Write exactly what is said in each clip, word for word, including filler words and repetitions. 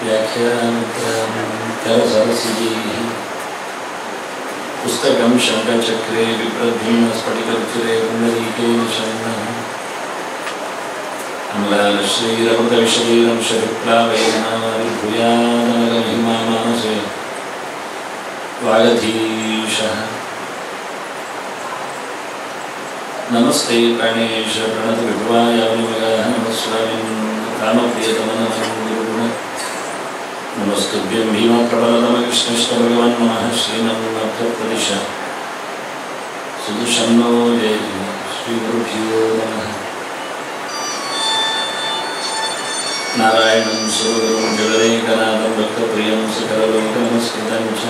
व्याख्यानसरसिजैः पुस्तकं शङ्खचक्रे विप्रभीमस्फटिकरुचिरे पुण्डरीके शरणः अम्लालश्रीरमृतविशरीरं शरिप्लावैर्नाविभूयानगमहिमा मानसे वागधीशः नमस्ते प्राणेश प्रणत विभवाय विभवाय नमस्वामिन् कामप्रियतमनमं नमस्तुभ्यं भीमप्रबलतमकृष्णश्च भगवन् नमः श्रीमन्मध्यप्रदिश सुदुषन्नो जय श्रीगुरुभ्यो नमः नारायणं सुरगुरुं जगदेकनाथं भक्तप्रियं सकललोकनमस्कृतं च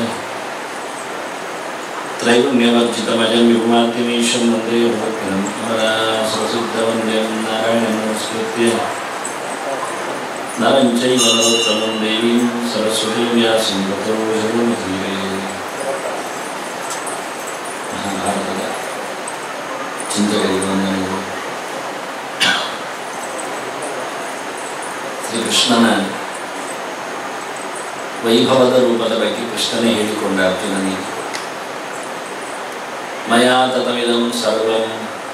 त्रैगुण्यवर्जितमजं विभुमाद्यमीशं वन्दे भक्तिं अमरासुरसिद्धवन्द्यं नारायणं नमस्कृत्य नरं चैव नरोत्तमं देवीं सरस्वतीं व्यासं ततो जगन्मोहनीं महाभारतದ ಚಿಂತಕರಿಗೆ ವಂದನೆಗಳು. ಶ್ರೀಕೃಷ್ಣನ ವೈಭವದ ರೂಪದ ಬಗ್ಗೆ ಕೃಷ್ಣನೇ ಹೇಳಿಕೊಂಡ ಅರ್ಜುನನಿಗೆ ಮಯಾ ತತಮಿದಂ ಸರ್ವಂ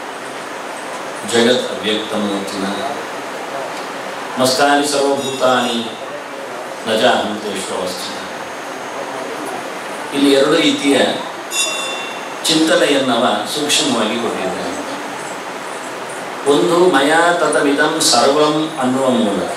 ಜಗತ್ ಅವ್ಯಕ್ತಮೂರ್ತಿನ ಮಸ್ತಾನಿ ಸರ್ವಭೂತಾನಿ ನಜಾಹಂ ತೇಷು ಅವಸ್ಥಿತ. ಇಲ್ಲಿ ಎರಡು ರೀತಿಯ ಚಿಂತನೆಯನ್ನವ ಸೂಕ್ಷ್ಮವಾಗಿ ಕೊಟ್ಟಿದ್ದಾನೆ. ಒಂದು ಮಯಾ ತತಮಿದಂ ಸರ್ವಂ ಅನ್ನುವ ಮೂಲಕ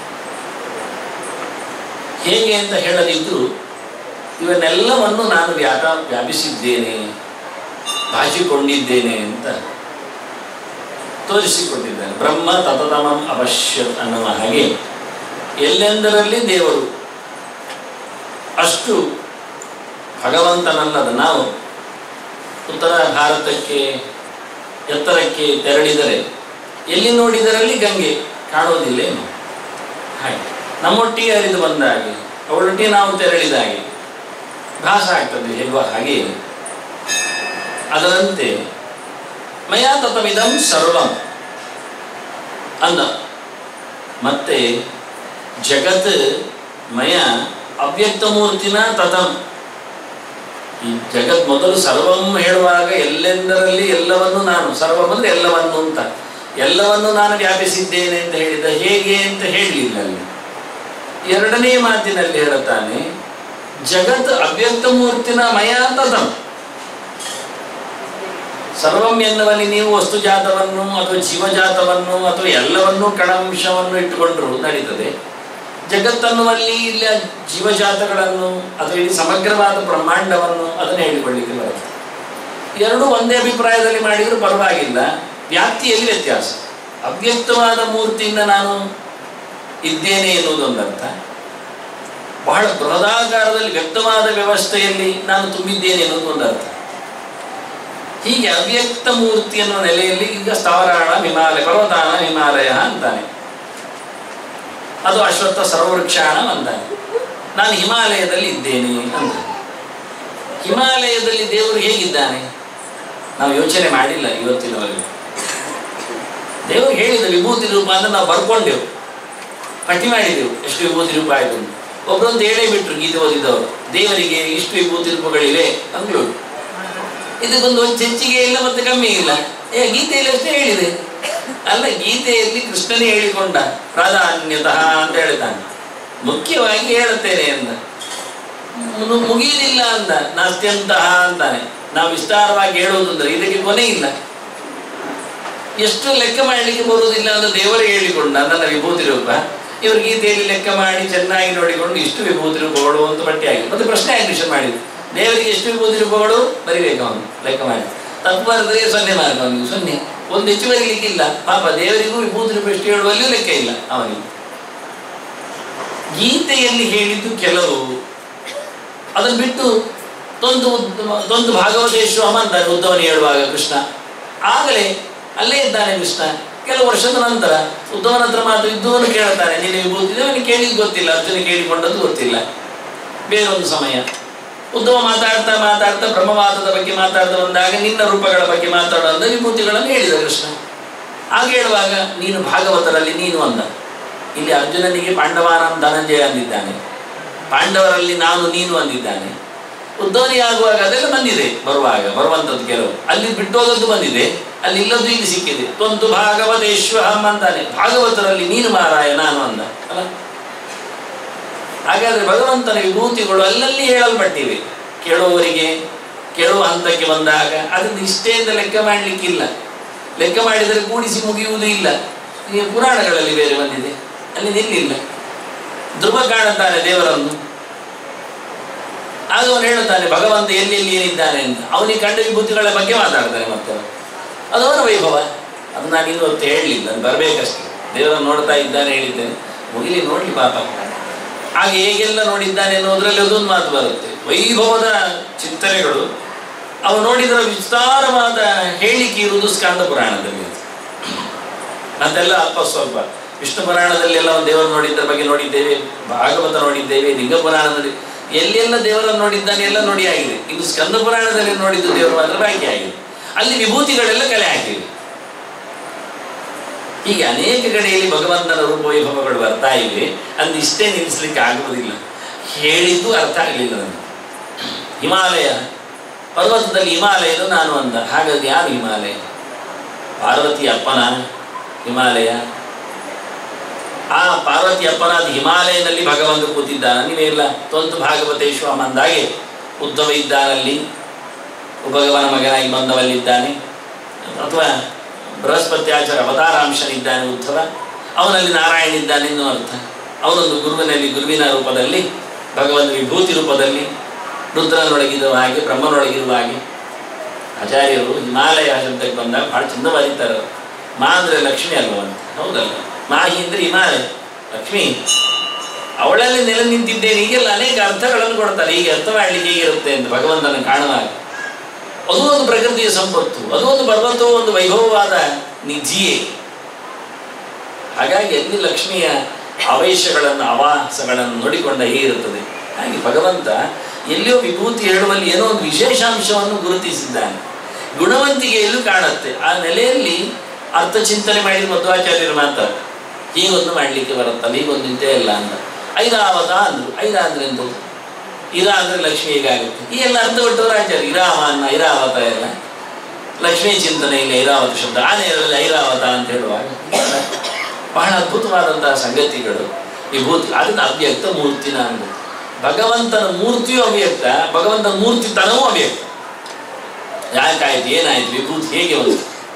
ಹೇಗೆ ಅಂತ ಹೇಳಲಿದ್ದು, ಇವನ್ನೆಲ್ಲವನ್ನು ನಾನು ವ್ಯಾಪ ವ್ಯಾಪಿಸಿದ್ದೇನೆ, ಬಾಚಿಕೊಂಡಿದ್ದೇನೆ ಅಂತ ತೋರಿಸಿಕೊಟ್ಟಿದ್ದಾನೆ. ಬ್ರಹ್ಮ ತತತಮಂ ಅವಶ್ಯ ಅನ್ನುವ ಹಾಗೆ ಎಲ್ಲೆಂದರಲ್ಲಿ ದೇವರು, ಅಷ್ಟು ಭಗವಂತನಲ್ಲದ ನಾವು ಉತ್ತರ ಭಾರತಕ್ಕೆ ಎತ್ತರಕ್ಕೆ ತೆರಳಿದರೆ ಎಲ್ಲಿ ನೋಡಿದರಲ್ಲಿ ಗಂಗೆ ಕಾಣೋದಿಲ್ಲೇನು? ಹಾಗೆ ನಮ್ಮೊಟ್ಟಿಗೆ ಹರಿದು ಬಂದ ಹಾಗೆ, ಅವಳೊಟ್ಟಿಗೆ ನಾವು ತೆರಳಿದ ಹಾಗೆ ಭಾಸ ಆಗ್ತದೆ ಹೇಳುವ ಹಾಗೆ. ಅದರಂತೆ ಮಯಾ ತತಮಿದಂ ಸರ್ವಂ ಅಂದ. ಮತ್ತೆ ಜಗತ್ ಮಯ ಅವ್ಯಕ್ತಮೂರ್ತಿನ ತತಂ. ಈ ಜಗತ್ ಮೊದಲು ಸರ್ವಂ ಹೇಳುವಾಗ ಎಲ್ಲೆಂದರಲ್ಲಿ ಎಲ್ಲವನ್ನು ನಾನು, ಸರ್ವಂ ಅಂದರೆ ಎಲ್ಲವನ್ನು ಅಂತ, ಎಲ್ಲವನ್ನು ನಾನು ವ್ಯಾಪಿಸಿದ್ದೇನೆ ಅಂತ ಹೇಳಿದ. ಹೇಗೆ ಅಂತ ಹೇಳಲಿಲ್ಲ ಅಲ್ಲಿ. ಎರಡನೇ ಮಾತಿನಲ್ಲಿ ಹೇಳುತ್ತಾನೆ ಜಗತ್ ಅವ್ಯಕ್ತಮೂರ್ತಿನ ಮಯ ತತಂ. ಸರ್ವಂ ಎನ್ನುವಲ್ಲಿ ನೀವು ವಸ್ತುಜಾತವನ್ನು ಅಥವಾ ಜೀವಜಾತವನ್ನು ಅಥವಾ ಎಲ್ಲವನ್ನೂ ಕಣಾಂಶವನ್ನು ಇಟ್ಟುಕೊಂಡ್ರು ನಡೀತದೆ. ಜಗತ್ತನ್ನುವಲ್ಲಿ ಇಲ್ಲ ಜೀವಜಾತಗಳನ್ನು ಅಥವಾ ಇಲ್ಲಿ ಸಮಗ್ರವಾದ ಬ್ರಹ್ಮಾಂಡವನ್ನು ಅದನ್ನು ಹೇಳಿಕೊಳ್ಳಿಕ್ಕೆ ಬರುತ್ತೆ. ಎರಡೂ ಒಂದೇ ಅಭಿಪ್ರಾಯದಲ್ಲಿ ಮಾಡಿದರೂ ಪರವಾಗಿಲ್ಲ, ವ್ಯಾಪ್ತಿಯಲ್ಲಿ ವ್ಯತ್ಯಾಸ. ಅವ್ಯಕ್ತವಾದ ಮೂರ್ತಿಯಿಂದ ನಾನು ಇದ್ದೇನೆ ಎನ್ನುವುದೊಂದರ್ಥ, ಬಹಳ ಬೃಹದಾಕಾರದಲ್ಲಿ ವ್ಯಕ್ತವಾದ ವ್ಯವಸ್ಥೆಯಲ್ಲಿ ನಾನು ತುಂಬಿದ್ದೇನೆ ಎನ್ನುವುದು ಒಂದರ್ಥ. ಹೀಗೆ ಅವ್ಯಕ್ತ ಮೂರ್ತಿ ಅನ್ನುವ ನೆಲೆಯಲ್ಲಿ ಈಗ ಸ್ಥಾವರಾಣ ಹಿಮಾಲಯ, ಪರ್ವತಾನ ಹಿಮಾಲಯ ಅಂತಾನೆ, ಅದು ಅಶ್ವತ್ಥ ಸರ್ವವೃಕ್ಷಾಣ ಅಂತಾನೆ. ನಾನು ಹಿಮಾಲಯದಲ್ಲಿ ಇದ್ದೇನೆ ಅಂತ. ಹಿಮಾಲಯದಲ್ಲಿ ದೇವರು ಹೇಗಿದ್ದಾನೆ ನಾವು ಯೋಚನೆ ಮಾಡಿಲ್ಲ ಇವತ್ತಿನವರೆಗೆ. ದೇವರು ಹೇಳಿದ ವಿಭೂತಿ ರೂಪ ಅಂದ್ರೆ ನಾವು ಬರ್ಕೊಂಡೆವು, ಪಟ್ಟಿ ಮಾಡಿದೆವು ಎಷ್ಟು ವಿಭೂತಿ ರೂಪ ಆಯಿತು. ಒಬ್ಬರೊಂದು ಹೇಳೇ ಬಿಟ್ರು ಗೀತೆ ಓದಿದವರು, ದೇವರಿಗೆ ಇಷ್ಟು ವಿಭೂತಿ ರೂಪಗಳಿವೆ ಅಂದ್ರು. ಇದಕ್ಕೊಂದು ಒಂದು ಚೆಂಚಿಗೆ ಇಲ್ಲ ಮತ್ತೆ ಕಮ್ಮಿ ಇಲ್ಲ. ಏ ಗೀತೆಯಲ್ಲಿ ಅಷ್ಟೇ ಹೇಳಿದೆ ಅಲ್ಲ, ಗೀತೆಯಲ್ಲಿ ಕೃಷ್ಣನೇ ಹೇಳಿಕೊಂಡ ಪ್ರಾಧಾನ್ಯತಃ ಅಂತ ಹೇಳ್ತಾನೆ. ಮುಖ್ಯವಾಗಿ ಹೇಳುತ್ತೇನೆ ಅಂದ, ಮುಗಿಯುವುದಿಲ್ಲ ಅಂದ, ನಾಸ್ತ್ಯಂತಹ ಅಂತಾನೆ. ನಾವು ವಿಸ್ತಾರವಾಗಿ ಹೇಳುವುದು ಅಂದ್ರೆ ಇದಕ್ಕೆ ಕೊನೆ ಇಲ್ಲ, ಎಷ್ಟು ಲೆಕ್ಕ ಮಾಡಲಿಕ್ಕೆ ಬರುವುದಿಲ್ಲ ಅಂತ ದೇವರೇ ಹೇಳಿಕೊಂಡ ನನ್ನ ವಿಭೂತಿ ರೂಪ. ಇವರು ಗೀತೆಯಲ್ಲಿ ಲೆಕ್ಕ ಮಾಡಿ ಚೆನ್ನಾಗಿ ನೋಡಿಕೊಂಡು ಇಷ್ಟು ವಿಭೂತಿ ರೂಪಗಳು ಅಂತ ಪಟ್ಟಿ ಆಗಿ ಮತ್ತೆ ಪ್ರಶ್ನೆ ಆಗಿ ಮಾಡಿದ್ರು, ದೇವರಿಗೆ ಎಷ್ಟು ವಿಭೂತಿ ರೂಪಗಳು ಬರಿಬೇಕು ಅವನು ಲೆಕ್ಕ ಮಾಡಿ. ತಪ್ಪು ಬರೆದ್ರೆ ಸೊನ್ನೆ ಮಾರ್ಗ ಅವನಿಗೆ, ಸೊನ್ನೆ ಒಂದು ಹೆಚ್ಚು ಬರೀಲಿಕ್ಕಿಲ್ಲ. ಪಾಪ ದೇವರಿಗೂ ವಿಭೂತಿ ರೂಪ ಎಷ್ಟು ಹೇಳುವಲ್ಲಿಯೂ ಲೆಕ್ಕ ಇಲ್ಲ ಅವನಿಗೆ. ಗೀತೆಯಲ್ಲಿ ಹೇಳಿದ್ದು ಕೆಲವು, ಅದನ್ನು ಬಿಟ್ಟು ತೊಂದು ತೊಂದು ಭಾಗವತೇಶ್ವಮ ಅಂತಾನೆ ಉದ್ಧವನು ಹೇಳುವಾಗ ಕೃಷ್ಣ. ಆಗಲೇ ಅಲ್ಲೇ ಇದ್ದಾನೆ ಕೃಷ್ಣ. ಕೆಲವು ವರ್ಷದ ನಂತರ ಉದ್ಧವನ ಹತ್ರ ಮಾತ್ರ ಯುದ್ಧವನ್ನು ಕೇಳ್ತಾನೆ, ನಿನ್ನ ವಿಭೂತಿ ಅವನಿಗೆ ಕೇಳಿದ್ದು ಗೊತ್ತಿಲ್ಲ, ಅರ್ಜುನ ಕೇಳಿಕೊಂಡದ್ದು ಗೊತ್ತಿಲ್ಲ. ಬೇರೊಂದು ಸಮಯ ಉದ್ಧವ ಮಾತಾಡ್ತಾ ಮಾತಾಡ್ತಾ ಬ್ರಹ್ಮವಾದದ ಬಗ್ಗೆ ಮಾತಾಡ್ತಾ ಬಂದಾಗ ನಿನ್ನ ರೂಪಗಳ ಬಗ್ಗೆ ಮಾತಾಡುವಂಥ ವಿಭೂತಿಗಳನ್ನು ಹೇಳಿದ ಕೃಷ್ಣ. ಆಗ ಹೇಳುವಾಗ ನೀನು ಭಾಗವತರಲ್ಲಿ ನೀನು ಅಂದ. ಇಲ್ಲಿ ಅರ್ಜುನನಿಗೆ ಪಾಂಡವಾನಂ ಧನಂಜಯ ಅಂದಿದ್ದಾನೆ, ಪಾಂಡವರಲ್ಲಿ ನಾನು ನೀನು ಅಂದಿದ್ದಾನೆ. ಉದ್ಧವನಿಗೆ ಆಗುವಾಗ ಅದೆಲ್ಲ ಬಂದಿದೆ, ಬರುವಾಗ ಬರುವಂಥದ್ದು ಕೆಲವು ಅಲ್ಲಿ ಬಿಟ್ಟೋದದ್ದು ಬಂದಿದೆ, ಅಲ್ಲಿ ಇಲ್ಲದ್ದು ಇಲ್ಲಿ ಸಿಕ್ಕಿದೆ. ತ್ವಂತು ಭಾಗವತೇಶ್ವಹಂ ಅಂತಾನೆ, ಭಾಗವತರಲ್ಲಿ ನೀನು ಮಾರಾಯ ನಾನು ಅಂದ ಅಲ್ಲ. ಹಾಗಾದ್ರೆ ಭಗವಂತನ ವಿಭೂತಿಗಳು ಅಲ್ಲಲ್ಲಿ ಹೇಳಲ್ಪಟ್ಟಿವೆ. ಕೇಳುವವರಿಗೆ ಕೇಳುವ ಹಂತಕ್ಕೆ ಬಂದಾಗ ಅದನ್ನು ಇಷ್ಟೇ ಅಂತ ಲೆಕ್ಕ ಮಾಡಲಿಕ್ಕಿಲ್ಲ. ಲೆಕ್ಕ ಮಾಡಿದರೆ ಕೂಡಿಸಿ ಮುಗಿಯುವುದೂ ಇಲ್ಲ. ಈಗ ಪುರಾಣಗಳಲ್ಲಿ ಬೇರೆ ಬಂದಿದೆ, ಅಲ್ಲಿ ನಿಲ್ಲಿಲ್ಲ. ಧ್ರುವ ಕಾಣುತ್ತಾನೆ ದೇವರನ್ನು, ಆಗ ಅವನು ಹೇಳುತ್ತಾನೆ ಭಗವಂತ ಎಲ್ಲಿ ಎಲ್ಲಿ ಏನಿದ್ದಾನೆ ಅಂತ. ಅವನಿಗೆ ಕಂಡ ವಿಭೂತಿಗಳ ಬಗ್ಗೆ ಮಾತಾಡ್ತಾನೆ. ಮತ್ತೆ ಅದು ಅವನ ವೈಭವ. ಅದು ನಾನು ಇನ್ನು ಹೊತ್ತು ಹೇಳಲಿಲ್ಲ, ಅದು ಬರಬೇಕಷ್ಟೇ. ದೇವರನ್ನು ನೋಡ್ತಾ ಇದ್ದಾನೆ ಹೇಳಿದ್ದೇನೆ, ಮುಗಿಲಿ ನೋಡ್ಲಿ ಪಾಪ. ಹಾಗೆ ಹೇಗೆಲ್ಲ ನೋಡಿದ್ದಾನೆ ಅನ್ನೋದ್ರಲ್ಲಿ ಅದೊಂದು ಮಾತು ಬರುತ್ತೆ. ವೈಭವದ ಚಿಂತನೆಗಳು ಅವು ನೋಡಿದರ ವಿಸ್ತಾರವಾದ ಹೇಳಿಕೆ ಇರುವುದು ಸ್ಕಾಂದ ಪುರಾಣದಲ್ಲಿ. ಮತ್ತೆಲ್ಲ ಅಲ್ಪ ಸ್ವಲ್ಪ ವಿಷ್ಣು ಪುರಾಣದಲ್ಲಿ ಎಲ್ಲ ಒಂದು ದೇವರು ನೋಡಿದ್ದರ ಬಗ್ಗೆ ನೋಡಿದ್ದೇವೆ, ಭಾಗವತ ನೋಡಿದ್ದೇವೆ, ಲಿಂಗ ಪುರಾಣ ನೋಡಿ ಎಲ್ಲೆಲ್ಲ ದೇವರನ್ನು ನೋಡಿದ್ದಾನೆ ಎಲ್ಲ ನೋಡಿ ಆಗಿದೆ. ಇನ್ನು ಸ್ಕಂದ ಪುರಾಣದಲ್ಲಿ ನೋಡಿದ್ದು ದೇವರು ಮಾತ್ರ ಬಾಕಿ ಆಗಿದೆ. ಅಲ್ಲಿ ವಿಭೂತಿಗಳೆಲ್ಲ ಕಲೆ ಹಾಕಿವೆ. ಹೀಗೆ ಅನೇಕ ಕಡೆಯಲ್ಲಿ ಭಗವಂತನ ರೂಪ ವೈಭವಗಳು ಬರ್ತಾ ಇವೆ. ಅಂದು ಇಷ್ಟೇ ನಿಲ್ಲಿಸಲಿಕ್ಕೆ ಆಗುವುದಿಲ್ಲ. ಹೇಳಿದ್ದು ಅರ್ಥ ಆಗಲಿಲ್ಲ ನನಗೆ. ಹಿಮಾಲಯ ಪರ್ವತದಲ್ಲಿ ಹಿಮಾಲಯನು ನಾನು ಅಂದ. ಹಾಗಾಗಿ ಯಾರು ಹಿಮಾಲಯ? ಪಾರ್ವತಿ ಅಪ್ಪನ ಹಿಮಾಲಯ. ಆ ಪಾರ್ವತಿ ಅಪ್ಪನಾದ ಹಿಮಾಲಯದಲ್ಲಿ ಭಗವಂತ ಕೂತಿದ್ದಾನ. ನೀವೆಲ್ಲ ತ್ವಂತು ಭಾಗವತೇಶ್ವರಂ ಅಂದಾಗೆ ಉದ್ಧವ ಇದ್ದಾನಲ್ಲಿ, ಭಗವನ ಮಗನಾಗಿ ಬಂದವಲ್ಲಿದ್ದಾನೆ. ಅಥವಾ ಬೃಹಸ್ಪತ್ಯಾಚಾರ ಅವತಾರಾಂಶನಿದ್ದಾನೆ ಉದ್ಧವ, ಅವನಲ್ಲಿ ನಾರಾಯಣ ಇದ್ದಾನೆ ಎನ್ನುವ ಅರ್ಥ. ಅವನೊಂದು ಗುರುವಿನಲ್ಲಿ ಗುರುವಿನ ರೂಪದಲ್ಲಿ, ಭಗವಂತ ವಿಭೂತಿ ರೂಪದಲ್ಲಿ, ರುದ್ರನೊಳಗಿರುವ ಹಾಗೆ ಬ್ರಹ್ಮನೊಳಗಿರುವ ಹಾಗೆ. ಆಚಾರ್ಯರು ಹಿಮಾಲಯ ಶಬ್ದಕ್ಕೆ ಬಂದಾಗ ಭಾಳ ಚಂದ ಬರೀತಾರೆ. ಮಾ ಅಂದರೆ ಲಕ್ಷ್ಮಿ ಅಲ್ವ ಅಂತ. ಹೌದಲ್ಲ, ಮಾಹಿ ಅಂದರೆ ಹಿಮಾಲಯ, ಲಕ್ಷ್ಮಿ ಅವಳಲ್ಲಿ ನೆಲೆ ನಿಂತಿದ್ದೇನೆ. ಹೀಗೆಲ್ಲ ಅನೇಕ ಅರ್ಥಗಳನ್ನು ಕೊಡ್ತಾರೆ. ಹೀಗೆ ಅರ್ಥ ಮಾಡಲಿಕ್ಕೆ ಹೇಗಿರುತ್ತೆ ಅಂತ ಭಗವಂತನ ಕಾಣುವಾಗ. ಅದು ಒಂದು ಪ್ರಕೃತಿಯ ಸಂಪತ್ತು, ಅದು ಒಂದು ಪರ್ವತವು ಒಂದು ವೈಭವವಾದ ನಿಧಿಯೇ. ಹಾಗಾಗಿ ಎಲ್ಲಿ ಲಕ್ಷ್ಮಿಯ ಆವೇಶಗಳನ್ನು ಆವಾಸಗಳನ್ನು ನೋಡಿಕೊಂಡ ಹೇಗಿರುತ್ತದೆ. ಹಾಗೆ ಭಗವಂತ ಎಲ್ಲಿಯೋ ವಿಭೂತಿ ಹೇಳುವಲ್ಲಿ ಏನೋ ಒಂದು ವಿಶೇಷಾಂಶವನ್ನು ಗುರುತಿಸಿದ್ದಾನೆ. ಗುಣವಂತಿಕೆಯಲ್ಲೂ ಕಾಣುತ್ತೆ. ಆ ನೆಲೆಯಲ್ಲಿ ಅರ್ಥ ಚಿಂತನೆ ಮಾಡಿದ ಮಧ್ವಾಚಾರ್ಯರು ಮಾತ್ರ ಹೀಗೊಂದು ಮಾಡಲಿಕ್ಕೆ ಬರುತ್ತಲ್ಲ, ಹೀಗೊಂದು ನಿದ್ದೆ ಇಲ್ಲ ಅಂತ. ಐರಾವತ ಅಂದರು. ಐರ ಅಂದ್ರೆ ಎಂತ? ಇರ ಅಂದರೆ ಲಕ್ಷ್ಮಿ ಹೇಗಾಗುತ್ತೆ. ಈ ಎಲ್ಲ ಅರ್ಥ ಕೊಟ್ಟವರು ಆಚಾರ್ಯ. ಇರಾಮ ಅನ್ನ ಐರಾವತ ಎಲ್ಲ ಲಕ್ಷ್ಮೀ ಚಿಂತನೆ ಇಲ್ಲ. ಐರಾವತ ಶಬ್ದ ಆ ನೇರದಲ್ಲಿ ಐರಾವತ ಅಂತ ಹೇಳುವಾಗ ಬಹಳ ಅದ್ಭುತವಾದಂತಹ ಸಂಗತಿಗಳು. ವಿಭೂತಿ ಅದನ್ನು ಅವ್ಯಕ್ತ ಮೂರ್ತಿನ ಅಂದ. ಭಗವಂತನ ಮೂರ್ತಿಯೂ ಅವ್ಯಕ್ತ, ಭಗವಂತನ ಮೂರ್ತಿತನವೂ ಅವ್ಯಕ್ತ. ಯಾಕಾಯ್ತು, ಏನಾಯ್ತು, ವಿಭೂತಿ ಹೇಗೆ ಒಂದು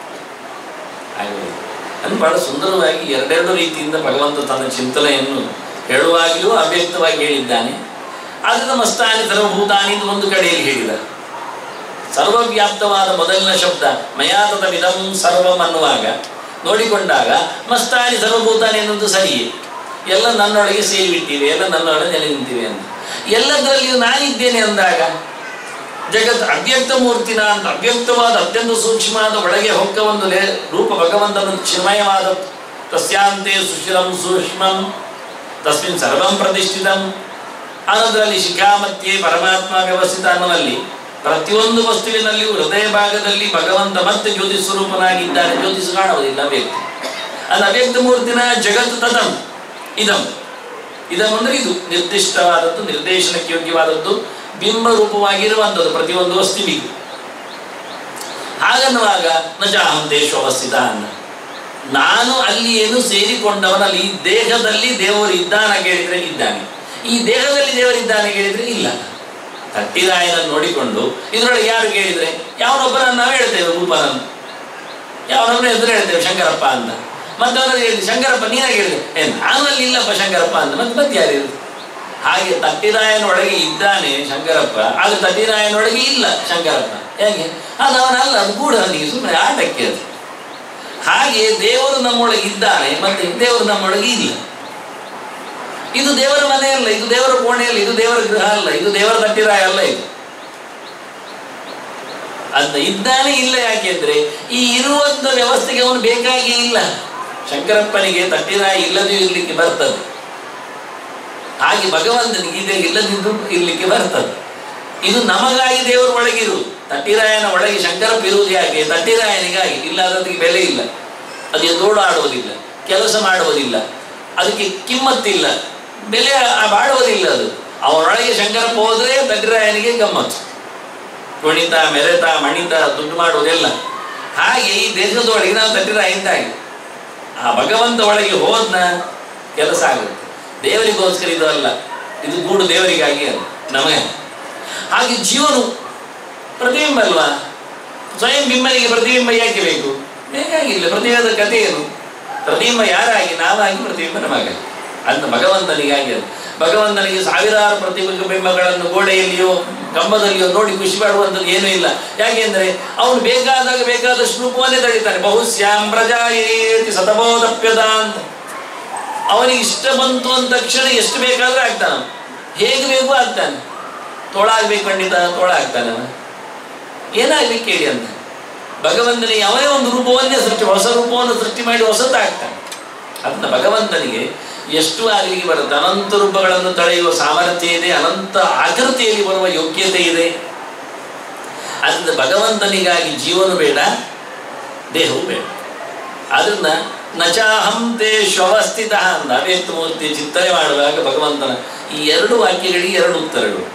ಹಾಗೆ ಅದು ಬಹಳ ಸುಂದರವಾಗಿ ಎರಡೆರಡು ರೀತಿಯಿಂದ ಭಗವಂತ ತನ್ನ ಚಿಂತನೆಯನ್ನು ಹೇಳುವಾಗಿಯೂ ಅವ್ಯಕ್ತವಾಗಿ ಹೇಳಿದ್ದಾನೆ. ಆದರೆ ಮಸ್ತಾನಿ ಸರ್ವಭೂತಾನಿ ಎಂದು ಒಂದು ಕಡೆಯಲ್ಲಿ ಹೇಳಿದ. ಸರ್ವವ್ಯಾಪ್ತವಾದ ಮೊದಲಿನ ಶಬ್ದ ಮಯಾತದ ವಿಧಂ ಸರ್ವಂ ಅನ್ನುವಾಗ ನೋಡಿಕೊಂಡಾಗ ಮಸ್ತಾನಿ ಸರ್ವಭೂತಾನಿ ಎನ್ನುವುದು ಸರಿಯೇ. ಎಲ್ಲ ನನ್ನೊಳಗೆ ಸೇರಿಬಿಟ್ಟಿವೆ, ಎಲ್ಲ ನನ್ನೊಳಗೆ ನೆಲೆ ನಿಂತಿವೆ ಅಂತ. ಎಲ್ಲದರಲ್ಲಿಯೂ ನಾನಿದ್ದೇನೆ ಅಂದಾಗ ಜಗತ್ ಅವ್ಯಕ್ತ ಮೂರ್ತಿನ ಅಂತ ಅವ್ಯಕ್ತವಾದ ಅತ್ಯಂತ ಸೂಕ್ಷ್ಮವಾದ ಒಳಗೆ ಹೊಕ್ಕ ಒಂದು ಲೇ ರೂಪ ಭಗವಂತನ ಚಿನ್ಮಯವಾದ ತಸ್ಯಾಂತೆ ಸುಶಿರಂ ಸೂಕ್ಷ್ಮಂ ತಸ್ಮಿನ್ ಸರ್ವಂ ಪ್ರತಿಷ್ಠಿತಂ. ಆನಂದರಲ್ಲಿ ಶಿಖಾಮತ್ಯೆ ಪರಮಾತ್ಮ ವ್ಯವಸ್ಥಿತ ಅನ್ನುವಲ್ಲಿ ಪ್ರತಿಯೊಂದು ವಸ್ತುವಿನಲ್ಲಿಯೂ ಹೃದಯ ಭಾಗದಲ್ಲಿ ಭಗವಂತ ಮತ್ತೆ ಜ್ಯೋತಿ ಸ್ವರೂಪನಾಗಿದ್ದಾನೆ. ಜ್ಯೋತಿಷ್ ಕಾಣುವುದಿಲ್ಲ ವ್ಯಕ್ತಿ. ಅದು ಅವ್ಯಕ್ತ ಮೂರ್ತಿನ ಜಗತ್ ತದಂ ಇದಂ. ಇದಂ ಅಂದರೆ ಇದು ನಿರ್ದಿಷ್ಟವಾದದ್ದು, ನಿರ್ದೇಶನಕ್ಕೆ ಯೋಗ್ಯವಾದದ್ದು, ಬಿಂಬ ರೂಪವಾಗಿರುವಂಥದ್ದು ಪ್ರತಿಯೊಂದು ವಸ್ತುವಿಗೂ. ಹಾಗನ್ನುವಾಗ ನಜಾಹಂತೇಶು ಅವಸ್ಥಿತ ಅನ್ನ. ನಾನು ಅಲ್ಲಿ ಏನು ಸೇರಿಕೊಂಡವನಲ್ಲಿ ಈ ದೇಹದಲ್ಲಿ ದೇವರು ಇದ್ದಾನ ಕೇಳಿದರೆ ಇದ್ದಾನೆ, ಈ ದೇಹದಲ್ಲಿ ದೇವರಿದ್ದಾನೆ ಕೇಳಿದರೆ ಇಲ್ಲ. ತಟ್ಟಿರಾಯನನ್ನು ನೋಡಿಕೊಂಡು ಇದರೊಳಗೆ ಯಾರು ಕೇಳಿದರೆ ಯಾವನೊಬ್ಬರನ್ನು ನಾವು ಹೇಳ್ತೇವೆ, ರೂಪನನ್ನು ಯಾವನೊಬ್ಬರ ಹೆಸರು ಹೇಳ್ತೇವೆ ಶಂಕರಪ್ಪ ಅಂತ. ಮತ್ತೆ ಅವನಲ್ಲಿ ಹೇಳಿದೆ ಶಂಕರಪ್ಪ ನೀನಾಗಿ ಹೇಳಿದೆ, ಏ ನಾನಲ್ಲಿ ಇಲ್ಲಪ್ಪ ಶಂಕರಪ್ಪ ಅಂತ. ಮತ್ತೆ ಮತ್ತೆ ಯಾರು? ಹಾಗೆ ತಟ್ಟಿರಾಯನೊಳಗೆ ಇದ್ದಾನೆ ಶಂಕರಪ್ಪ, ಆದರೆ ತಟ್ಟಿರಾಯನೊಳಗೆ ಇಲ್ಲ ಶಂಕರಪ್ಪ. ಹೇಗೆ? ಅದು ಅವನಲ್ಲ, ಅದು ಕೂಡ ಅವನಿಗೆ ಸುಮ್ಮನೆ ಆಟಕ್ಕೆ ಅದು. ಹಾಗೆ ದೇವರು ನಮ್ಮೊಳಗೆ ಇದ್ದಾನೆ, ಮತ್ತೆ ದೇವರು ನಮ್ಮೊಳಗೆ ಇಲ್ಲ. ಇದು ದೇವರ ಮನೆ ಅಲ್ಲ, ಇದು ದೇವರ ಕೋಣೆ ಅಲ್ಲ, ಇದು ದೇವರ ಗೃಹ ಅಲ್ಲ, ಇದು ದೇವರ ತಟ್ಟಿರಾಯ ಅಲ್ಲ. ಇದು ಅಂತ ಇದ್ದಾನೆ ಇಲ್ಲ. ಯಾಕೆಂದ್ರೆ ಈ ಇರುವಂತ ವ್ಯವಸ್ಥೆಗೆ ಅವನು ಬೇಕಾಗಿ ಇಲ್ಲ. ಶಂಕರಪ್ಪನಿಗೆ ತಟ್ಟಿರಾಯ ಇಲ್ಲದೇ ಇರ್ಲಿಕ್ಕೆ ಬರ್ತದೆ, ಹಾಗೆ ಭಗವಂತನಿಗೆ ಇದೆ ಇಲ್ಲದಿದ್ದು ಇರ್ಲಿಕ್ಕೆ ಬರ್ತದೆ. ಇದು ನಮಗಾಗಿ ದೇವರ ಒಳಗಿರು. ತಟ್ಟಿರಾಯನ ಒಳಗೆ ಶಂಕರಪ್ಪ ಇರುವುದು ಯಾಕೆ? ತಟ್ಟಿರಾಯನಿಗಾಗಿ. ಇಲ್ಲ ಅದಕ್ಕೆ ಬೆಲೆ ಇಲ್ಲ. ಅದು ಎದೋಡು ಆಡುವುದಿಲ್ಲ, ಕೆಲಸ ಮಾಡುವುದಿಲ್ಲ, ಅದಕ್ಕೆ ಕಿಮ್ಮತ್ತಿಲ್ಲ, ಬೆಲೆ ಬಾಳುವುದಿಲ್ಲ. ಅದು ಅವರೊಳಗೆ ಶಂಕರಪ್ಪ ಹೋದ್ರೆ ತಡ್ರಾಯನಿಗೆ ಗಮ್ಮತ್ತು, ಕುಣಿತ ಮೆರೆತ ಮಣಿತ ದುಡ್ಡು ಮಾಡುವುದೆಲ್ಲ. ಹಾಗೆ ಈ ದೇಶದೊಳಗೆ ನಾವು ತಡ್ರಾಯಿಂದಾಗಿ ಆ ಭಗವಂತ ಒಳಗೆ ಹೋದ್ನ ಕೆಲಸ ಆಗುತ್ತೆ. ದೇವರಿಗೋಸ್ಕರ ಇದು ಅಲ್ಲ, ಇದು ಗೂಡು ದೇವರಿಗಾಗಿ ಅಲ್ಲ ನಮಗೆ. ಹಾಗೆ ಜೀವನು ಪ್ರತಿಬಿಂಬ ಅಲ್ವಾ, ಸ್ವಯಂ ಬಿಂಬನಿಗೆ ಪ್ರತಿಬಿಂಬ ಯಾಕೆ ಬೇಕು? ಬೇಕಾಗಿಲ್ಲ. ಪ್ರತಿಬಿಂಬದ ಕಥೆ ಏನು? ಪ್ರತಿಬಿಂಬ ಯಾರಾಗಿ? ನಾವಾಗಿ ಪ್ರತಿಬಿಂಬ ನಮಗಾಗಿ. ಅಂತ ಭಗವಂತನಿಗಾಗಿ ಅದು. ಭಗವಂತನಿಗೆ ಸಾವಿರಾರು ಪ್ರತಿಬಿಂಬಗಳನ್ನು ಗೋಡೆಯಲ್ಲಿಯೋ ಕಂಬದಲ್ಲಿಯೋ ನೋಡಿ ಖುಷಿ ಪಡುವಂಥದ್ದು ಏನೂ ಇಲ್ಲ. ಯಾಕೆಂದ್ರೆ ಅವನು ಬೇಕಾದಾಗ ಬೇಕಾದಷ್ಟು ರೂಪವನ್ನೇ ತಳಿತಾನೆ. ಬಹುಶ್ಯಾಂ ಪ್ರಜಾಯೇತಿ ಸತಬೋಧಪ್ಯದ ಅಂತ. ಅವನಿಗೆ ಇಷ್ಟ ಬಂತು ಅಂದ ತಕ್ಷಣ ಎಷ್ಟು ಬೇಕಾದ್ರೂ ಆಗ್ತಾನ, ಹೇಗೆ ಬೇಕು ಆಗ್ತಾನೆ. ತೋಳ ಆಗ್ಬೇಕು ಖಂಡಿತ ತೋಳ ಆಗ್ತಾನೆ, ಅವ ಏನಾಗ್ಬೇಕು ಕೇಳಿ ಅಂತ. ಭಗವಂತನಿಗೆ ಅವನೇ ಒಂದು ರೂಪವನ್ನೇ ಸೃಷ್ಟಿ, ಹೊಸ ರೂಪವನ್ನು ಸೃಷ್ಟಿ ಮಾಡಿ ಹೊಸದಾಗ್ತಾನೆ. ಅದನ್ನ ಭಗವಂತನಿಗೆ ಎಷ್ಟು ಆಗಲಿಕ್ಕೆ ಬರುತ್ತೆ. ಅನಂತ ರೂಪಗಳನ್ನು ತಳೆಯುವ ಸಾಮರ್ಥ್ಯ ಇದೆ, ಅನಂತ ಆಕೃತಿಯಲ್ಲಿ ಬರುವ ಯೋಗ್ಯತೆ ಇದೆ. ಅದರಿಂದ ಭಗವಂತನಿಗಾಗಿ ಜೀವನು ಬೇಡ, ದೇಹವು ಬೇಡ. ಆದ್ರಿಂದ ನಚಾಹಂ ತೇ ಶ್ವವಸ್ಥಿತ ಅಂತ ಅವ್ಯಕ್ತ ಮೂರ್ತಿ ಚಿಂತನೆ ಮಾಡುವಾಗ ಭಗವಂತನ ಈ ಎರಡು ವಾಕ್ಯಗಳಿಗೆ ಎರಡು ಉತ್ತರಗಳು.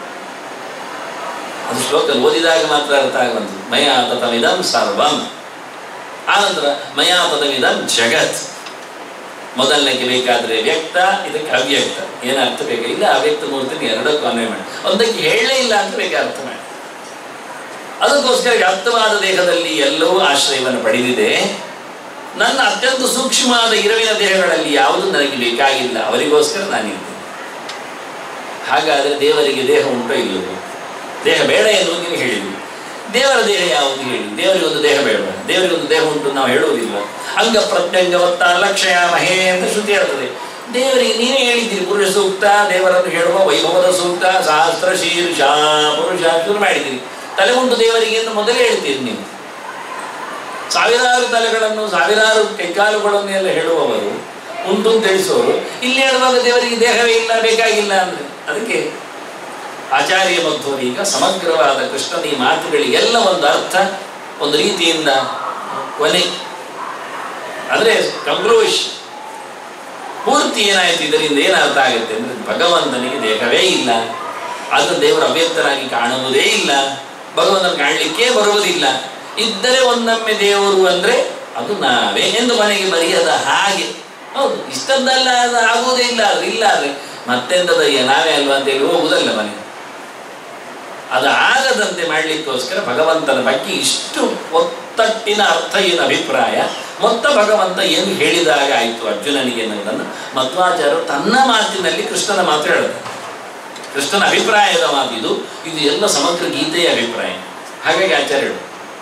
ಅದು ಶ್ಲೋಕ ಓದಿದಾಗ ಮಾತ್ರ ಅರ್ಥ ಆಗುವಂಥದ್ದು. ಮಯಾ ತತಮಿದಂ ಸರ್ವಂ, ಆನಂತರ ಮಯಾ ತತಮಿದಂ ಜಗತ್. ಮೊದಲನೇಗೆ ಬೇಕಾದ್ರೆ ವ್ಯಕ್ತ, ಇದಕ್ಕೆ ಅವ್ಯಕ್ತ. ಏನು ಅರ್ಥ ಬೇಕು? ಇಲ್ಲ, ಅವ್ಯಕ್ತ ಮೂರ್ತಿನ ಎರಡಕ್ಕೂ ಅನ್ವಯ ಮಾಡಿ, ಒಂದಕ್ಕೆ ಹೇಳಲೇ ಇಲ್ಲ ಅಂತ ಬೇಕು ಅರ್ಥ ಮಾಡಿ. ಅದಕ್ಕೋಸ್ಕರ ವ್ಯಾಪ್ತವಾದ ದೇಹದಲ್ಲಿ ಎಲ್ಲವೂ ಆಶ್ರಯವನ್ನು ಪಡೆದಿದೆ. ನನ್ನ ಅತ್ಯಂತ ಸೂಕ್ಷ್ಮವಾದ ಇರವಿನ ದೇಹಗಳಲ್ಲಿ ಯಾವುದು ನನಗೆ ಬೇಕಾಗಿಲ್ಲ, ಅವರಿಗೋಸ್ಕರ ನಾನಿದ್ದೇನೆ. ಹಾಗಾದರೆ ದೇವರಿಗೆ ದೇಹ ಉಂಟೋ ಇಲ್ಲವೋ? ದೇಹ ಬೇಡ ಎನ್ನುವುದು ನೀವು ಹೇಳಿದ್ವಿ. ದೇವರ ದೇಹ ಯಾವುದು ಹೇಳಿ? ದೇವರಿಗೊಂದು ದೇಹ ಬೇಡ, ದೇವರಿಗೊಂದು ದೇಹ ಉಂಟು ನಾವು ಹೇಳುವುದಿಲ್ಲ. ಅಂಗ ಪ್ರತ್ಯಂಗವತ್ತ ಲಕ್ಷಯ ಮಹೇ ಅಂತ ಶ್ರುತಿ ಹೇಳ್ತದೆ. ದೇವರಿಗೆ ನೀವೇ ಹೇಳಿದ್ದೀರಿ ಪುರುಷ ಸೂಕ್ತ, ದೇವರನ್ನು ಹೇಳುವ ವೈಭವದ ಸೂಕ್ತ, ಸಹಸ್ರ ಶೀರ್ಷ ಪುರುಷ ಶುರು ಮಾಡಿದ್ದೀರಿ. ತಲೆ ಉಂಟು ದೇವರಿಗೆ ಎಂದು ಮೊದಲೇ ಹೇಳ್ತೀರಿ ನೀವು. ಸಾವಿರಾರು ತಲೆಗಳನ್ನು ಸಾವಿರಾರು ಕೈಕಾಲುಗಳನ್ನು ಎಲ್ಲ ಹೇಳುವವರು, ಉಂಟು ಅಂತ ತಿಳಿಸುವವರು, ಇಲ್ಲಿ ಹೇಳುವಾಗ ದೇವರಿಗೆ ದೇಹವೇ ಇಲ್ಲ, ಬೇಕಾಗಿಲ್ಲ ಅಂದ್ರೆ ಅದಕ್ಕೆ ಆಚಾರ್ಯ ಮಧ್ವರು ಈಗ ಸಮಗ್ರವಾದ ಕೃಷ್ಣನ ಈ ಮಾತುಗಳಿಗೆಲ್ಲ ಒಂದು ಅರ್ಥ, ಒಂದು ರೀತಿಯಿಂದ ಕೊನೆ ಅಂದ್ರೆ ಕಂಕ್ಲೂಷನ್, ಪೂರ್ತಿ ಏನಾಯ್ತು ಇದರಿಂದ ಏನು ಅರ್ಥ ಆಗುತ್ತೆ ಅಂದ್ರೆ ಭಗವಂತನಿಗೆ ದೇಹವೇ ಇಲ್ಲ, ಅದನ್ನು ದೇವರ ಅವ್ಯಕ್ತನಾಗಿ ಕಾಣುವುದೇ ಇಲ್ಲ, ಭಗವಂತನ ಕಾಣಲಿಕ್ಕೆ ಬರುವುದಿಲ್ಲ. ಇದ್ದರೆ ಒಂದೊಮ್ಮೆ ದೇವರು ಅಂದ್ರೆ ಅದು ನಾವೇ ಎಂದು ಮನೆಗೆ ಬರೆಯದ ಹಾಗೆ. ಹೌದು, ಇಷ್ಟದ್ದಲ್ಲ ಅದು ಆಗುವುದೇ ಇಲ್ಲ, ಆದ್ರೆ ಇಲ್ಲ ಆದ್ರೆ ಮತ್ತೆಂದದಯ್ಯ ನಾವೇ ಅಲ್ವಾ ಅಂತೇಳಿ ಹೋಗುವುದಲ್ಲ ಮನೆ. ಅದು ಆಗದಂತೆ ಮಾಡಲಿಕ್ಕೋಸ್ಕರ ಭಗವಂತನ ಬಗ್ಗೆ ಇಷ್ಟು ಒತ್ತಟ್ಟಿನ ಅರ್ಥ ಏನು ಅಭಿಪ್ರಾಯ, ಮೊತ್ತ ಭಗವಂತ ಏನು ಹೇಳಿದಾಗ ಆಯಿತು ಅರ್ಜುನನಿಗೆ ಎನ್ನುವುದನ್ನು ಮಧ್ವಾಚಾರ್ಯರು ತನ್ನ ಮಾತಿನಲ್ಲಿ ಕೃಷ್ಣನ ಮಾತು ಹೇಳ್ತಾರೆ. ಕೃಷ್ಣನ ಅಭಿಪ್ರಾಯದ ಮಾತಿದು, ಇದು ಎಲ್ಲ ಸಮಗ್ರ ಗೀತೆಯ ಅಭಿಪ್ರಾಯ. ಹಾಗಾಗಿ ಆಚಾರ್ಯರು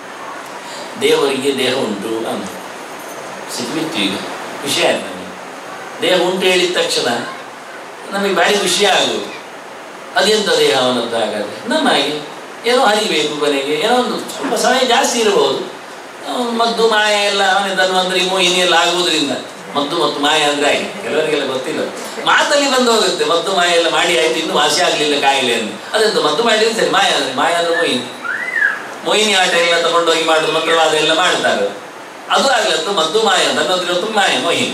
ದೇವರಿಗೆ ದೇಹ ಉಂಟು ಅಂತ ಸಿಕ್ಬಿತ್ತು. ಈಗ ವಿಷಯ ಆಯ್ತು ನಮಗೆ. ದೇಹ ಉಂಟು ಹೇಳಿದ ತಕ್ಷಣ ನಮಗೆ ಭಾರಿ ವಿಷಯ ಆಗುವುದು. ಅದೆಂಥ ದೇಹ ಅವನದ್ದು? ಹಾಗಾದರೆ ನಮ್ಮ ಹಾಗೆ ಏನೋ ಹರಿಬೇಕು, ಕೊನೆಗೆ ಏನೋ ಒಂದು ಸ್ವಲ್ಪ ಸಮಯ ಜಾಸ್ತಿ ಇರಬಹುದು. ಮದ್ದು ಮಾಯ ಎಲ್ಲ ಅವನೇ ಧನ್ವಂತರಿ ಮೋಹಿನಿ ಎಲ್ಲ ಆಗುವುದರಿಂದ ಮದ್ದು ಮತ್ತು ಮಾಯ ಅಂದರೆ ಆಗಿ ಕೆಲವರಿಗೆಲ್ಲ ಗೊತ್ತಿಲ್ಲ. ಮಾತಲ್ಲಿ ಬಂದು ಹೋಗುತ್ತೆ, ಮದ್ದು ಮಾಯ ಎಲ್ಲ ಮಾಡಿ ಆಯ್ತು, ಇನ್ನೂ ವಾಸಿ ಆಗಲಿಲ್ಲ ಕಾಯಿಲೆ ಅಂತ. ಅದೆಂತ ಮದ್ದು ಮಾಡಿದ್ರೆ ಸರಿ, ಮಾಯ ಅಂದರೆ ಮಾಯ ಅಂದರೆ ಮೋಹಿನಿ. ಮೋಹಿನಿ ಆಟ ಎಲ್ಲ ತಗೊಂಡೋಗಿ ಮಾಡೋದು, ಮಂತ್ರವಾದ ಎಲ್ಲ ಮಾಡ್ತಾರೆ. ಅದು ಆಗ್ಲತ್ತು ಮದ್ದು ಮಾಯ, ಧನ್ವಂತರಿ ಹೊತ್ತು ಮಾಯ ಮೋಹಿನಿ.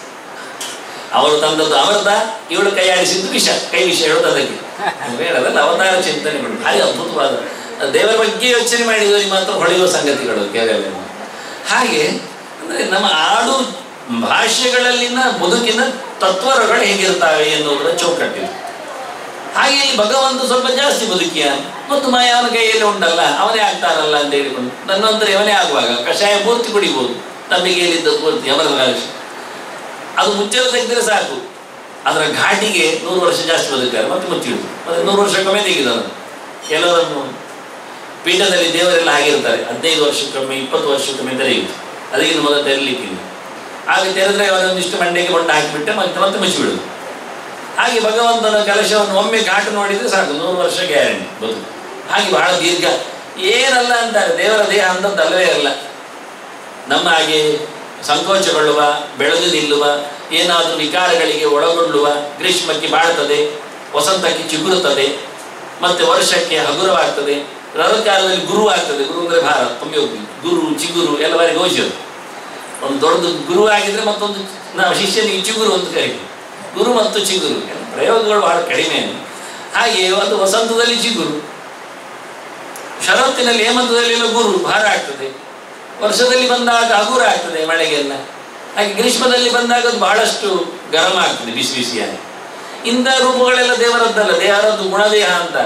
ಅವರು ತಂದದ್ದು ಅಮೃತ, ಇವಳು ಕೈ ಆಡಿಸಿದ್ದು ವಿಷ, ಕೈ ವಿಷ ಹೇಳೋದು ಅದಕ್ಕೆ ಬೇಡದಲ್ಲ. ಅವತಾರ ಚಿಂತನೆ ಮಾಡಿ ಭಾರಿ ಅದ್ಭುತವಾದ ದೇವರ ಬಗ್ಗೆ ಯೋಚನೆ ಮಾಡಿದವರಿಗೆ ಮಾತ್ರ ಹೊಳೆಯುವ ಸಂಗತಿಗಳು ಕೇವಲ. ಹಾಗೆ ಅಂದರೆ ನಮ್ಮ ಆಡು ಭಾಷೆಗಳಲ್ಲಿನ ಬದುಕಿನ ತತ್ವಗಳು ಹೇಗಿರ್ತಾವೆ ಎನ್ನುವುದರ ಚೌಕಟ್ಟಿದೆ. ಹಾಗೆ ಇಲ್ಲಿ ಭಗವಂತ ಸ್ವಲ್ಪ ಜಾಸ್ತಿ ಬದುಕಿಯ ಮತ್ತು ಮಾಯ ಅವನ ಕೈಯಲ್ಲಿ ಉಂಟಲ್ಲ, ಅವನೇ ಆಗ್ತಾನಲ್ಲ ಅಂತ ಹೇಳಿಕೊಂಡು ನನ್ನಂತರ ಅವನೇ ಆಗುವಾಗ ಕಷಾಯ ಪೂರ್ತಿ ಕುಡಿಬೋದು. ನಂಬಿಕೆಯಲ್ಲಿದ್ದ ಪೂರ್ತಿ ಅಮರದ ಕಾಲಶ ಅದು ಮುಚ್ಚಲು ತೆಗೆದರೆ ಸಾಕು, ಅದರ ಘಾಟಿಗೆ ನೂರು ವರ್ಷ ಜಾಸ್ತಿ ಬದುಕ್ತಾರೆ ಮತ್ತೆ ಮುಚ್ಚಿಡುದು. ಮತ್ತೆ ನೂರು ವರ್ಷಕ್ಕೊಮ್ಮೆ ತೆಗೆದವನು. ಕೆಲವರನ್ನು ಪೀಠದಲ್ಲಿ ದೇವರೆಲ್ಲ ಆಗಿರ್ತಾರೆ, ಹದಿನೈದು ವರ್ಷಕ್ಕೊಮ್ಮೆ ಇಪ್ಪತ್ತು ವರ್ಷಕ್ಕೊಮ್ಮೆ ತೆರೆಯುವುದು. ಅದಕ್ಕಿಂತ ಮೊದಲು ತೆರಲಿಕ್ಕಿಲ್ಲ. ಹಾಗೆ ತೆರೆದ್ರೆ ಅವರೊಂದಿಷ್ಟು ಮಂಡೆಗೆ ಬಣ್ಣ ಹಾಕಿಬಿಟ್ಟೆ ಮತ್ತೆ ಮತ್ತೆ ಮುಚ್ಚಿಬಿಡುದು. ಹಾಗೆ ಭಗವಂತನ ಕಲಶವನ್ನು ಒಮ್ಮೆ ಘಾಟು ನೋಡಿದರೆ ಸಾಕು, ನೂರು ವರ್ಷ ಗ್ಯಾರಂಟಿ ಬದುಕು. ಹಾಗೆ ಬಹಳ ದೀರ್ಘ ಏನಲ್ಲ ಅಂತಾರೆ. ದೇವರ ದೇಹ ಅಂತದ್ದು ಅಲ್ಲವೇ ಅಲ್ಲ. ನಮ್ಮ ಹಾಗೆ ಸಂಕೋಚಗೊಳ್ಳುವ, ಬೆಳೆದು ನಿಲ್ಲುವ, ಏನಾದರೂ ವಿಕಾರಗಳಿಗೆ ಒಳಗೊಳ್ಳುವ, ಗ್ರೀಷ್ಮಕ್ಕೆ ಬಾಳುತ್ತದೆ, ವಸಂತಕ್ಕೆ ಚಿಗುರುತ್ತದೆ, ಮತ್ತೆ ವರ್ಷಕ್ಕೆ ಹಗುರವಾಗ್ತದೆ, ರಥಕಾಲದಲ್ಲಿ ಗುರು ಆಗ್ತದೆ. ಗುರು ಅಂದರೆ ಭಾರ ತುಂಬಿ ಹೋಗ್ತೀವಿ. ಗುರು ಚಿಗುರು ಎಲ್ಲ ಬಾರಿ ಗೋಚರು. ಒಂದು ದೊಡ್ಡದು ಗುರು ಆಗಿದ್ರೆ ಮತ್ತೊಂದು ನಾವು ಶಿಷ್ಯನಿಗೆ ಚಿಗುರು ಅಂತ ಕರಿತೀವಿ. ಗುರು ಮತ್ತು ಚಿಗುರು ಪ್ರಯೋಗಗಳು ಬಹಳ ಕಡಿಮೆ. ಹಾಗೆ ಅದು ವಸಂತದಲ್ಲಿ ಚಿಗುರು, ಶರತ್ತಿನಲ್ಲಿ ಹೇಮಂತದಲ್ಲೆಲ್ಲ ಗುರು ಭಾರ ಆಗ್ತದೆ, ವರ್ಷದಲ್ಲಿ ಬಂದಾಗ ಹಗುರ ಆಗ್ತದೆ ಮಳೆಗೆಲ್ಲ. ಹಾಗೆ ಗ್ರೀಷ್ಮದಲ್ಲಿ ಬಂದಾಗ ಅದು ಬಹಳಷ್ಟು ಗರಂ ಆಗ್ತದೆ, ಬಿಸಿ ಬಿಸಿಯಾಗಿ. ಇಂಥ ರೂಪಗಳೆಲ್ಲ ದೇವರದ್ದಲ್ಲ, ದೇವರದ್ದು ಗುಣದೇಹ ಅಂತ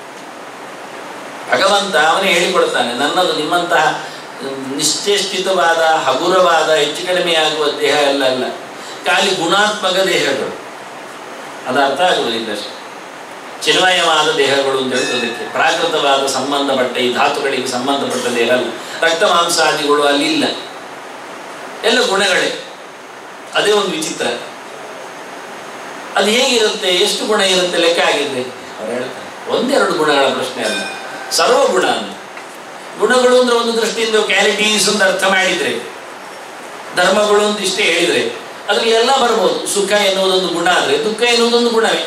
ಭಗವಂತ ಅವನೇ ಹೇಳಿಕೊಡ್ತಾನೆ. ನನ್ನದು ನಿಮ್ಮಂತಹ ನಿಶ್ಚೇಷ್ಟಿತವಾದ ಹಗುರವಾದ ಹೆಚ್ಚು ಕಡಿಮೆ ಆಗುವ ದೇಹ ಎಲ್ಲ ಅಲ್ಲ, ಖಾಲಿ ಗುಣಾತ್ಮಕ ದೇಹಗಳು. ಅದು ಅರ್ಥ ಆಗುವುದಿಲ್ಲ ಅಷ್ಟೇ. ಚಿನ್ಮಯವಾದ ದೇಹಗಳು ಅಂತ ಹೇಳೋದಕ್ಕೆ ಪ್ರಾಕೃತವಾದ ಸಂಬಂಧಪಟ್ಟ ಈ ಧಾತುಗಳಿಗೆ ಸಂಬಂಧಪಟ್ಟ ದೇಹ ಅಲ್ಲ. ರಕ್ತ ಮಾಂಸಾದಿಗಳು ಅಲ್ಲಿ ಇಲ್ಲ, ಎಲ್ಲ ಗುಣಗಳೇ. ಅದೇ ಒಂದು ವಿಚಿತ್ರ. ಅದು ಹೇಗಿರುತ್ತೆ, ಎಷ್ಟು ಗುಣ ಇರುತ್ತೆ ಲೆಕ್ಕ ಆಗಿದೆ ಅವ್ರು ಹೇಳ್ತಾರೆ. ಒಂದೆರಡು ಗುಣಗಳ ಪ್ರಶ್ನೆ ಅಲ್ಲ, ಸರ್ವಗುಣ ಅಂತ. ಗುಣಗಳು ಅಂದ್ರೆ ಒಂದು ದೃಷ್ಟಿಯಿಂದ ಕ್ಯಾಲಿಟೀಸ್ ಅಂತ ಅರ್ಥ ಮಾಡಿದ್ರೆ, ಧರ್ಮಗಳು ಅಂತ ಇಷ್ಟೇ ಹೇಳಿದ್ರೆ ಅದ್ರಲ್ಲಿ ಎಲ್ಲ ಬರ್ಬೋದು. ಸುಖ ಎನ್ನುವುದೊಂದು ಗುಣ ಆದ್ರೆ ದುಃಖ ಎನ್ನುವುದೊಂದು ಗುಣವೇ.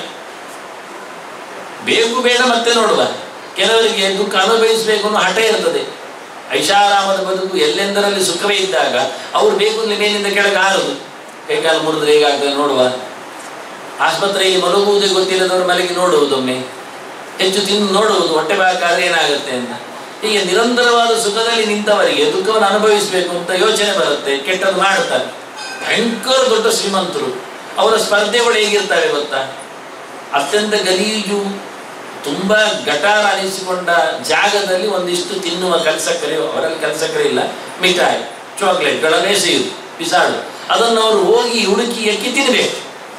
ಬೇಕು ಬೇಡ ಮತ್ತೆ ನೋಡುವ, ಕೆಲವರಿಗೆ ದುಃಖ ಅನುಭವಿಸಬೇಕು ಅನ್ನೋ ಹಠ ಇರ್ತದೆ. ಐಷಾರಾಮದ ಬದುಕು ಎಲ್ಲೆಂದರಲ್ಲಿ ಸುಖವೇ ಇದ್ದಾಗ ಅವ್ರು ಬೇಕು ಅಂದ್ರೆ ಮೇಲಿಂದ ಕೆಳಗೆ ಹಾರುದು, ಕೈಕಾಲು ಮುರಿದ್ರೆ ಹೇಗಾಗ್ತದೆ ನೋಡುವ. ಆಸ್ಪತ್ರೆಯಲ್ಲಿ ಮಲಗುವುದೇ ಗೊತ್ತಿಲ್ಲದವ್ರು ಮಲಗಿ ನೋಡುವುದೊಮ್ಮೆ, ಹೆಚ್ಚು ತಿಂದು ನೋಡುವುದು, ಹೊಟ್ಟೆ ಬಾಕಾದ್ರೆ ಏನಾಗುತ್ತೆ ಅಂತ. ಹೀಗೆ ನಿರಂತರವಾದ ಸುಖದಲ್ಲಿ ನಿಂತವರಿಗೆ ದುಃಖವನ್ನು ಅನುಭವಿಸಬೇಕು ಅಂತ ಯೋಚನೆ ಬರುತ್ತೆ, ಕೆಟ್ಟದ್ದು ಮಾಡುತ್ತಾರೆ. ಭಯಂಕರ ದೊಡ್ಡ ಶ್ರೀಮಂತರು, ಅವರ ಸ್ಪರ್ಧೆಗಳು ಹೇಗಿರ್ತವೆ ಗೊತ್ತಾ? ಅತ್ಯಂತ ಗಲೀಜು, ತುಂಬ ಗಟಾರ ಅನಿಸಿಕೊಂಡ ಜಾಗದಲ್ಲಿ ಒಂದಿಷ್ಟು ತಿನ್ನುವ ಕೆಲಸಕ್ಕರೆ, ಅವರಲ್ಲಿ ಕೆಲಸಕ್ಕರೆ ಇಲ್ಲ, ಮಿಠಾಯಿ ಚಾಕ್ಲೇಟ್ಗಳನ್ನೇ ಎಸೆಯುವುದು, ಬಿಸಾಡು. ಅದನ್ನು ಅವರು ಹೋಗಿ ಹುಡುಕಿ ಎಕ್ಕಿ ತಿನ್ನಬೇಕು.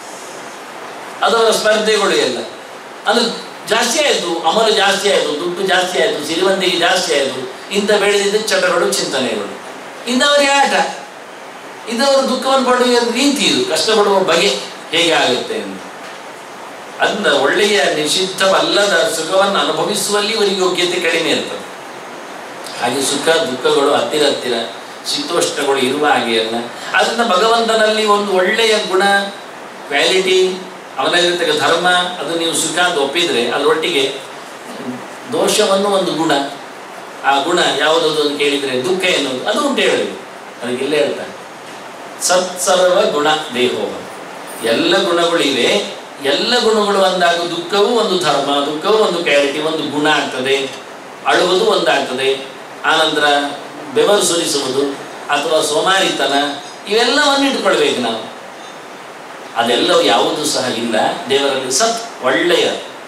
ಅದರ ಸ್ಪರ್ಧೆಗಳು ಎಲ್ಲ ಅದು ಜಾಸ್ತಿ ಆಯಿತು, ಅಮಲು ಜಾಸ್ತಿ ಆಯಿತು, ದುಡ್ಡು ಜಾಸ್ತಿ ಆಯಿತು, ಸಿರಿವಂತಿಗೆ ಜಾಸ್ತಿ ಆಯಿತು. ಇಂಥ ಬೆಳೆದಿದ್ದ ಚಟಗಳು, ಚಿಂತನೆಗಳು, ಇಂಥವರಿಗೆ ಆಟ. ಇದವರು ದುಃಖವನ್ನು ಪಡುವ ರೀತಿ, ಇದು ಕಷ್ಟಪಡುವ ಬಗೆ ಹೇಗೆ ಆಗುತ್ತೆ ಅಂತ. ಅಂದ ಒಳ್ಳೆಯ ನಿಷಿದ್ಧವಲ್ಲದ ಸುಖವನ್ನು ಅನುಭವಿಸುವಲ್ಲಿ ಇವರಿಗೆ ಯೋಗ್ಯತೆ ಕಡಿಮೆ ಇರ್ತದೆ. ಹಾಗೆ ಸುಖ ದುಃಖಗಳು ಹತ್ತಿರ ಹತ್ತಿರ, ಶೀತೋಷ್ಣಗಳು ಇರುವ ಹಾಗೆ ಅಲ್ಲ. ಅದರಿಂದ ಭಗವಂತನಲ್ಲಿ ಒಂದು ಒಳ್ಳೆಯ ಗುಣ, ಕ್ವಾಲಿಟಿ, ಅವನಲ್ಲಿರ್ತಕ್ಕ ಧರ್ಮ, ಅದು ನೀವು ಸುಖ ಅಂತ ಒಪ್ಪಿದರೆ ಅದರೊಟ್ಟಿಗೆ ದೋಷವನ್ನು ಒಂದು ಗುಣ. ಆ ಗುಣ ಯಾವುದದು ಅಂತ ಕೇಳಿದರೆ ದುಃಖ ಎನ್ನುವುದು ಅದು ಉಂಟು ಹೇಳಿ. ಅದಕ್ಕೆ ಇಲ್ಲೇ ಹೇಳ್ತಾನೆ, ಸತ್ಸರ್ವ ಗುಣ ದೇಹೋಹ. ಎಲ್ಲ ಗುಣಗಳಿವೆ, ಎಲ್ಲ ಗುಣಗಳು ಒಂದಾಗ ದುಃಖವೂ ಒಂದು ಧರ್ಮ, ದುಃಖವೂ ಒಂದು ಕ್ವಾಲಿಟಿ, ಒಂದು ಗುಣ ಆಗ್ತದೆ. ಅಳುವುದು ಒಂದಾಗ್ತದೆ. ಆನಂತರ ಬೆವರು ಸುರಿಸುವುದು ಅಥವಾ ಸೋಮಾರಿತನ, ಇವೆಲ್ಲವನ್ನು ಇಟ್ಕೊಳ್ಬೇಕು ನಾವು. ಅದೆಲ್ಲವೂ ಯಾವುದೂ ಸಹ ಇಲ್ಲ ದೇವರಲ್ಲಿ. ಸತ್ ಒಳ್ಳೆಯ,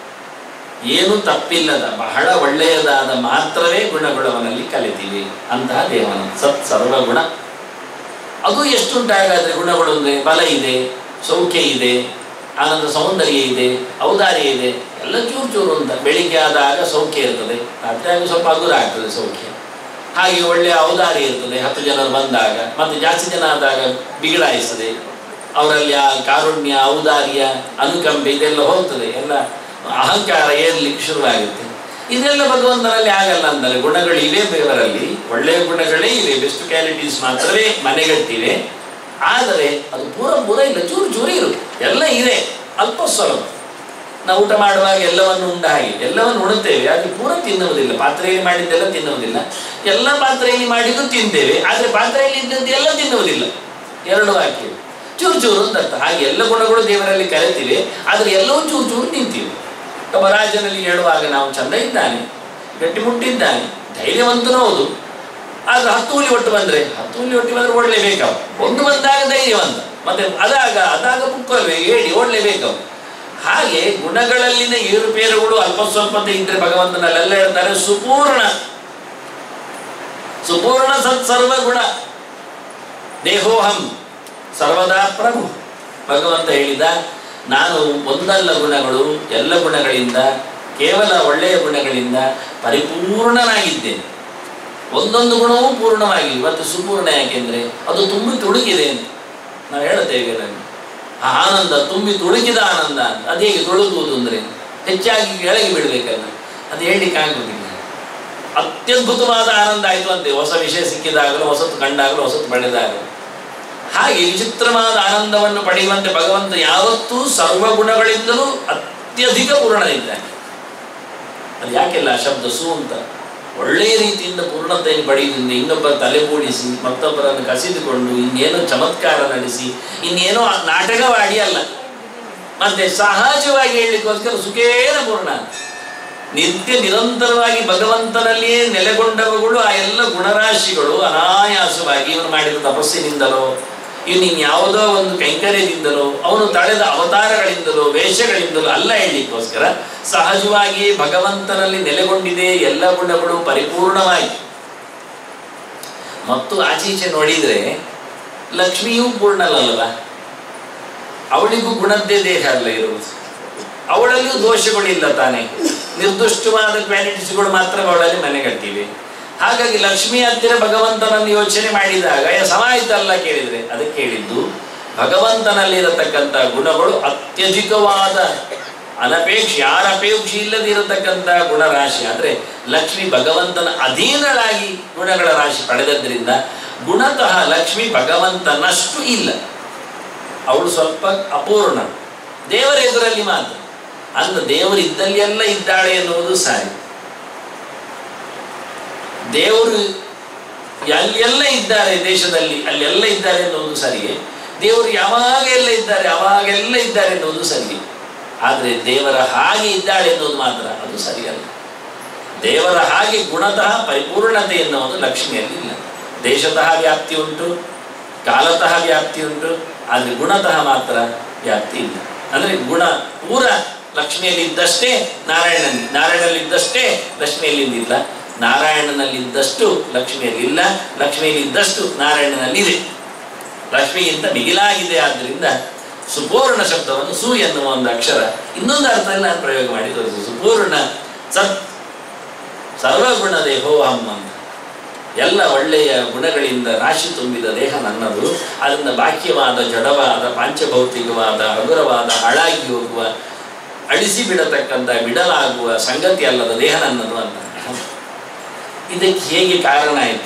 ಏನು ತಪ್ಪಿಲ್ಲದ, ಬಹಳ ಒಳ್ಳೆಯದಾದ ಮಾತ್ರವೇ ಗುಣಗಳು ಅವನಲ್ಲಿ ಕಲಿತೀವಿ. ಅಂತಹ ದೇವನ ಸತ್ ಸರ್ವಗುಣ. ಅದು ಎಷ್ಟುಂಟಾಗಾದ್ರೆ ಗುಣಗಳು ಅಂದರೆ ಬಲ ಇದೆ, ಸೌಖ್ಯ ಇದೆ, ಆನಂದ ಸೌಂದರ್ಯ ಇದೆ, ಔದಾರ್ಯ ಇದೆ, ಎಲ್ಲ ಚೂರು ಚೂರು ಅಂತ. ಬೆಳಿಗ್ಗೆ ಆದಾಗ ಸೌಖ್ಯ ಇರ್ತದೆ, ರಾತ್ರಿ ಆಗ ಸ್ವಲ್ಪ ಹಗುರ ಆಗ್ತದೆ ಸೌಖ್ಯ. ಹಾಗೆ ಒಳ್ಳೆಯ ಔದಾರ್ಯ ಇರ್ತದೆ, ಹತ್ತು ಜನರು ಬಂದಾಗ. ಮತ್ತು ಜಾಸ್ತಿ ಜನ ಆದಾಗ ಬಿಗಡಾಯಿಸ್ತದೆ. ಅವರಲ್ಲಿ ಆ ಕಾರುಣ್ಯ, ಔದಾರ್ಯ, ಅನುಕಂಪೆ ಇದೆಲ್ಲ ಹೋಗ್ತದೆ. ಎಲ್ಲ ಅಹಂಕಾರ ಏರ್ಲಿಕ್ಕೆ ಶುರುವಾಗುತ್ತೆ. ಇದೆಲ್ಲ ಭಗವಂತನಲ್ಲಿ ಆಗಲ್ಲ ಅಂದರೆ ಗುಣಗಳು ಇವೆ ದೇವರಲ್ಲಿ, ಒಳ್ಳೆಯ ಗುಣಗಳೇ ಇವೆ, ಬೆಸ್ಟ್ ಕ್ವಾಲಿಟೀಸ್ ಮಾತ್ರವೇ ಮನೆಗಟ್ಟಿವೆ. ಆದರೆ ಅದು ಪೂರ ಪೂರ ಇಲ್ಲ, ಚೂರು ಚೂರು ಇರು, ಎಲ್ಲ ಇದೆ, ಅಲ್ಪ ಸ್ವಲ್ಪ. ನಾವು ಊಟ ಮಾಡುವಾಗ ಎಲ್ಲವನ್ನು ಉಂಡ ಹಾಗೆ ಎಲ್ಲವನ್ನು ಉಣುತ್ತೇವೆ, ಅದು ಪೂರ ತಿನ್ನುವುದಿಲ್ಲ. ಪಾತ್ರೆಯಲ್ಲಿ ಮಾಡಿದ್ದೆಲ್ಲ ತಿನ್ನುವುದಿಲ್ಲ, ಎಲ್ಲ ಪಾತ್ರೆಯಲ್ಲಿ ಮಾಡಿದ್ದು ತಿಂತೇವೆ, ಆದರೆ ಪಾತ್ರೆಯಲ್ಲಿ ಇದ್ದದ್ದು ಎಲ್ಲ ತಿನ್ನುವುದಿಲ್ಲ. ಎರಡು ವಾಕ್ಯ ಚೂರು ಚೂರು ಅಂತ ಅರ್ಥ. ಹಾಗೆ ಎಲ್ಲ ಗುಣಗಳು ದೇವರಲ್ಲಿ ಕರೆತೀವಿ, ಆದರೆ ಎಲ್ಲವೂ ಚೂರು ಚೂರು ನಿಂತೀವಿ. ಒಬ್ಬ ರಾಜನಲ್ಲಿ ಹೇಳುವಾಗ ನಾವು ಚಂದ ಇದ್ದಾನೆ, ಗಟ್ಟಿಮುಟ್ಟಿದ್ದಾನೆ, ಧೈರ್ಯವಂತನೂ ಹೌದು, ಆದ್ರೆ ಹತ್ತು ಹುಲಿ ಒಟ್ಟು ಬಂದರೆ ಹತ್ತು ಹುಲಿ ಒಟ್ಟು ಬಂದರೆ ಓಡಲೇಬೇಕವು. ಒಂದು ಬಂದಾಗ ಧೈರ್ಯವಂತ, ಮತ್ತೆ ಅದಾಗ ಅದಾಗ ಕುಕ್ಕೊಳ್ವೆ ಹೇಳಿ ಓಡಲೇಬೇಕವು. ಹಾಗೆ ಗುಣಗಳಲ್ಲಿನ ಏರುಪೇರುಗಳು ಅಲ್ಪ ಸ್ವಲ್ಪತೆ ಇದ್ರೆ ಭಗವಂತನಲ್ಲೆಲ್ಲ ಹೇಳ್ತಾರೆ ಸುಪೂರ್ಣ. ಸುಪೂರ್ಣ ಸತ್ ಸರ್ವ ಗುಣ ದೇಹೋಹಂ ಸರ್ವದಾ ಪ್ರಭು. ಭಗವಂತ ಹೇಳಿದ, ನಾನು ಒಂದಲ್ಲ ಗುಣಗಳು, ಎಲ್ಲ ಗುಣಗಳಿಂದ, ಕೇವಲ ಒಳ್ಳೆಯ ಗುಣಗಳಿಂದ ಪರಿಪೂರ್ಣನಾಗಿದ್ದೇನೆ. ಒಂದೊಂದು ಗುಣವೂ ಪೂರ್ಣವಾಗಿ. ಇವತ್ತು ಸುಪೂರ್ಣ ಯಾಕೆಂದರೆ ಅದು ತುಂಬಿ ತುಳುಕಿದೆ ಅಂತ ನಾವು ಹೇಳ್ತೇವೆ. ನನಗೆ ಆ ಆನಂದ ತುಂಬಿ ತುಳುಕಿದ ಆನಂದ ಅಂತ. ಅದು ಹೇಗೆ ತುಳುಕುವುದು ಅಂದರೆ ಹೆಚ್ಚಾಗಿ ಕೆಳಗೆ ಬಿಡಬೇಕಲ್ಲ, ಅದು ಹೇಳಲಿಕ್ಕೆ ಆಗುವುದಿಲ್ಲ. ಅತ್ಯದ್ಭುತವಾದ ಆನಂದ ಆಯಿತು ಅಂತೆ, ಹೊಸ ವಿಷಯ ಸಿಕ್ಕಿದಾಗಲೂ, ಹೊಸತು ಕಂಡಾಗಲೂ, ಹೊಸತು ಪಡೆದಾಗಲೂ. ಹಾಗೆ ವಿಚಿತ್ರವಾದ ಆನಂದವನ್ನು ಪಡೆಯುವಂತೆ ಭಗವಂತ ಯಾವತ್ತೂ ಸರ್ವಗುಣಗಳಿಂದಲೂ ಅತ್ಯಧಿಕ ಪೂರ್ಣನಿದ್ದಾನೆ. ಅದು ಯಾಕೆಲ್ಲ ಶಬ್ದ ಸು ಅಂತ ಒಳ್ಳೆಯ ರೀತಿಯಿಂದ ಪೂರ್ಣತೆಯನ್ನು ಪಡೆಯುವುದರಿಂದ ಇನ್ನೊಬ್ಬರ ತಲೆಗೂಡಿಸಿ, ಮತ್ತೊಬ್ಬರನ್ನು ಕಸಿದುಕೊಂಡು, ಇನ್ನೇನೋ ಚಮತ್ಕಾರ ನಡೆಸಿ, ಇನ್ನೇನೋ ನಾಟಕವಾಡಿ ಅಲ್ಲ, ಮತ್ತೆ ಸಹಜವಾಗಿ ಹೇಳಲಿಕ್ಕೋಸ್ಕರ ಸುಖೇನ ಪೂರ್ಣ. ನಿತ್ಯ ನಿರಂತರವಾಗಿ ಭಗವಂತನಲ್ಲಿಯೇ ನೆಲೆಗೊಂಡವುಗಳು ಆ ಎಲ್ಲ ಗುಣರಾಶಿಗಳು ಅನಾಯಾಸವಾಗಿ ಇವನು ಮಾಡಿದ ತಪಸ್ಸಿನಿಂದಲೋ ಇನ್ನು ಇನ್ಯಾವುದೋ ಒಂದು ಕೈಂಕರ್ಯದಿಂದಲೋ ಅವನು ತಳೆದ ಅವತಾರಗಳಿಂದಲೋ ವೇಷಗಳಿಂದಲೋ ಅಲ್ಲ ಹೇಳಲಿಕ್ಕೋಸ್ಕರ ಸಹಜವಾಗಿ ಭಗವಂತನಲ್ಲಿ ನೆಲೆಗೊಂಡಿದೆ ಎಲ್ಲ ಗುಣಗಳು ಪರಿಪೂರ್ಣವಾಗಿ. ಮತ್ತು ಆಚೀಚೆ ನೋಡಿದರೆ ಲಕ್ಷ್ಮಿಯೂ ಪೂರ್ಣಲಲ್ವ, ಅವಳಿಗೂ ಗುಣದ್ದೇ ದೇಹ ಅಲ್ಲ ಇರುವುದು, ಅವಳಲ್ಲಿಯೂ ದೋಷಗಳಿಲ್ಲ ತಾನೆ, ನಿರ್ದುಷ್ಟವಾದ ಕ್ವಾಲಿಟೀಸ್ಗಳು ಮಾತ್ರ ಅವಳಲ್ಲಿ ಮನೆಗಟ್ಟಿವೆ. ಹಾಗಾಗಿ ಲಕ್ಷ್ಮಿ ಹತ್ತಿರ ಭಗವಂತನನ್ನು ಯೋಚನೆ ಮಾಡಿದಾಗ ಸಮಾಯಿತಲ್ಲ ಕೇಳಿದರೆ ಅದಕ್ಕೆ ಹೇಳಿದ್ದು ಭಗವಂತನಲ್ಲಿರತಕ್ಕಂಥ ಗುಣಗಳು ಅತ್ಯಧಿಕವಾದ ಅನಪೇಕ್ಷೆ ಯಾರ ಅಪೇಕ್ಷೆ ಇಲ್ಲದಿರತಕ್ಕಂಥ ಗುಣರಾಶಿ. ಆದರೆ ಲಕ್ಷ್ಮಿ ಭಗವಂತನ ಅಧೀನಳಾಗಿ ಗುಣಗಳ ರಾಶಿ ಪಡೆದದ್ರಿಂದ ಗುಣತಃ ಲಕ್ಷ್ಮಿ ಭಗವಂತನಷ್ಟು ಇಲ್ಲ, ಅವಳು ಸ್ವಲ್ಪ ಅಪೂರ್ಣ, ದೇವರ ಎದುರಲ್ಲಿ ಮಾತ್ರ. ಅಂದ ದೇವರು ಇದ್ದಲ್ಲಿ ಎಲ್ಲ ಇದ್ದಾಳೆ ಎನ್ನುವುದು ಸಾರಿ. ದೇವರು ಅಲ್ಲೆಲ್ಲ ಇದ್ದಾರೆ, ದೇಶದಲ್ಲಿ ಅಲ್ಲೆಲ್ಲ ಇದ್ದಾರೆ ಎನ್ನುವುದು ಸರಿಯೇ, ದೇವರು ಯಾವಾಗ ಎಲ್ಲ ಇದ್ದಾರೆ ಅವಾಗೆಲ್ಲ ಇದ್ದಾರೆ ಎನ್ನುವುದು ಸರಿಯೇ. ಆದರೆ ದೇವರ ಹಾಗೆ ಇದ್ದಾಳೆ ಎನ್ನುವುದು ಮಾತ್ರ ಅದು ಸರಿಯಲ್ಲ. ದೇವರ ಹಾಗೆ ಗುಣತಃ ಪರಿಪೂರ್ಣತೆ ಎನ್ನುವುದು ಲಕ್ಷ್ಮಿಯಲ್ಲಿ ಇಲ್ಲ. ದೇಶತಃ ವ್ಯಾಪ್ತಿ ಉಂಟು, ಕಾಲತಃ ವ್ಯಾಪ್ತಿ ಉಂಟು, ಆದರೆ ಗುಣತಃ ಮಾತ್ರ ವ್ಯಾಪ್ತಿ ಇಲ್ಲ. ಅಂದರೆ ಗುಣ ಪೂರ ಲಕ್ಷ್ಮಿಯಲ್ಲಿ ಇದ್ದಷ್ಟೇ ನಾರಾಯಣನಲ್ಲಿ, ನಾರಾಯಣನಲ್ಲಿ ಇದ್ದಷ್ಟೇ ಲಕ್ಷ್ಮಿಯಲ್ಲಿ ಇಲ್ಲ, ನಾರಾಯಣನಲ್ಲಿದ್ದಷ್ಟು ಲಕ್ಷ್ಮಿಯಲ್ಲಿ ಇಲ್ಲ, ಲಕ್ಷ್ಮಿಯಲ್ಲಿ ಇದ್ದಷ್ಟು ನಾರಾಯಣನಲ್ಲಿದೆ. ಲಕ್ಷ್ಮಿಗಿಂತ ಮಿಗಿಲಾಗಿದೆ. ಆದ್ದರಿಂದ ಸುಪೂರ್ಣ ಶಬ್ದವನ್ನು ಸು ಎನ್ನುವ ಒಂದು ಅಕ್ಷರ ಇನ್ನೊಂದು ಅರ್ಥದಲ್ಲಿ ನಾನು ಪ್ರಯೋಗ ಮಾಡಿ ತೋರಿಸಿದೆ. ಸುಪೂರ್ಣ ಸತ್ ಸರ್ವಗುಣ ದೇಹೋಹಂ ಅಂತ, ಎಲ್ಲ ಒಳ್ಳೆಯ ಗುಣಗಳಿಂದ ರಾಶಿ ತುಂಬಿದ ದೇಹ ನನ್ನದು, ಅದರಿಂದ ಬಾಹ್ಯವಾದ ಜಡವಾದ ಪಾಂಚಭೌತಿಕವಾದ ಹಗುರವಾದ ಹಾಳಾಗಿ ಹೋಗುವ ಅಳಿಸಿ ಬಿಡತಕ್ಕಂಥ ಬಿಡಲಾಗುವ ಸಂಗತಿ ಅಲ್ಲದ ದೇಹ ನನ್ನದು ಅಂತ. ಇದಕ್ಕೆ ಹೇಗೆ ಕಾರಣ ಆಯಿತು?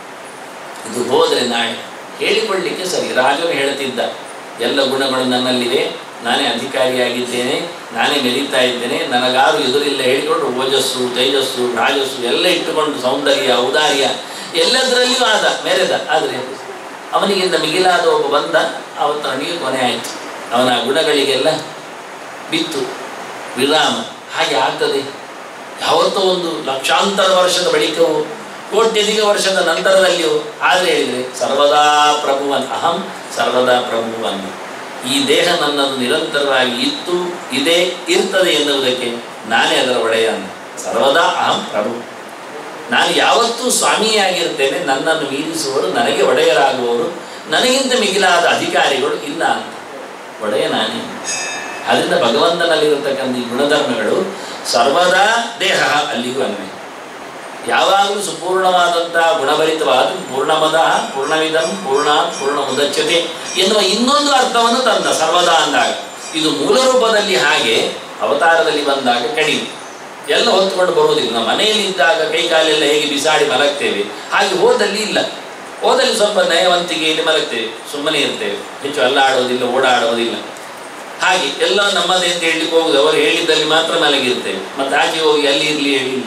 ಇದು ಹೋದರೆ ನಾಳೆ ಹೇಳಿಕೊಳ್ಳಲಿಕ್ಕೆ ಸರಿ. ರಾಜನು ಹೇಳುತ್ತಿದ್ದ ಎಲ್ಲ ಗುಣಗಳು ನನ್ನಲ್ಲಿವೆ, ನಾನೇ ಅಧಿಕಾರಿಯಾಗಿದ್ದೇನೆ, ನಾನೇ ಮೆರೀತಾ ಇದ್ದೇನೆ, ನನಗಾರು ಎದುರಿಲ್ಲ ಹೇಳಿಕೊಂಡು ಓಜಸ್ಸು ತೇಜಸ್ಸು ರಾಜಸ್ಸು ಎಲ್ಲ ಇಟ್ಟುಕೊಂಡು ಸೌಂದರ್ಯ ಔದಾರ್ಯ ಎಲ್ಲದರಲ್ಲಿಯೂ ಆದ ಮೆರೆದ. ಆದರೆ ಅವನಿಗಿಂತ ಮಿಗಿಲಾದ ಒಬ್ಬ ಬಂದ, ಅವತ್ತನಿಗೆ ಕೊನೆ ಆಯಿತು. ಅವನ ಗುಣಗಳಿಗೆಲ್ಲ ಬಿತ್ತು ವಿರಾಮ. ಹಾಗೆ ಆಗ್ತದೆ. ಯಾವತ್ತೋ ಒಂದು ಲಕ್ಷಾಂತರ ವರ್ಷದ ಬಳಿಕವೂ ಕೋಟ್ಯಧಿಕ ವರ್ಷದ ನಂತರದಲ್ಲಿಯೂ ಆದರೆ ಹೇಳಿದರೆ ಸರ್ವದಾ ಪ್ರಭುವನ್ ಅಹಂ ಸರ್ವದಾ ಪ್ರಭುವನ್, ಈ ದೇಹ ನನ್ನದು ನಿರಂತರವಾಗಿ ಇತ್ತು, ಇದೆ, ಇರ್ತದೆ ಎನ್ನುವುದಕ್ಕೆ ನಾನೇ ಅದರ ಒಡೆಯ. ಸರ್ವದಾ ಅಹಂ ಪ್ರಭು, ನಾನು ಯಾವತ್ತೂ ಸ್ವಾಮಿಯಾಗಿರ್ತೇನೆ, ನನ್ನನ್ನು ಮೀರಿಸುವವರು ನನಗೆ ಒಡೆಯರಾಗುವವರು, ನನಗಿಂತ ಮಿಗಿಲಾದ ಅಧಿಕಾರಿಗಳು ಇಲ್ಲ ಅಂತ. ಒಡೆಯ ನಾನೇ. ಅದರಿಂದ ಭಗವಂತನಲ್ಲಿರತಕ್ಕಂಥ ಈ ಗುಣಧರ್ಮಗಳು ಸರ್ವದಾ ದೇಹ ಅಲ್ಲಿಗೂ ಅನ್ವಯ. ಯಾವಾಗಲೂ ಸುಪೂರ್ಣವಾದಂತಹ ಗುಣಭರಿತವಾದ ಪೂರ್ಣಮದ ಪೂರ್ಣವಿದಂ ಪೂರ್ಣಾತ್ ಪೂರ್ಣ ಮುದಚ್ಯತೆ ಎನ್ನುವ ಇನ್ನೊಂದು ಅರ್ಥವನ್ನು ತಂದ ಸರ್ವದಾ ಅಂದಾಗ. ಇದು ಮೂಲ ರೂಪದಲ್ಲಿ ಹಾಗೆ, ಅವತಾರದಲ್ಲಿ ಬಂದಾಗ ಕಡಿಮೆ, ಎಲ್ಲ ಹೊತ್ತುಕೊಂಡು ಬರುವುದಿಲ್ಲ. ನಮ್ಮ ಮನೆಯಲ್ಲಿ ಇದ್ದಾಗ ಕೈಕಾಲೆಲ್ಲ ಹೇಗೆ ಬಿಸಾಡಿ ಮಲಗ್ತೇವೆ ಹಾಗೆ ಹೋದಲ್ಲಿ ಇಲ್ಲ. ಹೋದಲ್ಲಿ ಸ್ವಲ್ಪ ನಯವಂತಿಕೆಯಲ್ಲಿ ಮಲಗ್ತೇವೆ, ಸುಮ್ಮನೆ ಇರ್ತೇವೆ, ಹೆಚ್ಚು ಅಲ್ಲಾಡೋದಿಲ್ಲ, ಓಡಾಡೋದಿಲ್ಲ. ಹಾಗೆ ಎಲ್ಲ ನಮ್ಮದೇ ಅಂತ ಹೇಳಲಿಕ್ಕೆ ಹೋಗುದು, ಅವರು ಹೇಳಿದ್ದಲ್ಲಿ ಮಾತ್ರ ಮಲಗಿರ್ತೇವೆ, ಮತ್ತು ಆಚೆ ಹೋಗಿ ಅಲ್ಲಿ ಇರಲಿ ಹೇಳಿ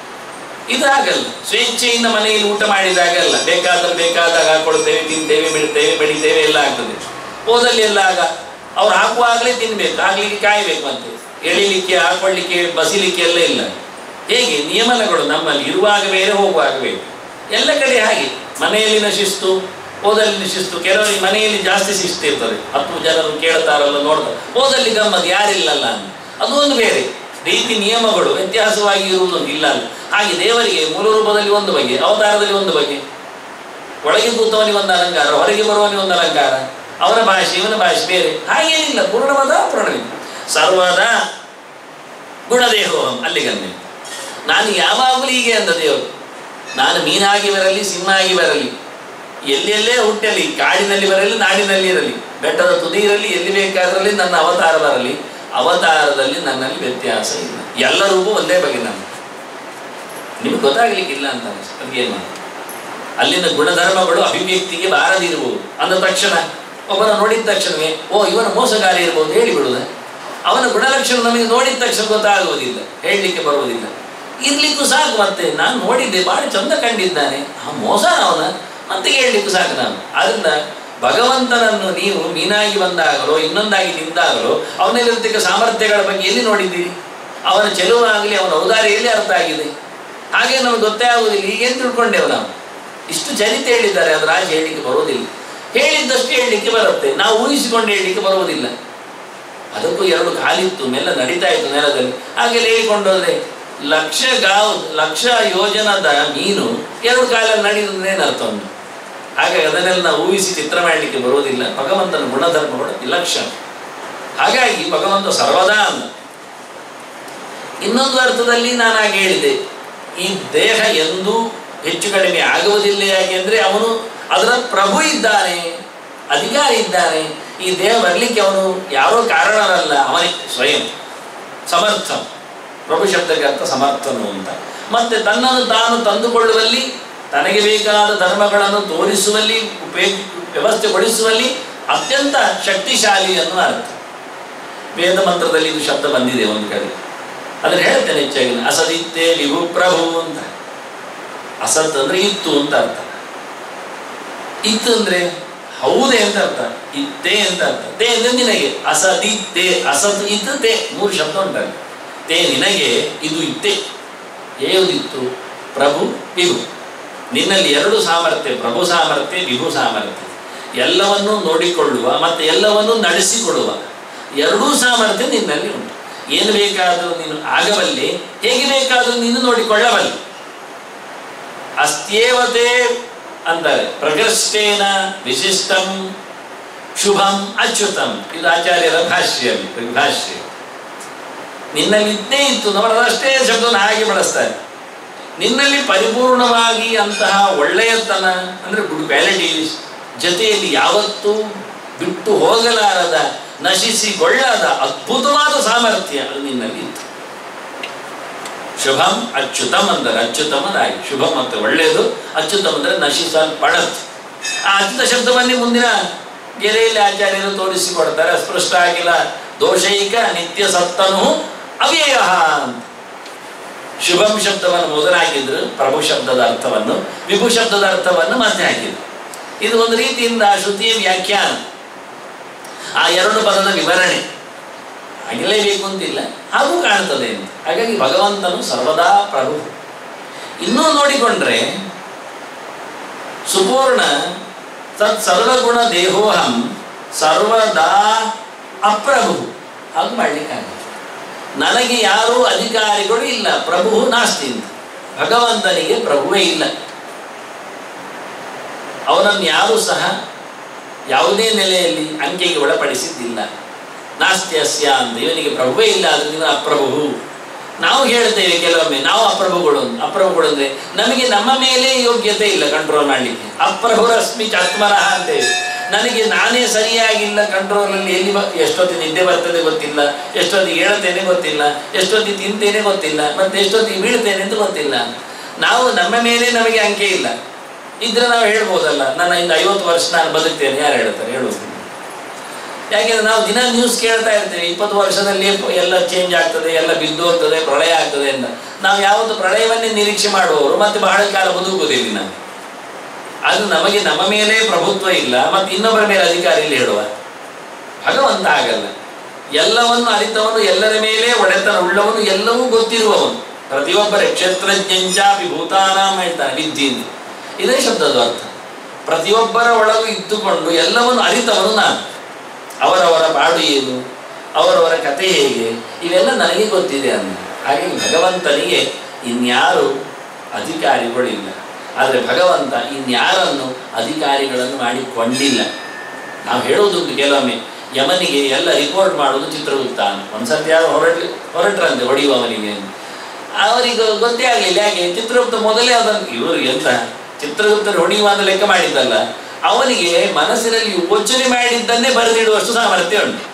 ಇದಾಗಲ್ಲ. ಸ್ವೇಚ್ಛೆಯಿಂದ ಮನೆಯಲ್ಲಿ ಊಟ ಮಾಡಿದಾಗಲ್ಲ, ಬೇಕಾದ್ರೆ ಬೇಕಾದಾಗ ಹಾಕೊಳ್ತೇವೆ, ತಿಂತೇವೆ, ಬಿಡ್ತೇವೆ, ಬೆಳಿತೇವೆ, ಎಲ್ಲ ಆಗ್ತದೆ. ಹೋದಲ್ಲಿ ಎಲ್ಲ ಆಗ ಅವ್ರು ಹಾಕುವಾಗಲೇ ತಿನ್ಬೇಕು, ಆಗ್ಲಿಕ್ಕೆ ಕಾಯಬೇಕು, ಮತ್ತೆ ಎಳಿಲಿಕ್ಕೆ ಹಾಕೊಳ್ಳಿಕ್ಕೆ ಬಸಿಲಿಕ್ಕೆ ಎಲ್ಲ ಇಲ್ಲ. ಹೇಗೆ ನಿಯಮನಗಳು ನಮ್ಮಲ್ಲಿ ಇರುವಾಗ ಬೇರೆ ಹೋಗುವಾಗ ಬೇರೆ, ಎಲ್ಲ ಕಡೆ ಹಾಗೆ. ಮನೆಯಲ್ಲಿನ ಶಿಸ್ತು, ಹೋದಲ್ಲಿನ ಶಿಸ್ತು. ಕೆಲವರಿಗೆ ಮನೆಯಲ್ಲಿ ಜಾಸ್ತಿ ಶಿಸ್ತು ಇರ್ತದೆ, ಹತ್ತು ಜನರು ಕೇಳ್ತಾರಲ್ಲ ನೋಡ್ತಾರೆ, ಹೋದಲ್ಲಿ ಗಮ್ಮತ್ ಯಾರಿಲ್ಲಲ್ಲ ಅಂತ, ಅದು ಒಂದು ಬೇರೆ ರೀತಿ. ನಿಯಮಗಳು ವ್ಯತ್ಯಾಸವಾಗಿ ಇರುವುದೊಂದು ಇಲ್ಲ ಅಲ್ಲ. ಹಾಗೆ ದೇವರಿಗೆ ಮೂಲ ರೂಪದಲ್ಲಿ ಒಂದು ಬಗೆ, ಅವತಾರದಲ್ಲಿ ಒಂದು ಬಗೆ, ಒಳಗೆ ಕೂತವನಿಗೆ ಒಂದು ಅಲಂಕಾರ, ಹೊರಗೆ ಬರುವವನಿಗೆ ಒಂದು ಅಲಂಕಾರ, ಅವನ ಭಾಷೆ ಇವನ ಭಾಷೆ ಬೇರೆ. ಹಾಗೇನಿಲ್ಲ, ಪೂರ್ಣವಾದ ಪೂರ್ಣವಿಲ್ಲ. ಸರ್ವದಾ ಗುಣದೇಹೋಹಂ ಅಲ್ಲಿಗಂದೆ. ನಾನು ಯಾವಾಗಲೂ ಹೀಗೆ ಅಂದ ದೇವರು. ನಾನು ಮೀನಾಗಿ ಬರಲಿ, ಸಿಂಹ ಆಗಿ ಬರಲಿ, ಎಲ್ಲೆಲ್ಲೇ ಹುಟ್ಟಲಿ, ಕಾಡಿನಲ್ಲಿ ಬರಲಿ, ನಾಡಿನಲ್ಲಿ ಇರಲಿ, ಬೆಟ್ಟದ ತುದಿ ಇರಲಿ, ಎಲ್ಲಿ ಬೇಕಾದ್ರಲ್ಲಿ ನನ್ನ ಅವತಾರ ಬರಲಿ, ಅವತಾರದಲ್ಲಿ ನನ್ನಲ್ಲಿ ವ್ಯತ್ಯಾಸ ಇಲ್ಲ. ಎಲ್ಲರಿಗೂ ಒಂದೇ ಬಗೆ. ನಾನು ನಿಮ್ಗೆ ಗೊತ್ತಾಗ್ಲಿಕ್ಕಿಲ್ಲ ಅಂತ ಅನ್ಸುತ್ತೆ. ಏನು ಮಾಡಿ ಅಲ್ಲಿನ ಗುಣಧರ್ಮಗಳು ಅಭಿವ್ಯಕ್ತಿಗೆ ಬಾರದಿರ್ಬೋದು ಅಂದ ತಕ್ಷಣ, ಒಬ್ಬನ ನೋಡಿದ ತಕ್ಷಣವೇ ಓ ಇವನ ಮೋಸಗಾರ ಇರ್ಬೋದು ಹೇಳಿಬಿಡುದ. ಅವನ ಗುಣಲಕ್ಷಣ ನಮಗೆ ನೋಡಿದ ತಕ್ಷಣ ಗೊತ್ತಾಗುವುದಿಲ್ಲ, ಹೇಳಲಿಕ್ಕೆ ಬರುವುದಿಲ್ಲ. ಇರ್ಲಿಕ್ಕೂ ಸಾಕು. ಮತ್ತೆ ನಾನು ನೋಡಿದ್ದೆ, ಭಾಳ ಚಂದ ಕಂಡಿದ್ದಾನೆ, ಆ ಮೋಸ ಅವನ ಮತ್ತೆ ಹೇಳಲಿಕ್ಕೂ ಸಾಕು ನಾನು. ಆದ್ದರಿಂದ ಭಗವಂತನನ್ನು ನೀವು ಮೀನಾಗಿ ಬಂದಾಗಲೋ ಇನ್ನೊಂದಾಗಿ ನಿಂತಾಗಲೋ ಅವನಲ್ಲಿರ್ತಕ್ಕ ಸಾಮರ್ಥ್ಯಗಳ ಬಗ್ಗೆ ಎಲ್ಲಿ ನೋಡಿದ್ದೀರಿ? ಅವನ ಚೆಲುವಾಗಲಿ ಅವನ ಔದಾರ್ಯ ಎಲ್ಲಿ ಅರ್ಥ ಆಗಿದೆ? ಹಾಗೆ ನಮಗೆ ಗೊತ್ತೇ ಆಗುವುದಿಲ್ಲ. ಈಗೇನು ತಿಳ್ಕೊಂಡೇವು ನಾವು? ಇಷ್ಟು ಚರಿತೆ ಹೇಳಿದ್ದಾರೆ, ಅದರ ಆಚೆ ಹೇಳಲಿಕ್ಕೆ ಬರುವುದಿಲ್ಲ. ಹೇಳಿದ್ದಷ್ಟು ಹೇಳಲಿಕ್ಕೆ ಬರುತ್ತೆ, ನಾವು ಊಹಿಸಿಕೊಂಡು ಹೇಳಲಿಕ್ಕೆ ಬರುವುದಿಲ್ಲ. ಅದಕ್ಕೂ ಎರಡು ಕಾಲಿತ್ತು, ಮೆಲ್ಲ ನಡೀತಾ ಇತ್ತು ನೆಲದಲ್ಲಿ. ಹಾಗೆಲ್ಲ ಹೇಳಿಕೊಂಡು ಹೋದರೆ ಲಕ್ಷ ಗಾವ್ ಲಕ್ಷ ಯೋಜನದ ಮೀನು ಎರಡು ಕಾಲಲ್ಲಿ ನಡೆಯುವುದೇ ಅರ್ಥ ಉಂಟು. ಹಾಗಾಗಿ ಅದನ್ನೆಲ್ಲ ನಾವು ಊಹಿಸಿ ಚಿತ್ರ ಮಾಡಲಿಕ್ಕೆ ಬರುವುದಿಲ್ಲ. ಭಗವಂತನ ಗುಣಧರ್ಮಗಳು ವಿಲಕ್ಷಣ. ಹಾಗಾಗಿ ಭಗವಂತ ಸರ್ವದಾ ಅಂದ. ಇನ್ನೊಂದು ಅರ್ಥದಲ್ಲಿ ನಾನು ಹಾಗೆ ಹೇಳಿದೆ, ಈ ದೇಹ ಎಂದೂ ಹೆಚ್ಚು ಕಡಿಮೆ ಆಗುವುದಿಲ್ಲ. ಯಾಕೆಂದರೆ ಅವನು ಅದರ ಪ್ರಭು ಇದ್ದಾನೆ, ಅಧಿಕಾರಿ ಇದ್ದಾನೆ. ಈ ದೇಹ ಬರಲಿಕ್ಕೆ ಅವನು ಯಾರೋ ಕಾರಣರಲ್ಲ, ಅವನೇ ಸ್ವಯಂ ಸಮರ್ಥ. ಪ್ರಭು ಶಬ್ದಕ್ಕೆ ಅರ್ಥ ಸಮರ್ಥನು ಅಂತ. ಮತ್ತೆ ತನ್ನನ್ನು ತಾನು ತಂದುಕೊಳ್ಳುವಲ್ಲಿ, ತನಗೆ ಬೇಕಾದ ಧರ್ಮಗಳನ್ನು ತೋರಿಸುವಲ್ಲಿ, ಉಪಯೋಗ ವ್ಯವಸ್ಥೆಗೊಳಿಸುವಲ್ಲಿ ಅತ್ಯಂತ ಶಕ್ತಿಶಾಲಿ ಅನ್ನುವ ಅರ್ಥ. ವೇದ ಮಂತ್ರದಲ್ಲಿ ಇದು ಶಬ್ದ ಬಂದಿದೆ ಒಂದು ಕಡೆ. ಅದನ್ನು ಹೇಳ್ತೇನೆ ಹೆಚ್ಚಾಗಿ. ಅಸದಿತ್ತೇ ವಿಭು ಪ್ರಭು ಅಂತ. ಅಸತ್ ಅಂದರೆ ಇತ್ತು ಅಂತ ಅರ್ಥ. ಇತ್ತು ಅಂದರೆ ಹೌದೇ ಅಂತ ಅರ್ಥ. ಇತ್ತೇ ಅಂತ ಅರ್ಥ. ತೇ ಅಂದರೆ ನಿನಗೆ. ಅಸದಿತ್ತೇ, ಅಸತ್ ಇತ್ತು, ತೇ, ಮೂರು ಶಬ್ದ ಉಂಟಲ್ಲ. ತೇ ನಿನಗೆ, ಇದು ಇತ್ತೇ. ಯಾವುದಿತ್ತು? ಪ್ರಭು ವಿಭು. ನಿನ್ನಲ್ಲಿ ಎರಡು ಸಾಮರ್ಥ್ಯ, ಪ್ರಭು ಸಾಮರ್ಥ್ಯ, ವಿಭು ಸಾಮರ್ಥ್ಯ. ಎಲ್ಲವನ್ನೂ ನೋಡಿಕೊಳ್ಳುವ ಮತ್ತು ಎಲ್ಲವನ್ನೂ ನಡೆಸಿಕೊಡುವ ಎರಡೂ ಸಾಮರ್ಥ್ಯ ನಿನ್ನಲ್ಲಿ ಉಂಟು. ಏನು ಬೇಕಾದರೂ ನೀನು ಆಗಬಲ್ಲಿ, ಹೇಗೆ ಬೇಕಾದರೂ ನೀನು ನೋಡಿಕೊಳ್ಳಬಲ್ಲಿ. ಅಸ್ತ್ಯೇವತೆ ಅಂತಾರೆ. ಪ್ರಕೃಷ್ಟೇನ ವಿಶಿಷ್ಟಂ ಶುಭಂ ಅಚ್ಯುತಂ. ಇದು ಆಚಾರ್ಯರ ಭಾಷ್ಯಲ್ಲಿ ಭಾಷ್ಯ. ನಿನ್ನಲ್ಲಿ ಇದ್ದೇ ಇತ್ತು, ನಾವು ಅಷ್ಟೇ ಶಬ್ದವನ್ನು ಹಾಗೆ ಬಳಸ್ತಾರೆ. ನಿನ್ನಲ್ಲಿ ಪರಿಪೂರ್ಣವಾಗಿ ಅಂತಹ ಒಳ್ಳೆಯತನ ಅಂದರೆ ಗುಡ್ ಕ್ವಾಲಿಟೀಸ್ ಜೊತೆಯಲ್ಲಿ ಯಾವತ್ತೂ ಬಿಟ್ಟು ಹೋಗಲಾರದ, ನಶಿಸಿಕೊಳ್ಳದ ಅದ್ಭುತವಾದ ಸಾಮರ್ಥ್ಯ ಅದು ನಿನ್ನಲ್ಲಿ ಇತ್ತು. ಶುಭಂ ಅಚ್ಯುತಂ ಅಂದರೆ ಅಚ್ಯುತಮನಾಗಿ, ಶುಭಂ ಅಂತ ಒಳ್ಳೆಯದು, ಅಚ್ಯುತಮ್ ಅಂದರೆ ನಶಿಸಲ್ಪಡತ್. ಆ ಅಚ್ಯುತ ಶಬ್ದವನ್ನೇ ಮುಂದಿನ ಗೆರೆಯಲ್ಲಿ ಆಚಾರ್ಯರು ತೋರಿಸಿಕೊಡ್ತಾರೆ. ಅಸ್ಪೃಷ್ಟ ಆಗಿಲ್ಲ ದೋಷೈಕ ನಿತ್ಯ ಸತ್ತನು ಅವ್ಯಯ ಅಂತ. ಶುಭಂ ಶಬ್ದವನ್ನು ಮೊದಲಾಗಿದ್ರು ಪ್ರಭು ಶಬ್ದದ ಅರ್ಥವನ್ನು, ವಿಭು ಶಬ್ದದ ಅರ್ಥವನ್ನು ಮತ್ತೆ ಹಾಕಿದ್ರು. ಇದು ಒಂದು ರೀತಿಯಿಂದ ಶ್ರುತಿಯ ವ್ಯಾಖ್ಯಾನ, ಆ ಎರಡು ಪದದ ವಿವರಣೆ. ಆಗಿರಲೇಬೇಕು ಅಂತಿಲ್ಲ, ಹಾಗೂ ಕಾಣ್ತದೆ ಅಂತ. ಹಾಗಾಗಿ ಭಗವಂತನು ಸರ್ವದಾ ಪ್ರಭು. ಇನ್ನೂ ನೋಡಿಕೊಂಡ್ರೆ ಸುಪೂರ್ಣ ತತ್ ಸರ್ವಗುಣ ದೇಹೋಹಂ ಸರ್ವದಾ ಅಪ್ರಭು. ಹಾಗೂ ಮಾಡಲಿಕ್ಕಾಗ ನನಗೆ ಯಾರೂ ಅಧಿಕಾರಿಗಳು ಇಲ್ಲ, ಪ್ರಭು ನಾಸ್ತಿ ಅಂತ. ಭಗವಂತನಿಗೆ ಪ್ರಭುವೇ ಇಲ್ಲ. ಅವನನ್ನು ಯಾರೂ ಸಹ ಯಾವುದೇ ನೆಲೆಯಲ್ಲಿ ಅಂಕೆಗೆ ಒಳಪಡಿಸಿದ್ದಿಲ್ಲ. ನಾಸ್ತ್ಯಸ್ಯ ಅಂತ, ಇವನಿಗೆ ಪ್ರಭುವೇ ಇಲ್ಲ, ಅದರಿಂದ ಅಪ್ರಭು. ನಾವು ಹೇಳ್ತೇವೆ ಕೆಲವೊಮ್ಮೆ ನಾವು ಅಪ್ರಭುಗಳು. ಅಪ್ರಭುಗಳು ಅಂದರೆ ನಮಗೆ ನಮ್ಮ ಮೇಲೆ ಯೋಗ್ಯತೆ ಇಲ್ಲ ಕಂಟ್ರೋಲ್ ಮಾಡಲಿಕ್ಕೆ. ಅಪ್ರಭುರಸ್ಮಿ ಚಾತ್ಮನಃ ಅಂತೇವೆ. ನನಗೆ ನಾನೇ ಸರಿಯಾಗಿಲ್ಲ ಕಂಟ್ರೋಲಲ್ಲಿ. ಎಲ್ಲಿ ಎಷ್ಟೊತ್ತಿಗೆ ನಿದ್ದೆ ಬರ್ತದೆ ಗೊತ್ತಿಲ್ಲ, ಎಷ್ಟೊತ್ತಿಗೆ ಹೇಳ್ತೇನೆ ಗೊತ್ತಿಲ್ಲ, ಎಷ್ಟೊತ್ತಿಗೆ ತಿಂತೇನೆ ಗೊತ್ತಿಲ್ಲ, ಮತ್ತು ಎಷ್ಟೊತ್ತಿಗೆ ಬೀಳ್ತೇನೆ ಅಂತ ಗೊತ್ತಿಲ್ಲ. ನಾವು ನಮ್ಮ ಮೇಲೆ ನಮಗೆ ಅಂಕೆ ಇಲ್ಲ. ಇದ್ರೆ ನಾವು ಹೇಳ್ಬೋದಲ್ಲ, ನನ್ನ ಇಂದ ಐವತ್ತು ವರ್ಷ ನಾನು ಬದುಕ್ತೇನೆ. ಯಾರು ಹೇಳ್ತಾರೆ? ಹೇಳುವುದು. ಯಾಕೆಂದ್ರೆ ನಾವು ದಿನ ನ್ಯೂಸ್ ಕೇಳ್ತಾ ಇರ್ತೇವೆ, ಇಪ್ಪತ್ತು ವರ್ಷದಲ್ಲಿ ಎಲ್ಲ ಚೇಂಜ್ ಆಗ್ತದೆ, ಎಲ್ಲ ಬಿದ್ದು ಹೋಗ್ತದೆ, ಪ್ರಳಯ ಆಗ್ತದೆ ಅಂತ. ನಾವು ಯಾವತ್ತು ಪ್ರಳಯವನ್ನೇ ನಿರೀಕ್ಷೆ ಮಾಡುವವರು ಮತ್ತೆ ಬಹಳ ಕಾಲ ಬದುಕುವುದಿಲ್ಲ ನಾವು. ಅದು ನಮಗೆ ನಮ್ಮ ಮೇಲೆ ಪ್ರಭುತ್ವ ಇಲ್ಲ, ಮತ್ತು ಇನ್ನೊಬ್ಬರ ಮೇಲೆ ಅಧಿಕಾರ ಇಲ್ಲಿ ಹೇಳುವ. ಭಗವಂತ ಆಗಲ್ಲ. ಎಲ್ಲವನ್ನು ಅರಿತವನು, ಎಲ್ಲರ ಮೇಲೆ ಒಡೆತನ ಉಳ್ಳವನು, ಎಲ್ಲವೂ ಗೊತ್ತಿರುವವನು. ಪ್ರತಿಯೊಬ್ಬರ ಕ್ಷೇತ್ರಜ್ಞಂಚಾಪಿ ಭೂತಾನಾಂ ಹೇಳ್ತಾನೆ ವಿದ್ಯೆಯಿಂದ. ಇದೇ ಶಬ್ದದ ಅರ್ಥ. ಪ್ರತಿಯೊಬ್ಬರ ಒಳಗೂ ಇದ್ದುಕೊಂಡು ಎಲ್ಲವನ್ನು ಅರಿತವನು ನಾನು. ಅವರವರ ಬಾಡು ಏನು, ಅವರವರ ಕಥೆ ಹೇಗೆ, ಇವೆಲ್ಲ ನನಗೆ ಗೊತ್ತಿದೆ ಅಂದ. ಹಾಗೆ ಭಗವಂತನಿಗೆ ಇನ್ಯಾರು ಅಧಿಕಾರಿಗಳಿಲ್ಲ. ಆದರೆ ಭಗವಂತ ಇನ್ಯಾರನ್ನು ಅಧಿಕಾರಿಗಳನ್ನು ಮಾಡಿಕೊಂಡಿಲ್ಲ. ನಾವು ಹೇಳುವುದುಂಟು ಕೆಲವೊಮ್ಮೆ, ಯಮನಿಗೆ ಎಲ್ಲ ರಿಪೋರ್ಟ್ ಮಾಡುವುದು ಚಿತ್ರಗುಪ್ತ ಅಂತ. ಒಂದ್ಸರ್ತಿ ಯಾರು ಹೊರಟ ಹೊರಟ್ರಂತೆ ಹೊಡೆಯುವವನಿಗೆ. ಅವರಿಗೆ ಗೊತ್ತೇ ಆಗಲಿಲ್ಲ. ಯಾಕೆ? ಚಿತ್ರಗುಪ್ತ ಮೊದಲೇ ಅದನ್ನು ಇವರು ಎಂತ ಚಿತ್ರಗುಪ್ತರು ಹೊಡೆಯುವ ಅಂತ ಲೆಕ್ಕ ಮಾಡಿದ್ದಲ್ಲ, ಅವನಿಗೆ ಮನಸ್ಸಿನಲ್ಲಿ ಯೋಚನೆ ಮಾಡಿದ್ದನ್ನೇ ಬರೆದಿಡುವಷ್ಟು ಸಾಮರ್ಥ್ಯ ಉಂಟು.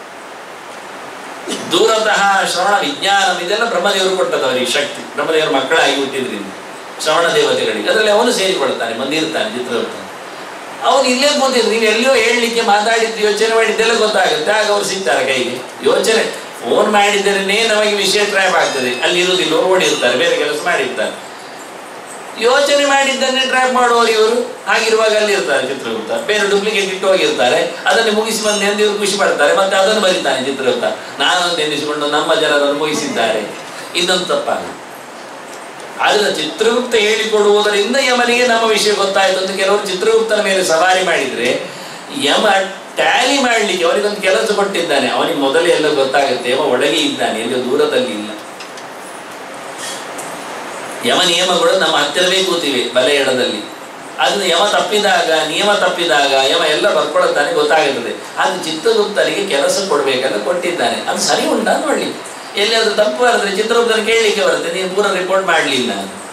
ದೂರತಃ ಶ್ರವಣ ವಿಜ್ಞಾನ ಇದೆಲ್ಲ ಬ್ರಹ್ಮದೇವರು ಕೊಟ್ಟದ್ದು ಅವರಿಗೆ ಶಕ್ತಿ. ಬ್ರಹ್ಮದೇವರು ಮಕ್ಕಳಾಗಿ ಹುಟ್ಟಿದ್ರಿಂದ ಶ್ರವಣ ದೇವತೆಗಳಿಗೆ ಅದರಲ್ಲಿ ಅವನು ಸೇರಿಕೊಳ್ತಾನೆ, ಬಂದಿರ್ತಾನೆ ಚಿತ್ರಗುಪ್ತ. ಅವನು ಇಲ್ಲೇ ಕೂತಿದ್ರು, ನೀವು ಎಲ್ಲಿಯೋ ಹೇಳಲಿಕ್ಕೆ ಮಾತಾಡಿದ್ದು ಯೋಚನೆ ಮಾಡಿದ್ದೆಲ್ಲ ಗೊತ್ತಾಗುತ್ತೆ. ಆಗ ಅವ್ರು ಸಿಗ್ತಾರೆ ಕೈಗೆ. ಯೋಚನೆ ಫೋನ್ ಮಾಡಿದ್ದರೇ ನಮಗೆ ವಿಷಯ ಟ್ರ್ಯಾಪ್ ಆಗ್ತದೆ. ಅಲ್ಲಿ ಇರುವುದಿಲ್ಲ, ಓಡಿರ್ತಾರೆ, ಬೇರೆ ಕೆಲಸ ಮಾಡಿರ್ತಾರೆ. ಯೋಚನೆ ಮಾಡಿದ್ದನ್ನೇ ಟ್ರ್ಯಾಪ್ ಮಾಡುವವರು ಇವರು. ಹಾಗಿರುವಾಗ ಅಲ್ಲಿ ಇರ್ತಾರೆ ಚಿತ್ರಗುಪ್ತ, ಬೇರೆ ಡೂಪ್ಲಿಕೇಟ್ ಇಟ್ಟು ಹೋಗಿರ್ತಾರೆ, ಅದನ್ನು ಮುಗಿಸಿ ಬಂದೆ ಎಂದು ಇವರು ಖುಷಿ ಪಡ್ತಾರೆ, ಮತ್ತೆ ಅದನ್ನು ಬರೀತಾನೆ ಚಿತ್ರಗುಪ್ತ, ನಾನೊಂದು ಎನ್ನಿಸಿಕೊಂಡು ನಮ್ಮ ಜನರನ್ನು ಮುಗಿಸಿದ್ದಾರೆ. ಇದೊಂದು ತಪ್ಪಾಗ. ಆದ್ರೆ ಚಿತ್ರಗುಪ್ತ ಹೇಳಿಕೊಡುವುದರಿಂದ ಯಮನಿಗೆ ನಮ್ಮ ವಿಷಯ ಗೊತ್ತಾಯ್ತು ಅಂತ ಕೆಲವರು ಚಿತ್ರಗುಪ್ತನ ಮೇಲೆ ಸವಾರಿ ಮಾಡಿದ್ರೆ, ಯಮ ಟ್ಯಾಲಿ ಮಾಡ್ಲಿಕ್ಕೆ ಅವನಿಗೊಂದು ಕೆಲಸ ಕೊಟ್ಟಿದ್ದಾನೆ. ಅವನಿಗೆ ಮೊದಲೇ ಎಲ್ಲ ಗೊತ್ತಾಗುತ್ತೆ, ಯಮ ಒಳಗೆ ಇದ್ದಾನೆ, ಎಲ್ಲೋ ದೂರದಲ್ಲಿ ಇಲ್ಲ. ಯಮ ನಿಯಮಗಳು ನಮ್ಮ ಹತ್ತಿರವೇ ಕೂತಿವೆ ಬಲೆ ಎಡದಲ್ಲಿ. ಅದನ್ನು ಯಮ ತಪ್ಪಿದಾಗ, ನಿಯಮ ತಪ್ಪಿದಾಗ ಯಮ ಎಲ್ಲ ಬರ್ಕೊಳ್ಳುತ್ತಾನೆ, ಗೊತ್ತಾಗುತ್ತದೆ. ಅದು ಚಿತ್ರಗುಪ್ತನಿಗೆ ಕೆಲಸ ಕೊಡ್ಬೇಕಂತ ಕೊಟ್ಟಿದ್ದಾನೆ. ಅದು ಸರಿ ಉಂಟಾ ನೋಡ್ಲಿ. ಎಲ್ಲಿಯಾದ್ರೂ ತಪ್ಪು ಬರೆದ್ರೆ ಚಿತ್ರಗುಪ್ತನ ಕೇಳಲಿಕ್ಕೆ ಬರುತ್ತೆ, ನೀನು ಪೂರ ರಿಪೋರ್ಟ್ ಮಾಡಲಿಲ್ಲ.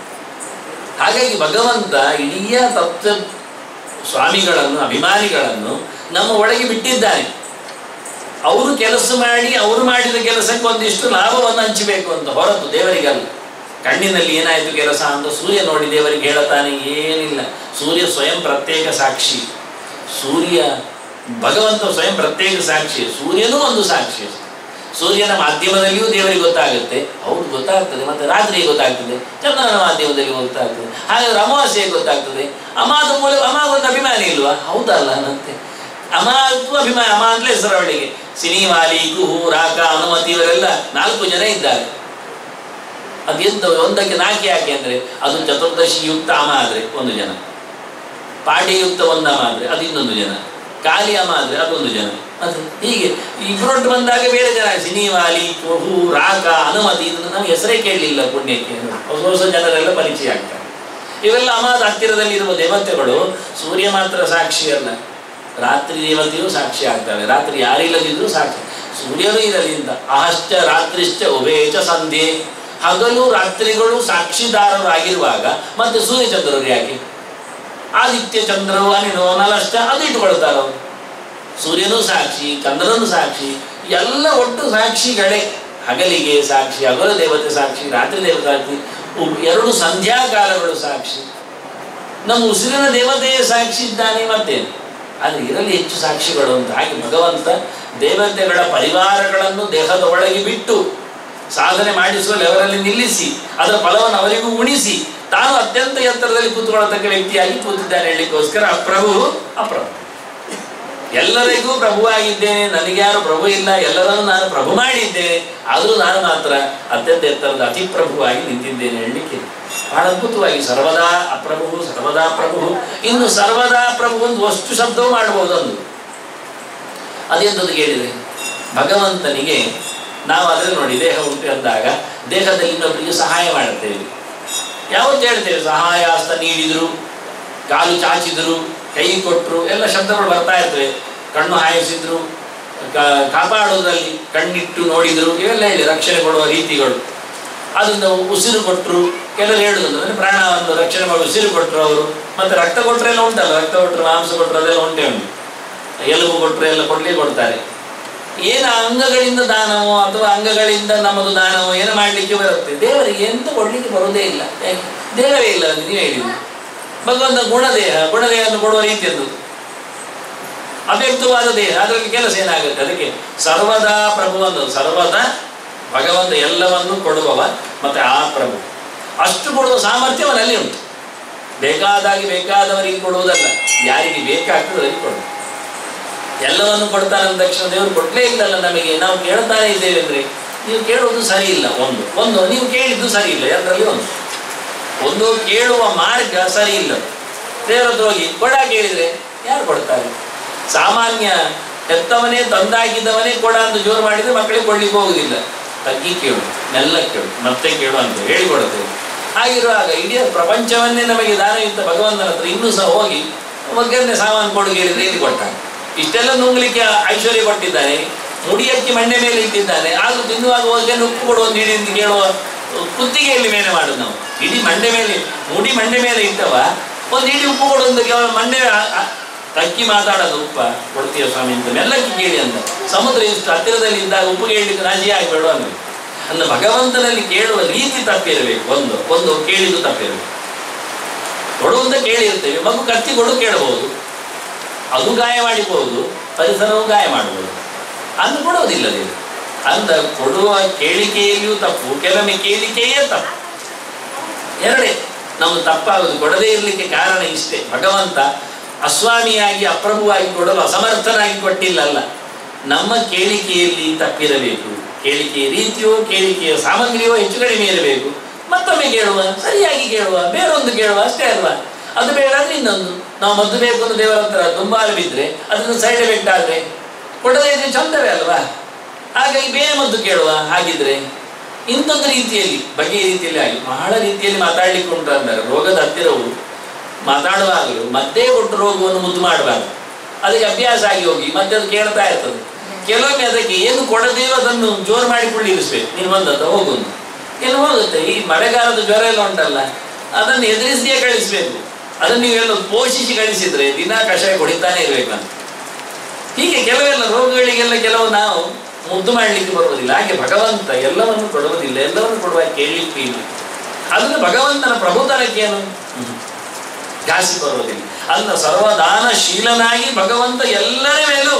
ಹಾಗಾಗಿ ಭಗವಂತ ಇಡೀ ತತ್ವ ಸ್ವಾಮಿಗಳನ್ನು, ಅಭಿಮಾನಿಗಳನ್ನು ನಮ್ಮ ಒಳಗೆ ಬಿಟ್ಟಿದ್ದಾನೆ. ಅವರು ಕೆಲಸ ಮಾಡಿ ಅವರು ಮಾಡಿದ ಕೆಲಸಕ್ಕೆ ಒಂದಿಷ್ಟು ಲಾಭವನ್ನು ಹಂಚಬೇಕು ಅಂತ ಹೊರತು ದೇವರಿಗಲ್ಲ. ಕಣ್ಣಿನಲ್ಲಿ ಏನಾಯಿತು ಕೆಲಸ ಅಂತ ಸೂರ್ಯ ನೋಡಿ ದೇವರಿಗೆ ಹೇಳುತ್ತಾನೆ, ಏನಿಲ್ಲ. ಸೂರ್ಯ ಸ್ವಯಂ ಪ್ರತ್ಯೇಕ ಸಾಕ್ಷಿ. ಸೂರ್ಯ ಭಗವಂತ ಸ್ವಯಂ ಪ್ರತ್ಯೇಕ ಸಾಕ್ಷಿ. ಸೂರ್ಯನೂ ಒಂದು ಸಾಕ್ಷಿ. ಸೂರ್ಯನ ಮಾಧ್ಯಮದಲ್ಲಿಯೂ ದೇವರಿಗೆ ಗೊತ್ತಾಗುತ್ತೆ, ಹೌದು ಗೊತ್ತಾಗ್ತದೆ. ಮತ್ತೆ ರಾತ್ರಿಗೆ ಗೊತ್ತಾಗ್ತದೆ, ಚಂದ್ರನ ಮಾಧ್ಯಮದಲ್ಲಿ ಗೊತ್ತಾಗ್ತದೆ. ಹಾಗಾದ್ರೆ ಅಮಾವಾಸ್ಯೆಗೆ ಗೊತ್ತಾಗ್ತದೆ. ಅಮಾದ ಮೂಲ ಅಮಾಗೊಂದು ಅಭಿಮಾನಿ ಇಲ್ವಾ? ಹೌದಲ್ಲ ಮತ್ತೆ ಅಮಾತ್ವ ಅಭಿಮಾನಿ. ಅಮ ಅಂತಲೇ ಹೆಸರು ಅವಳಿಗೆ. ಸಿನಿವಾಲಿ, ಕುಹು, ರಾಕ, ಅನುಮತಿ ಇವರೆಲ್ಲ ನಾಲ್ಕು ಜನ ಇದ್ದಾರೆ. ಅದೆಂತ ಒಂದಕ್ಕೆ ನಾಲ್ಕು ಯಾಕೆ ಅಂದರೆ ಅದು ಚತುರ್ದಶಿ ಯುಕ್ತ ಅಮ ಆದರೆ ಒಂದು ಜನ, ಪಾಠಯುಕ್ತ ಒಂದು ಅಮ ಆದರೆ ಅದು ಇನ್ನೊಂದು ಜನ, ಕಾಲಿ ಅಮ ಆದರೆ ಅದೊಂದು ಜನ. ಅದು ಹೀಗೆ ಇಬ್ಬರೊಟ್ಟು ಬಂದಾಗ ಬೇರೆ ಜನ. ಸಿನಿವಾಲಿ, ಕುಹು, ರಾಕ, ಅನುಮತಿ ಇದನ್ನು ನಾವು ಹೆಸರೇ ಕೇಳಲಿಲ್ಲ ಪುಣ್ಯಕ್ಕೆ. ಹೊಸ ಹೊಸ ಜನರೆಲ್ಲ ಪರಿಚಯ ಆಗ್ತಾರೆ. ಇವೆಲ್ಲ ಅಮಾದ ಹತ್ತಿರದಲ್ಲಿ ಇರುವ ದೇವತೆಗಳು. ಸೂರ್ಯ ಮಾತ್ರ ಸಾಕ್ಷಿ ಅಲ್ಲ, ರಾತ್ರಿ ದೇವತೆಯೂ ಸಾಕ್ಷಿ ಆಗ್ತವೆ. ರಾತ್ರಿ ಯಾರಿಲ್ಲದಿದ್ರೂ ಸಾಕ್ಷಿ. ಸೂರ್ಯನೂ ಇರಲಿ ಅಂತ. ಅಹಶ್ಚ ರಾತ್ರಿಶ್ಚ ಉಭಯಚ ಸಂಧ್ಯೆ. ಹಗಲು ರಾತ್ರಿಗಳು ಸಾಕ್ಷಿದಾರರಾಗಿರುವಾಗ ಮತ್ತೆ ಸೂರ್ಯಚಂದ್ರರು ಯಾಕೆ? ಆದಿತ್ಯ ಚಂದ್ರವು ಅನಿನೋ ನಲಶ್ಚ ಅದು ಇಟ್ಟುಕೊಳ್ತಾರೆ ಅವರು. ಸೂರ್ಯನೂ ಸಾಕ್ಷಿ, ಚಂದ್ರನೂ ಸಾಕ್ಷಿ, ಎಲ್ಲ ಒಟ್ಟು ಸಾಕ್ಷಿಗಳೇ. ಹಗಲಿಗೆ ಸಾಕ್ಷಿ, ಹಗಲು ದೇವತೆ ಸಾಕ್ಷಿ, ರಾತ್ರಿ ದೇವತೆ ಸಾಕ್ಷಿ, ಎರಡು ಸಂಧ್ಯಾಕಾಲಗಳು ಸಾಕ್ಷಿ. ನಮ್ಮ ಉಸಿರಿನ ದೇವತೆಯೇ ಸಾಕ್ಷಿ ಇದ್ದಾನೆ ಮತ್ತೇನು. ಆದರೆ ಇರಲಿ ಹೆಚ್ಚು ಸಾಕ್ಷಿಗಳು ಅಂತ. ಹಾಗೆ ಭಗವಂತ ದೇವತೆಗಳ ಪರಿವಾರಗಳನ್ನು ದೇಹದ ಒಳಗೆ ಬಿಟ್ಟು ಸಾಧನೆ ಮಾಡಿಸುವ ಲೆವರಲ್ಲಿ ನಿಲ್ಲಿಸಿ ಅದರ ಫಲವನ್ನು ಅವರಿಗೂ ಉಣಿಸಿ ತಾನು ಅತ್ಯಂತ ಎತ್ತರದಲ್ಲಿ ಕೂತ್ಕೊಳ್ಳತಕ್ಕ ವ್ಯಕ್ತಿಯಾಗಿ ಕೂತಿದ್ದಾನೆ. ಹೇಳಲಿಕ್ಕೋಸ್ಕರ ಅಪ್ರಭು ಅಪ್ರಭು, ಎಲ್ಲರಿಗೂ ಪ್ರಭುವಾಗಿದ್ದೇನೆ, ನನಗ್ಯಾರು ಪ್ರಭು ಇಲ್ಲ, ಎಲ್ಲರನ್ನು ನಾನು ಪ್ರಭು ಮಾಡಿದ್ದೇನೆ, ಆದರೂ ನಾನು ಮಾತ್ರ ಅತ್ಯಂತ ಎತ್ತರದ ಅತಿ ಪ್ರಭುವಾಗಿ ನಿಂತಿದ್ದೇನೆ ಹೇಳಲಿಕ್ಕೆ ಬಹಳ ಅದ್ಭುತವಾಗಿ. ಸರ್ವದಾ ಅಪ್ರಭು, ಸರ್ವದಾ ಪ್ರಭು. ಇನ್ನು ಸರ್ವದಾ ಪ್ರಭು ಒಂದು ವಸ್ತು ಶಬ್ದವೂ ಮಾಡಬಹುದು. ಒಂದು ಅದೆಂತದ್ದು ಕೇಳಿದರೆ ಭಗವಂತನಿಗೆ ನಾವು ಅದನ್ನು ನೋಡಿ, ದೇಹ ಉಂಟು ಅಂದಾಗ ದೇಹದಲ್ಲಿ ಇನ್ನೊಬ್ಬರಿಗೆ ಸಹಾಯ ಮಾಡುತ್ತೇವೆ. ಯಾವತ್ತು ಹೇಳ್ತೇವೆ? ಸಹಾಯ ಹಸ್ತ ನೀಡಿದರು, ಕಾಲು ಚಾಚಿದರು, ಕೈ ಕೊಟ್ಟರು, ಎಲ್ಲ ಶಬ್ದಗಳು ಬರ್ತಾ ಇರ್ತವೆ. ಕಣ್ಣು ಹಾಯಿಸಿದ್ರು, ಕಾಪಾಡುವುದರಲ್ಲಿ ಕಣ್ಣಿಟ್ಟು ನೋಡಿದರು, ಇವೆಲ್ಲ ಹೇಳಿ ರಕ್ಷಣೆ ಕೊಡುವ ರೀತಿಗಳು. ಅದನ್ನು ಉಸಿರು ಕೊಟ್ಟರು, ಕೆಲವರು ಹೇಳುವುದು ಅಂದರೆ ಪ್ರಾಣವನ್ನು ರಕ್ಷಣೆ ಮಾಡಿ ಉಸಿರು ಕೊಟ್ಟರು ಅವರು. ಮತ್ತು ರಕ್ತ ಕೊಟ್ಟರೆ ಎಲ್ಲ ಉಂಟಲ್ಲ, ರಕ್ತ ಕೊಟ್ಟರು, ಮಾಂಸ ಕೊಟ್ಟರು, ಅದೆಲ್ಲ ಉಂಟೇ ಉಂಟು. ಎಲುಬು ಕೊಟ್ಟರು ಎಲ್ಲ ಕೊಡಲೇ ಕೊಡ್ತಾರೆ. ಏನು ಅಂಗಗಳಿಂದ ದಾನವೋ ಅಥವಾ ಅಂಗಗಳಿಂದ ನಮ್ಮದು ದಾನವೋ ಏನು ಮಾಡಲಿಕ್ಕೆ ಬರುತ್ತೆ? ದೇವರಿಗೆ ಎಂತ ಕೊಡಲಿಕ್ಕೆ ಬರುವುದೇ ಇಲ್ಲ. ಯಾಕೆ? ದೇಹವೇ ಇಲ್ಲ ಅಂತ ನೀವು ಹೇಳಿದ್ದು. ಭಗವಂತ ಗುಣದೇಹ, ಗುಣದೇಹವನ್ನು ಕೊಡುವ ರೀತಿಯದ್ದು ಅವ್ಯಕ್ತವಾದ ದೇಹ, ಅದರಲ್ಲಿ ಕೆಲಸ ಏನಾಗುತ್ತೆ? ಅದಕ್ಕೆ ಸರ್ವದಾ ಪ್ರಭು ಒಂದು. ಸರ್ವದಾ ಭಗವಂತ ಎಲ್ಲವನ್ನು ಕೊಡುವವ, ಮತ್ತೆ ಆ ಪ್ರಭು ಅಷ್ಟು ಕೊಡುವ ಸಾಮರ್ಥ್ಯ ಅವನಲ್ಲಿ ಉಂಟು. ಬೇಕಾದಾಗಿ ಬೇಕಾದವರಿಗೆ ಕೊಡುವುದಲ್ಲ, ಯಾರಿಗೆ ಬೇಕಾಗ್ತದೆ ಅವರಿಗೆ ಕೊಡುವುದು. ಎಲ್ಲವನ್ನು ಕೊಡ್ತಾನೆ ತಕ್ಷಣ ದೇವರು ಕೊಡಲೇ ಇಲ್ಲಲ್ಲ ನಮಗೆ. ನಾವು ಕೇಳ್ತಾನೆ ಇದ್ದೇವೆ ಅಂದರೆ ನೀವು ಕೇಳುವುದು ಸರಿ ಇಲ್ಲ. ಒಂದು ಒಂದು ನೀವು ಕೇಳಿದ್ದು ಸರಿ ಇಲ್ಲ, ಎರಡರಲ್ಲಿ ಒಂದು ಒಂದು ಕೇಳುವ ಮಾರ್ಗ ಸರಿ ಇಲ್ಲ. ದೇವರದ್ದು ಹೋಗಿ ಕೊಡ ಕೇಳಿದರೆ ಯಾರು ಕೊಡ್ತಾರೆ? ಸಾಮಾನ್ಯ ಹೆತ್ತವನೇ ತಂದಾಕಿದ್ದವನೇ ಕೊಡ ಅಂತ ಜೋರು ಮಾಡಿದರೆ ಮಕ್ಕಳಿಗೆ ಕೊಡ್ಲಿಕ್ಕೆ ಹೋಗುದಿಲ್ಲ. ತಗ್ಗಿ ಕೇಳು, ಮೆಲ್ಲ ಕೇಳು, ಮತ್ತೆ ಕೇಳು ಅಂತ ಹೇಳಿಕೊಡುತ್ತೇವೆ. ಹಾಗಿರುವಾಗ ಇಡೀ ಪ್ರಪಂಚವನ್ನೇ ನಮಗೆ ದಾನಯುಕ್ತ ಭಗವಂತನ ಹತ್ರ ಇನ್ನೂ ಸಹ ಹೋಗಿ ಒಗ್ಗರಣೆ ಸಾಮಾನು ಕೊಡು ಕೇಳಿದರೆ ಇಲ್ಲಿ ಕೊಟ್ಟಾನೆ. ಇಷ್ಟೆಲ್ಲ ನುಂಗ್ಲಿಕ್ಕೆ ಐಶ್ವರ್ಯ ಕೊಟ್ಟಿದ್ದಾನೆ, ಮುಡಿ ಹಚ್ಚಿ ಮಂಡೆ ಮೇಲೆ ಇಟ್ಟಿದ್ದಾನೆ. ಆದರೂ ತಿನ್ನುವಾಗ ಒಗ್ಗರಣೆ ಉಪ್ಪು ಕೊಡು ಒಂದು ಇಡಿ ಅಂತ ಕೇಳುವ ಕುತ್ತಿಗೆಯಲ್ಲಿ ಮೇಲೆ ಮಾಡುದು ನಾವು. ಇಡೀ ಮಂಡೆ ಮೇಲೆ, ಮುಡಿ ಮಂಡೆ ಮೇಲೆ ಇಟ್ಟವ ಒಂದು ಇಡೀ ಉಪ್ಪು ಕೊಡು ಅಂತ ಕೇವಲ ಮಂಡೆ ತಕ್ಕಿ ಮಾತಾಡೋದು. ಉಪ್ಪ ಕೊಡ್ತೀಯ ಸ್ವಾಮಿ ಅಂತ ಮೆಲ್ಲಕ್ಕೆ ಕೇಳಿ ಅಂತ. ಸಮುದ್ರ ಇಷ್ಟು ಹತ್ತಿರದಲ್ಲಿ ಇದ್ದಾಗ ಉಪ್ಪು ಕೇಳಲಿಕ್ಕೆ ರಾಜಿ ಆಗಿಬೇಡ ಅಂದ್ರೆ ಅಲ್ಲ. ಭಗವಂತನಲ್ಲಿ ಕೇಳುವ ರೀತಿ ತಪ್ಪಿರಬೇಕು. ಒಂದು ಒಂದು ಕೇಳಿದ್ದು ತಪ್ಪಿರಬೇಕು. ಕೊಡುವಂತ ಕೇಳಿರ್ತೇವೆ. ಮಗು ಕತ್ತಿ ಕೊಡು ಕೇಳಬಹುದು, ಅದು ಗಾಯ ಮಾಡಿಬಹುದು, ಪರಿಸರವು ಗಾಯ ಮಾಡಬಹುದು. ಅಂದು ಕೊಡುವುದಿಲ್ಲ ದೇವರು. ಅಂದ ಕೊಡುವ ಕೇಳಿಕೆಯಲ್ಲಿಯೂ ತಪ್ಪು, ಕೆಲವೊಮ್ಮೆ ಕೇಳಿಕೆಯೇ ತಪ್ಪು. ಎರಡೇ ನಮ್ಗೆ ತಪ್ಪಾಗುದು. ಕೊಡದೇ ಇರಲಿಕ್ಕೆ ಕಾರಣ ಇಷ್ಟೇ, ಭಗವಂತ ಅಸ್ವಾಮಿಯಾಗಿ ಅಪ್ರಭುವಾಗಿ ಕೊಡಲು ಅಸಮರ್ಥನಾಗಿ ಕೊಟ್ಟಿಲ್ಲಲ್ಲ, ನಮ್ಮ ಕೇಳಿಕೆಯಲ್ಲಿ ತಪ್ಪಿರಬೇಕು. ಕೇಳಿಕೆಯ ರೀತಿಯೋ ಕೇಳಿಕೆಯ ಸಾಮಗ್ರಿಯೋ ಹೆಚ್ಚು ಕಡಿಮೆ ಇರಬೇಕು. ಮತ್ತೊಮ್ಮೆ ಕೇಳುವ, ಸರಿಯಾಗಿ ಕೇಳುವ, ಬೇರೊಂದು ಕೇಳುವ ಅಷ್ಟೇ ಅಲ್ವಾ. ಅದು ಬೇಡ ಅಂದ್ರೆ ಇನ್ನೊಂದು. ನಾವು ಮದ್ದು ಬೇಕು ಅಂತ ದೇವರ ಹತ್ರ ದುಂಬಾಲು ಬಿದ್ದರೆ ಅದನ್ನು ಸೈಡ್ ಎಫೆಕ್ಟ್ ಆದರೆ ಕೊಡದೇ ಇದ್ರೆ ಚಂದವೇ ಅಲ್ವಾ. ಹಾಗಾಗಿ ಬೇರೆ ಮದ್ದು ಕೇಳುವ. ಹಾಗಿದ್ರೆ ಇಂಥದ್ದು ರೀತಿಯಲ್ಲಿ ಬಗೆಯ ರೀತಿಯಲ್ಲಿ ಆಗಿ ಬಹಳ ರೀತಿಯಲ್ಲಿ ಮಾತಾಡ್ಲಿಕ್ಕೆ ಉಂಟು ಅಂತಾರೆ. ರೋಗದ ಹತ್ತಿರವು ಮಾತಾಡುವಾಗಲೂ ಮದ್ದೇ ಕೊಟ್ಟು ರೋಗವನ್ನು ಮುದ್ದು ಮಾಡಬಾರ್ದು. ಅದಕ್ಕೆ ಅಭ್ಯಾಸ ಆಗಿ ಹೋಗಿ ಮತ್ತೆ ಅದು ಕೇಳ್ತಾ ಇರ್ತದೆ. ಕೆಲವೊಮ್ಮೆ ಅದಕ್ಕೆ ಏನು ಕೊಡದೇವೋ ಅದನ್ನು ಜೋರು ಮಾಡಿಕೊಳ್ಳಿ ಇರಿಸ್ಬೇಕು. ನೀನು ಬಂದದ್ದು ಹೋಗುದು ಏನು ಹೋಗುತ್ತೆ. ಈ ಮಳೆಗಾಲದ ಜ್ವರ ಎಲ್ಲ ಉಂಟಲ್ಲ, ಅದನ್ನು ಎದುರಿಸಿಯೇ ಕಳಿಸ್ಬೇಕು. ಅದನ್ನು ನೀವೆಲ್ಲ ಪೋಷಿಸಿ ಕಳಿಸಿದ್ರೆ ದಿನ ಕಷಾಯ ಕುಡಿತಾನೆ ಇರ್ಬೇಕಂತ. ಹೀಗೆ ಕೆಲವೆಲ್ಲ ರೋಗಗಳಿಗೆಲ್ಲ ಕೆಲವು ನಾವು ಮುದ್ದು ಮಾಡಲಿಕ್ಕೆ ಬರುವುದಿಲ್ಲ. ಹಾಗೆ ಭಗವಂತ ಎಲ್ಲವನ್ನು ಕೊಡುವುದಿಲ್ಲ, ಎಲ್ಲವನ್ನು ಕೊಡುವ ಕೇಳಲಿಕ್ಕೆ ಇಲ್ಲ. ಅದನ್ನು ಭಗವಂತನ ಪ್ರಭುತನಕ್ಕೇನು ಜಾಸ್ತಿ ಬರುವುದಿಲ್ಲ. ಅದನ್ನ ಸರ್ವದಾನಶೀಲನಾಗಿ ಭಗವಂತ ಎಲ್ಲರ ಮೇಲೂ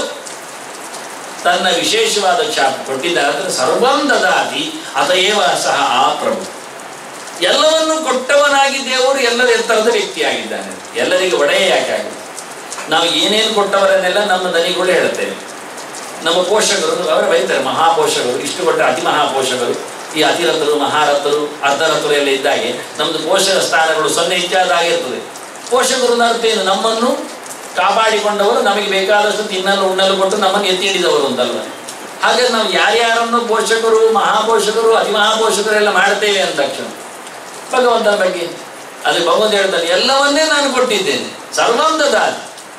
ತನ್ನ ವಿಶೇಷವಾದ ಛಾಪ್ ಕೊಟ್ಟಿದ್ದಾರೆ. ಅದನ್ನು ಸರ್ವಂ ದದಾತಿ ಅತಯೇವ ಸಹ ಆ ಪ್ರಭು. ಎಲ್ಲವನ್ನು ಕೊಟ್ಟವನಾಗಿ ದೇವರು ಎಲ್ಲರ ಎತ್ತರದ ವ್ಯಕ್ತಿಯಾಗಿದ್ದಾನೆ. ಎಲ್ಲರಿಗೂ ಒಡೆಯ ಯಾಕೆ ಆಗಿದೆ? ನಾವು ಏನೇನು ಕೊಟ್ಟವರನ್ನೆಲ್ಲ ನಮ್ಮ ದನಿಗಳು ಹೇಳುತ್ತೇವೆ. ನಮ್ಮ ಪೋಷಕರು ಅವರು ಬೈತಾರೆ, ಮಹಾಪೋಷಕರು, ಇಷ್ಟು ಕೊಟ್ಟ ಅತಿ ಮಹಾಪೋಷಕರು, ಈ ಅತಿರಥರು ಮಹಾರಥರು ಅರ್ಧರಥರು ಎಲ್ಲ ಇದ್ದಾಗೆ ನಮ್ಮದು ಪೋಷಕ ಸ್ಥಾನಗಳು ಸೊನ್ನೆ ಇತ್ಯಾದಾಗಿರ್ತದೆ. ಪೋಷಕರು ಅರ್ಥ ಏನು? ನಮ್ಮನ್ನು ಕಾಪಾಡಿಕೊಂಡವರು, ನಮಗೆ ಬೇಕಾದಷ್ಟು ತಿನ್ನಲು ಉಣ್ಣಲು ಕೊಟ್ಟು ನಮ್ಮನ್ನು ಎತ್ತಿ ಹಿಡಿದವರು ಅಂತಲ್ವ. ಹಾಗೆ ನಾವು ಯಾರ್ಯಾರನ್ನು ಪೋಷಕರು, ಮಹಾಪೋಷಕರು, ಅತಿ ಮಹಾಪೋಷಕರು ಎಲ್ಲ ಮಾಡ್ತೇವೆ ಅಂದ ತಕ್ಷಣ ಭಗವಂತನ ಬಗ್ಗೆ ಅಲ್ಲಿ ಭಗವಂತ ಹೇಳ್ತಾನೆ, ಎಲ್ಲವನ್ನೇ ನಾನು ಕೊಟ್ಟಿದ್ದೇನೆ, ಸರ್ವಂ ದದಾತಿ.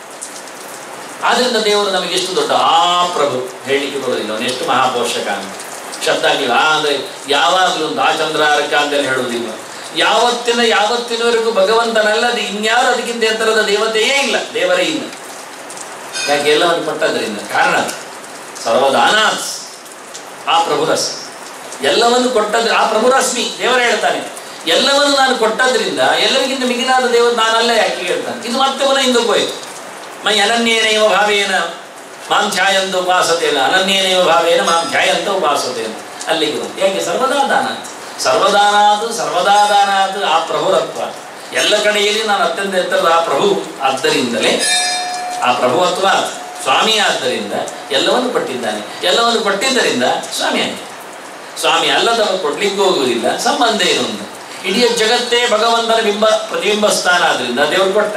ಆದ್ರಿಂದ ದೇವರು ನಮಗೆ ಎಷ್ಟು ದೊಡ್ಡ ಆ ಪ್ರಭು ಹೇಳಿಕೆ ಬರೋದಿಲ್ಲ, ಅವನು ಎಷ್ಟು ಮಹಾಪೋಷಕ ಅಂತ ಶಬ್ದ ಆಗಿಲ್ಲ. ಆದರೆ ಯಾವಾಗಲೂ ಒಂದು ಆ ಚಂದ್ರಾರಕ ಅಂತೇಳಿ ಹೇಳುವುದಿಲ್ಲ. ಯಾವತ್ತಿನ ಯಾವತ್ತಿನವರೆಗೂ ಭಗವಂತನಲ್ಲದೆ ಇನ್ಯಾರು ಅದಕ್ಕಿಂತ ಎತ್ತರದ ದೇವತೆಯೇ ಇಲ್ಲ, ದೇವರೇ ಇಲ್ಲ. ಯಾಕೆ? ಎಲ್ಲವನ್ನು ಕೊಟ್ಟದ್ರಿಂದ. ಕಾರಣ ಸರ್ವದಾನಾತ್ ಆ ಪ್ರಭುರಸ್, ಎಲ್ಲವನ್ನು ಕೊಟ್ಟದ್ದು ಆ ಪ್ರಭುರಶ್ಮಿ. ದೇವರ ಹೇಳ್ತಾನೆ, ಎಲ್ಲವನ್ನು ನಾನು ಕೊಟ್ಟದ್ರಿಂದ ಎಲ್ಲರಿಗಿಂತ ಮಿಗಿಲಾದ ದೇವರು ನಾನಲ್ಲ ಯಾಕೆ ಹೇಳ್ತಾನೆ. ಇದು ಮತ್ತೆ ಮನ ಹಿಂದಕ್ಕೆ ಹೋಯ್ತು. ಮೈ ಅನನ್ಯೇನೈವ ಭಾವೇನ ಮಾಂ ಧ್ಯಾಯಂತ ಉಪಾಸತೆಯಲ್ಲ, ಅನನ್ಯೇನೈವ ಭಾವೇನ ಮಾಂ ಧ್ಯಾಯಂತ ಉಪಾಸತೆಯಲ್ಲ, ಅಲ್ಲಿಗೆ ಬಂತು. ಯಾಕೆ? ಸರ್ವದಾ ದಾನಾತ್, ಸರ್ವದಾನಾತ್ ಸರ್ವದಾದಾನಾತ್ ಆ ಪ್ರಭುರತ್ವ. ಎಲ್ಲ ಕಡೆಯಲ್ಲಿ ನಾನು ಅತ್ಯಂತ ಎತ್ತರದ ಆ ಪ್ರಭು. ಆದ್ದರಿಂದಲೇ ಆ ಪ್ರಭುತ್ವ ಸ್ವಾಮಿ. ಆದ್ದರಿಂದ ಎಲ್ಲವನ್ನು ಕೊಟ್ಟಿದ್ದಾನೆ. ಎಲ್ಲವನ್ನು ಕೊಟ್ಟಿದ್ದರಿಂದ ಸ್ವಾಮಿ ಆಗಿದೆ. ಸ್ವಾಮಿ ಅಲ್ಲದವರು ಕೊಡ್ಲಿಕ್ಕೆ ಹೋಗುವುದಿಲ್ಲ. ಸಂಬಂಧ ಏನು ಅಂತ ಇಡೀ ಜಗತ್ತೇ ಭಗವಂತನ ಬಿಂಬ ಪ್ರತಿಬಿಂಬ ಸ್ಥಾನ ಆದ್ರಿಂದ ದೇವರು ಕೊಟ್ಟ.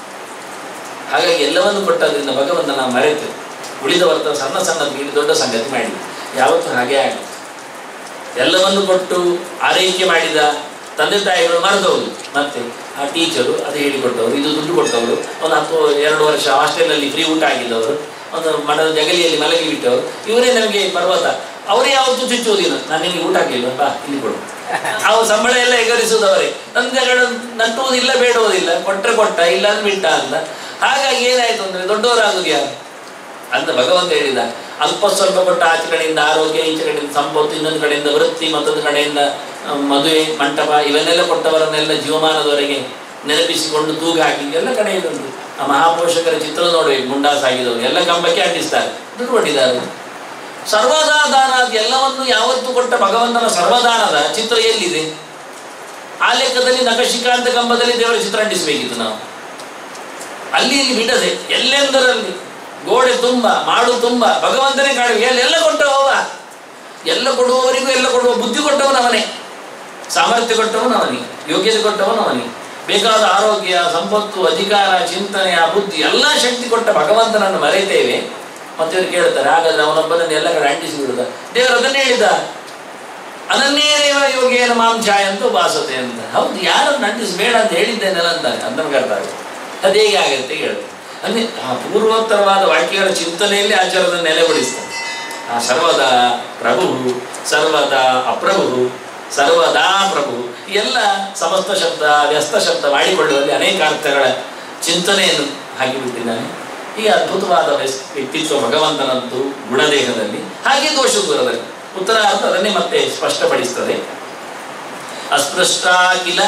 ಹಾಗಾಗಿ ಎಲ್ಲವನ್ನು ಕೊಟ್ಟದ್ರಿಂದ ಭಗವಂತನ ಮರೆತು ಉಳಿದವರ್ತ ಸಣ್ಣ ಸಣ್ಣ ಇಲ್ಲಿ ದೊಡ್ಡ ಸಂಗತಿ ಮಾಡಿ ಯಾವತ್ತೂ ಹಾಗೆ ಆಗುತ್ತೆ. ಎಲ್ಲವನ್ನು ಕೊಟ್ಟು ಆರೈಕೆ ಮಾಡಿದ ತಂದೆ ತಾಯಿಗಳು ಮರೆದವರು, ಮತ್ತೆ ಆ ಟೀಚರು ಅದು ಹೇಳಿಕೊಟ್ಟವರು, ಇದು ದುಡ್ಡು ಕೊಟ್ಟವರು, ಒಂದು ಹತ್ತು ಎರಡು ವರ್ಷ ಹಾಸ್ಟೆಲಲ್ಲಿ ಫ್ರೀ ಊಟ ಆಗಿದ್ದವರು, ಒಂದು ಮಠದ ಜಗಲಿಯಲ್ಲಿ ಮಲಗಿ ಬಿಟ್ಟವರು, ಇವರೇ ನಮಗೆ ಪರ್ವತ. ಅವರೇ ಯಾವತ್ತೂ ಚುಚ್ಚುವುದಿಲ್ಲ, ನಾನು ನಿಮಗೆ ಊಟ ಹಾಕಿಲ್ವ ಬಾ ಇಲ್ಲಿ ಕೊಡು. ಅವ್ರ ಸಂಬಳ ಎಲ್ಲ ಎಗರಿಸುವುದವರೇ. ನನ್ನ ಜಗಳ ನಟ್ಟುವುದಿಲ್ಲ, ಬೇಡುವುದಿಲ್ಲ, ಕೊಟ್ಟರೆ ಕೊಟ್ಟ, ಇಲ್ಲ ಅಂದ್ರೆ ಬಿಟ್ಟ ಅಂತ. ಹಾಗಾಗಿ ಏನಾಯ್ತು ಅಂದ್ರೆ ದೊಡ್ಡವರಾಗುದು ಯಾರು ಅಂತ ಭಗವಂತ ಹೇಳಿದ. ಅಲ್ಪ ಸ್ವಲ್ಪ ಕೊಟ್ಟ ಆಚೆ ಕಡೆಯಿಂದ ಆರೋಗ್ಯ, ಈಚೆ ಕಡೆಯಿಂದ ಸಂಪತ್ತು, ಇನ್ನೊಂದು ಕಡೆಯಿಂದ ವೃತ್ತಿ, ಮತ್ತೊಂದು ಕಡೆಯಿಂದ ಮದುವೆ ಮಂಟಪ, ಇವನ್ನೆಲ್ಲ ಕೊಟ್ಟವರನ್ನೆಲ್ಲ ಜೀವಮಾನದವರೆಗೆ ನೆನಪಿಸಿಕೊಂಡು ತೂಗ ಹಾಕಿ ಎಲ್ಲ ಕಡೆಯಲ್ಲುಂಟು. ಆ ಮಹಾಪೋಷಕರ ಚಿತ್ರ ನೋಡ್ಬೇಕು. ಮುಂಡಾಸಾಗಿದವರು ಎಲ್ಲ ಕಂಬಕ್ಕೆ ಅಂಟಿಸ್ತಾರೆ, ದುಡ್ಡು ಕೊಟ್ಟಿದ್ದಾರೆ. ಸರ್ವದಾದಾನ ಎಲ್ಲವನ್ನು ಯಾವತ್ತು ಕೊಟ್ಟ ಭಗವಂತನ ಸರ್ವದಾನದ ಚಿತ್ರ ಎಲ್ಲಿದೆ? ಆ ಲೆಕ್ಕದಲ್ಲಿ ನಖಶಿಕಾಂತ ಕಂಬದಲ್ಲಿ ದೇವರ ಚಿತ್ರ ಅಂಟಿಸಬೇಕಿತ್ತು ನಾವು. ಅಲ್ಲಿ ಇಲ್ಲಿ ಬಿಡದೆ ಎಲ್ಲೆಂದರಲ್ಲಿ ಗೋಡೆ ತುಂಬ, ಮಾಡು ತುಂಬ ಭಗವಂತನೇ ಕಾಣುವ. ಎಲ್ಲ ಕೊಟ್ಟವ, ಎಲ್ಲ ಕೊಡುವವರಿಗೂ ಎಲ್ಲ ಕೊಡುವ ಬುದ್ಧಿ ಕೊಟ್ಟವನು ಅವನೇ, ಸಾಮರ್ಥ್ಯ ಕೊಟ್ಟವನು ಅವನಿಗೆ, ಯೋಗ್ಯತೆ ಕೊಟ್ಟವನು ಅವನಿಗೆ. ಬೇಕಾದ ಆರೋಗ್ಯ, ಸಂಪತ್ತು, ಅಧಿಕಾರ, ಚಿಂತನೆ, ಆ ಬುದ್ಧಿ ಎಲ್ಲ ಶಕ್ತಿ ಕೊಟ್ಟ ಭಗವಂತನನ್ನು ಮರೆತೇವೆ. ಮತ್ತೆ ಇವರು ಕೇಳ್ತಾರೆ, ಹಾಗಾದ್ರೆ ಅವನೊಬ್ಬನನ್ನು ಎಲ್ಲ ಕಡೆ ಅಂಟಿಸಿ ಬಿಡುದ? ದೇವರು ಅದನ್ನೇ ಹೇಳಿದ, ಅನನ್ಯೇನೇವ ಯೋಗೇನ ಮಾಂ ಛಾಯ ಅಂತ ಉಪಾಸತೆ ಅಂತ. ಹೌದು, ಯಾರನ್ನು ಅಂಟಿಸಬೇಡ ಅಂತ ಹೇಳಿದ್ದೇನೆಲ್ಲ ಅಂತಾನೆ. ಅದು ನಮ್ಗೆ ಅರ್ಥ ಆಗುತ್ತೆ. ಅದು ಹೇಗೆ ಆಗುತ್ತೆ ಹೇಳ್ತಾರೆ. ಅಂದರೆ ಆ ಪೂರ್ವೋತ್ತರವಾದ ವಾಕ್ಯಗಳ ಚಿಂತನೆಯಲ್ಲಿ ಆಚಾರದ ನೆಲೆಗೊಳಿಸ್ತಾರೆ. ಆ ಸರ್ವದ ಪ್ರಭು, ಸರ್ವದ ಅಪ್ರಭು, ಸರ್ವದಾ ಪ್ರಭು, ಎಲ್ಲ ಸಮಸ್ತ ಶಬ್ದ ವ್ಯಸ್ತ ಶಬ್ದ ಮಾಡಿಕೊಳ್ಳುವಲ್ಲಿ ಅನೇಕ ಅರ್ಥಗಳ ಚಿಂತನೆಯನ್ನು ಹಾಕಿಬಿಟ್ಟಿದ್ದಾನೆ. ಈ ಅದ್ಭುತವಾದ ವ್ಯಕ್ತಿತ್ವ ಭಗವಂತನದ್ದು ಗುಣದೇಹದಲ್ಲಿ, ಹಾಗೆ ದೋಷ ದೂರದಲ್ಲಿ. ಉತ್ತರಾರ್ಥ ಅದನ್ನೇ ಮತ್ತೆ ಸ್ಪಷ್ಟಪಡಿಸ್ತದೆ. ಅಸ್ಪೃಷ್ಟ ಅಖಿಲ,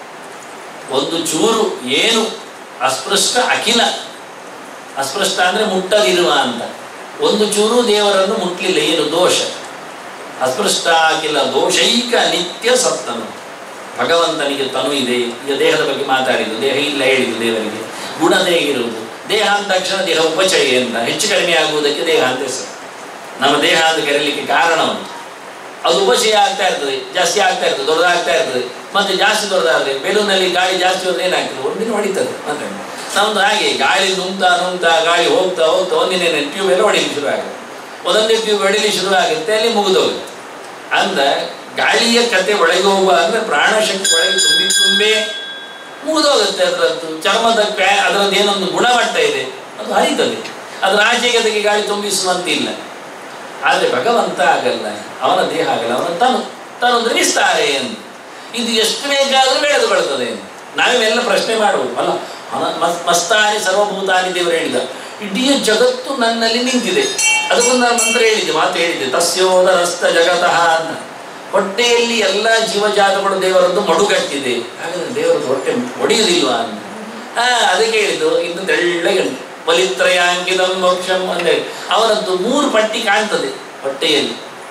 ಒಂದು ಚೂರು ಏನು ಅಸ್ಪೃಷ್ಟ ಅಖಿಲ. ಅಸ್ಪೃಷ್ಟ ಅಂದ್ರೆ ಮುಟ್ಟದಿರುವ ಅಂತ. ಒಂದು ಚೂರು ದೇವರನ್ನು ಮುಟ್ಲಿಲ್ಲ, ಏನು ದೋಷ. ಅಸ್ಪೃಷ್ಟ ಅಖಿಲ ದೋಷೈಕ ನಿತ್ಯ ಸತ್ತನು. ಭಗವಂತನಿಗೆ ತನು ಇದೆ. ಈಗ ದೇಹದ ಬಗ್ಗೆ ಮಾತಾಡಿದ್ದು, ದೇಹ ಇಲ್ಲ ಹೇಳಿದ್ದು ದೇವರಿಗೆ. ಗುಣ ಹೇಗಿರುವುದು? ದೇಹ ಅಂದ ತಕ್ಷಣ ದೇಹ ಉಪಚಯ ಅಂತ, ಹೆಚ್ಚು ಕಡಿಮೆ ಆಗುವುದಕ್ಕೆ ದೇಹ ಅಂತ ಹೆಸರು. ನಮ್ಮ ದೇಹ ಅಂತ ಕರೀಲಿಕ್ಕೆ ಕಾರಣ ಉಂಟು. ಅದು ಉಪಚಯ ಆಗ್ತಾ ಇರ್ತದೆ, ಜಾಸ್ತಿ ಆಗ್ತಾ ಇರ್ತದೆ, ದೊಡ್ಡದಾಗ್ತಾ ಇರ್ತದೆ. ಮತ್ತೆ ಜಾಸ್ತಿ ದೊಡ್ಡದಾದ್ರೆ ಬೆಲೂನಲ್ಲಿ ಗಾಳಿ ಜಾಸ್ತಿ ಹೋದ್ರೆ ಏನಾಗ್ತದೆ? ಒಂದಿನ ಹೊಡಿತದೆ. ಮತ್ತೆ ನಮ್ದು ಹಾಗೆ ಗಾಳಿ ನುಂಗ್ತಾ ನುಂಗ್ತಾ ಗಾಳಿ ಹೋಗ್ತಾ ಹೋಗ್ತಾ ಒಂದಿನ ಟ್ಯೂಬ್ ಎಲ್ಲ ಹೊಡಿಲಿಕ್ಕೆ ಶುರು ಆಗುತ್ತೆ. ಒಂದೊಂದೇ ಟ್ಯೂಬ್ ಹೊಡಿಲಿಕ್ಕೆ ಶುರು ಆಗುತ್ತೆ, ಅಲ್ಲಿ ಮುಗಿದೋಗುತ್ತೆ. ಅಂದ ಗಾಳಿಯ ಕತೆ ಒಳಗೆ ಹೋಗುವ ಅಂದ್ರೆ ಪ್ರಾಣಶಕ್ತಿ ಒಳಗೆ ತುಂಬಿ ತುಂಬೇ ಮುಗಿದೋಗುತ್ತೆ. ಅದರದ್ದು ಚರ್ಮದ ಕ್ಯಾ ಅದರದ್ದು ಏನೊಂದು ಗುಣಮಟ್ಟ ಇದೆ, ಅದು ಹರಿತದೆ. ಅದರ ಆಚೆಗೆ ಅದಕ್ಕೆ ಗಾಳಿ ತುಂಬಿಸುವಂತಿಲ್ಲ. ಆದರೆ ಭಗವಂತ ಆಗಲ್ಲ, ಅವನ ದೇಹ ಆಗಲ್ಲ, ಅವನ ತನು ತನು ಅಂದ್ರೆ ವಿಸ್ತಾರೆ ಎಂದು. ಇದು ಎಷ್ಟು ಬೇಕಾದರೂ ಬೆಳೆದುಕೊಳ್ತದೆ. ನಾವೆಲ್ಲ ಪ್ರಶ್ನೆ ಮಾಡುವುದು ಅಲ್ಲ, ಮಸ್ತಾನಿ ಸರ್ವಭೂತಾನಿ ದೇವರು ಹೇಳಿದ, ಇಡೀ ಜಗತ್ತು ನನ್ನಲ್ಲಿ ನಿಂತಿದೆ. ಅದಕ್ಕೊಂದು ನಾನು ಮಂತ್ರ ಹೇಳಿದ್ದೆ, ಮಾತು ಹೇಳಿದ್ದೆ, ತಸ್ಯೋದರಸ್ತ ಜಗತಃ ಅಂತ. ಹೊಟ್ಟೆಯಲ್ಲಿ ಎಲ್ಲ ಜೀವಜಾತಗಳು ದೇವರದ್ದು ಮಡುಗಟ್ಟಿದೆ. ಹಾಗಾದ್ರೆ ದೇವರದ್ದು ಹೊಟ್ಟೆ ಒಡೆಯುವುದಿಲ್ವಾ ಅಂತ ಹಾ ಅದಕ್ಕೆ ಹೇಳಿದ್ದು. ಇನ್ನು ತೆಳ್ಳಗೆ ಬಲಿತ್ರಯಾಂಕಿತಂ ಮೋಕ್ಷಂ ಅಂದ್ರೆ ಅವನದ್ದು ಮೂರು ಪಟ್ಟಿ ಕಾಣ್ತದೆ ಹೊಟ್ಟೆಯಲ್ಲಿ.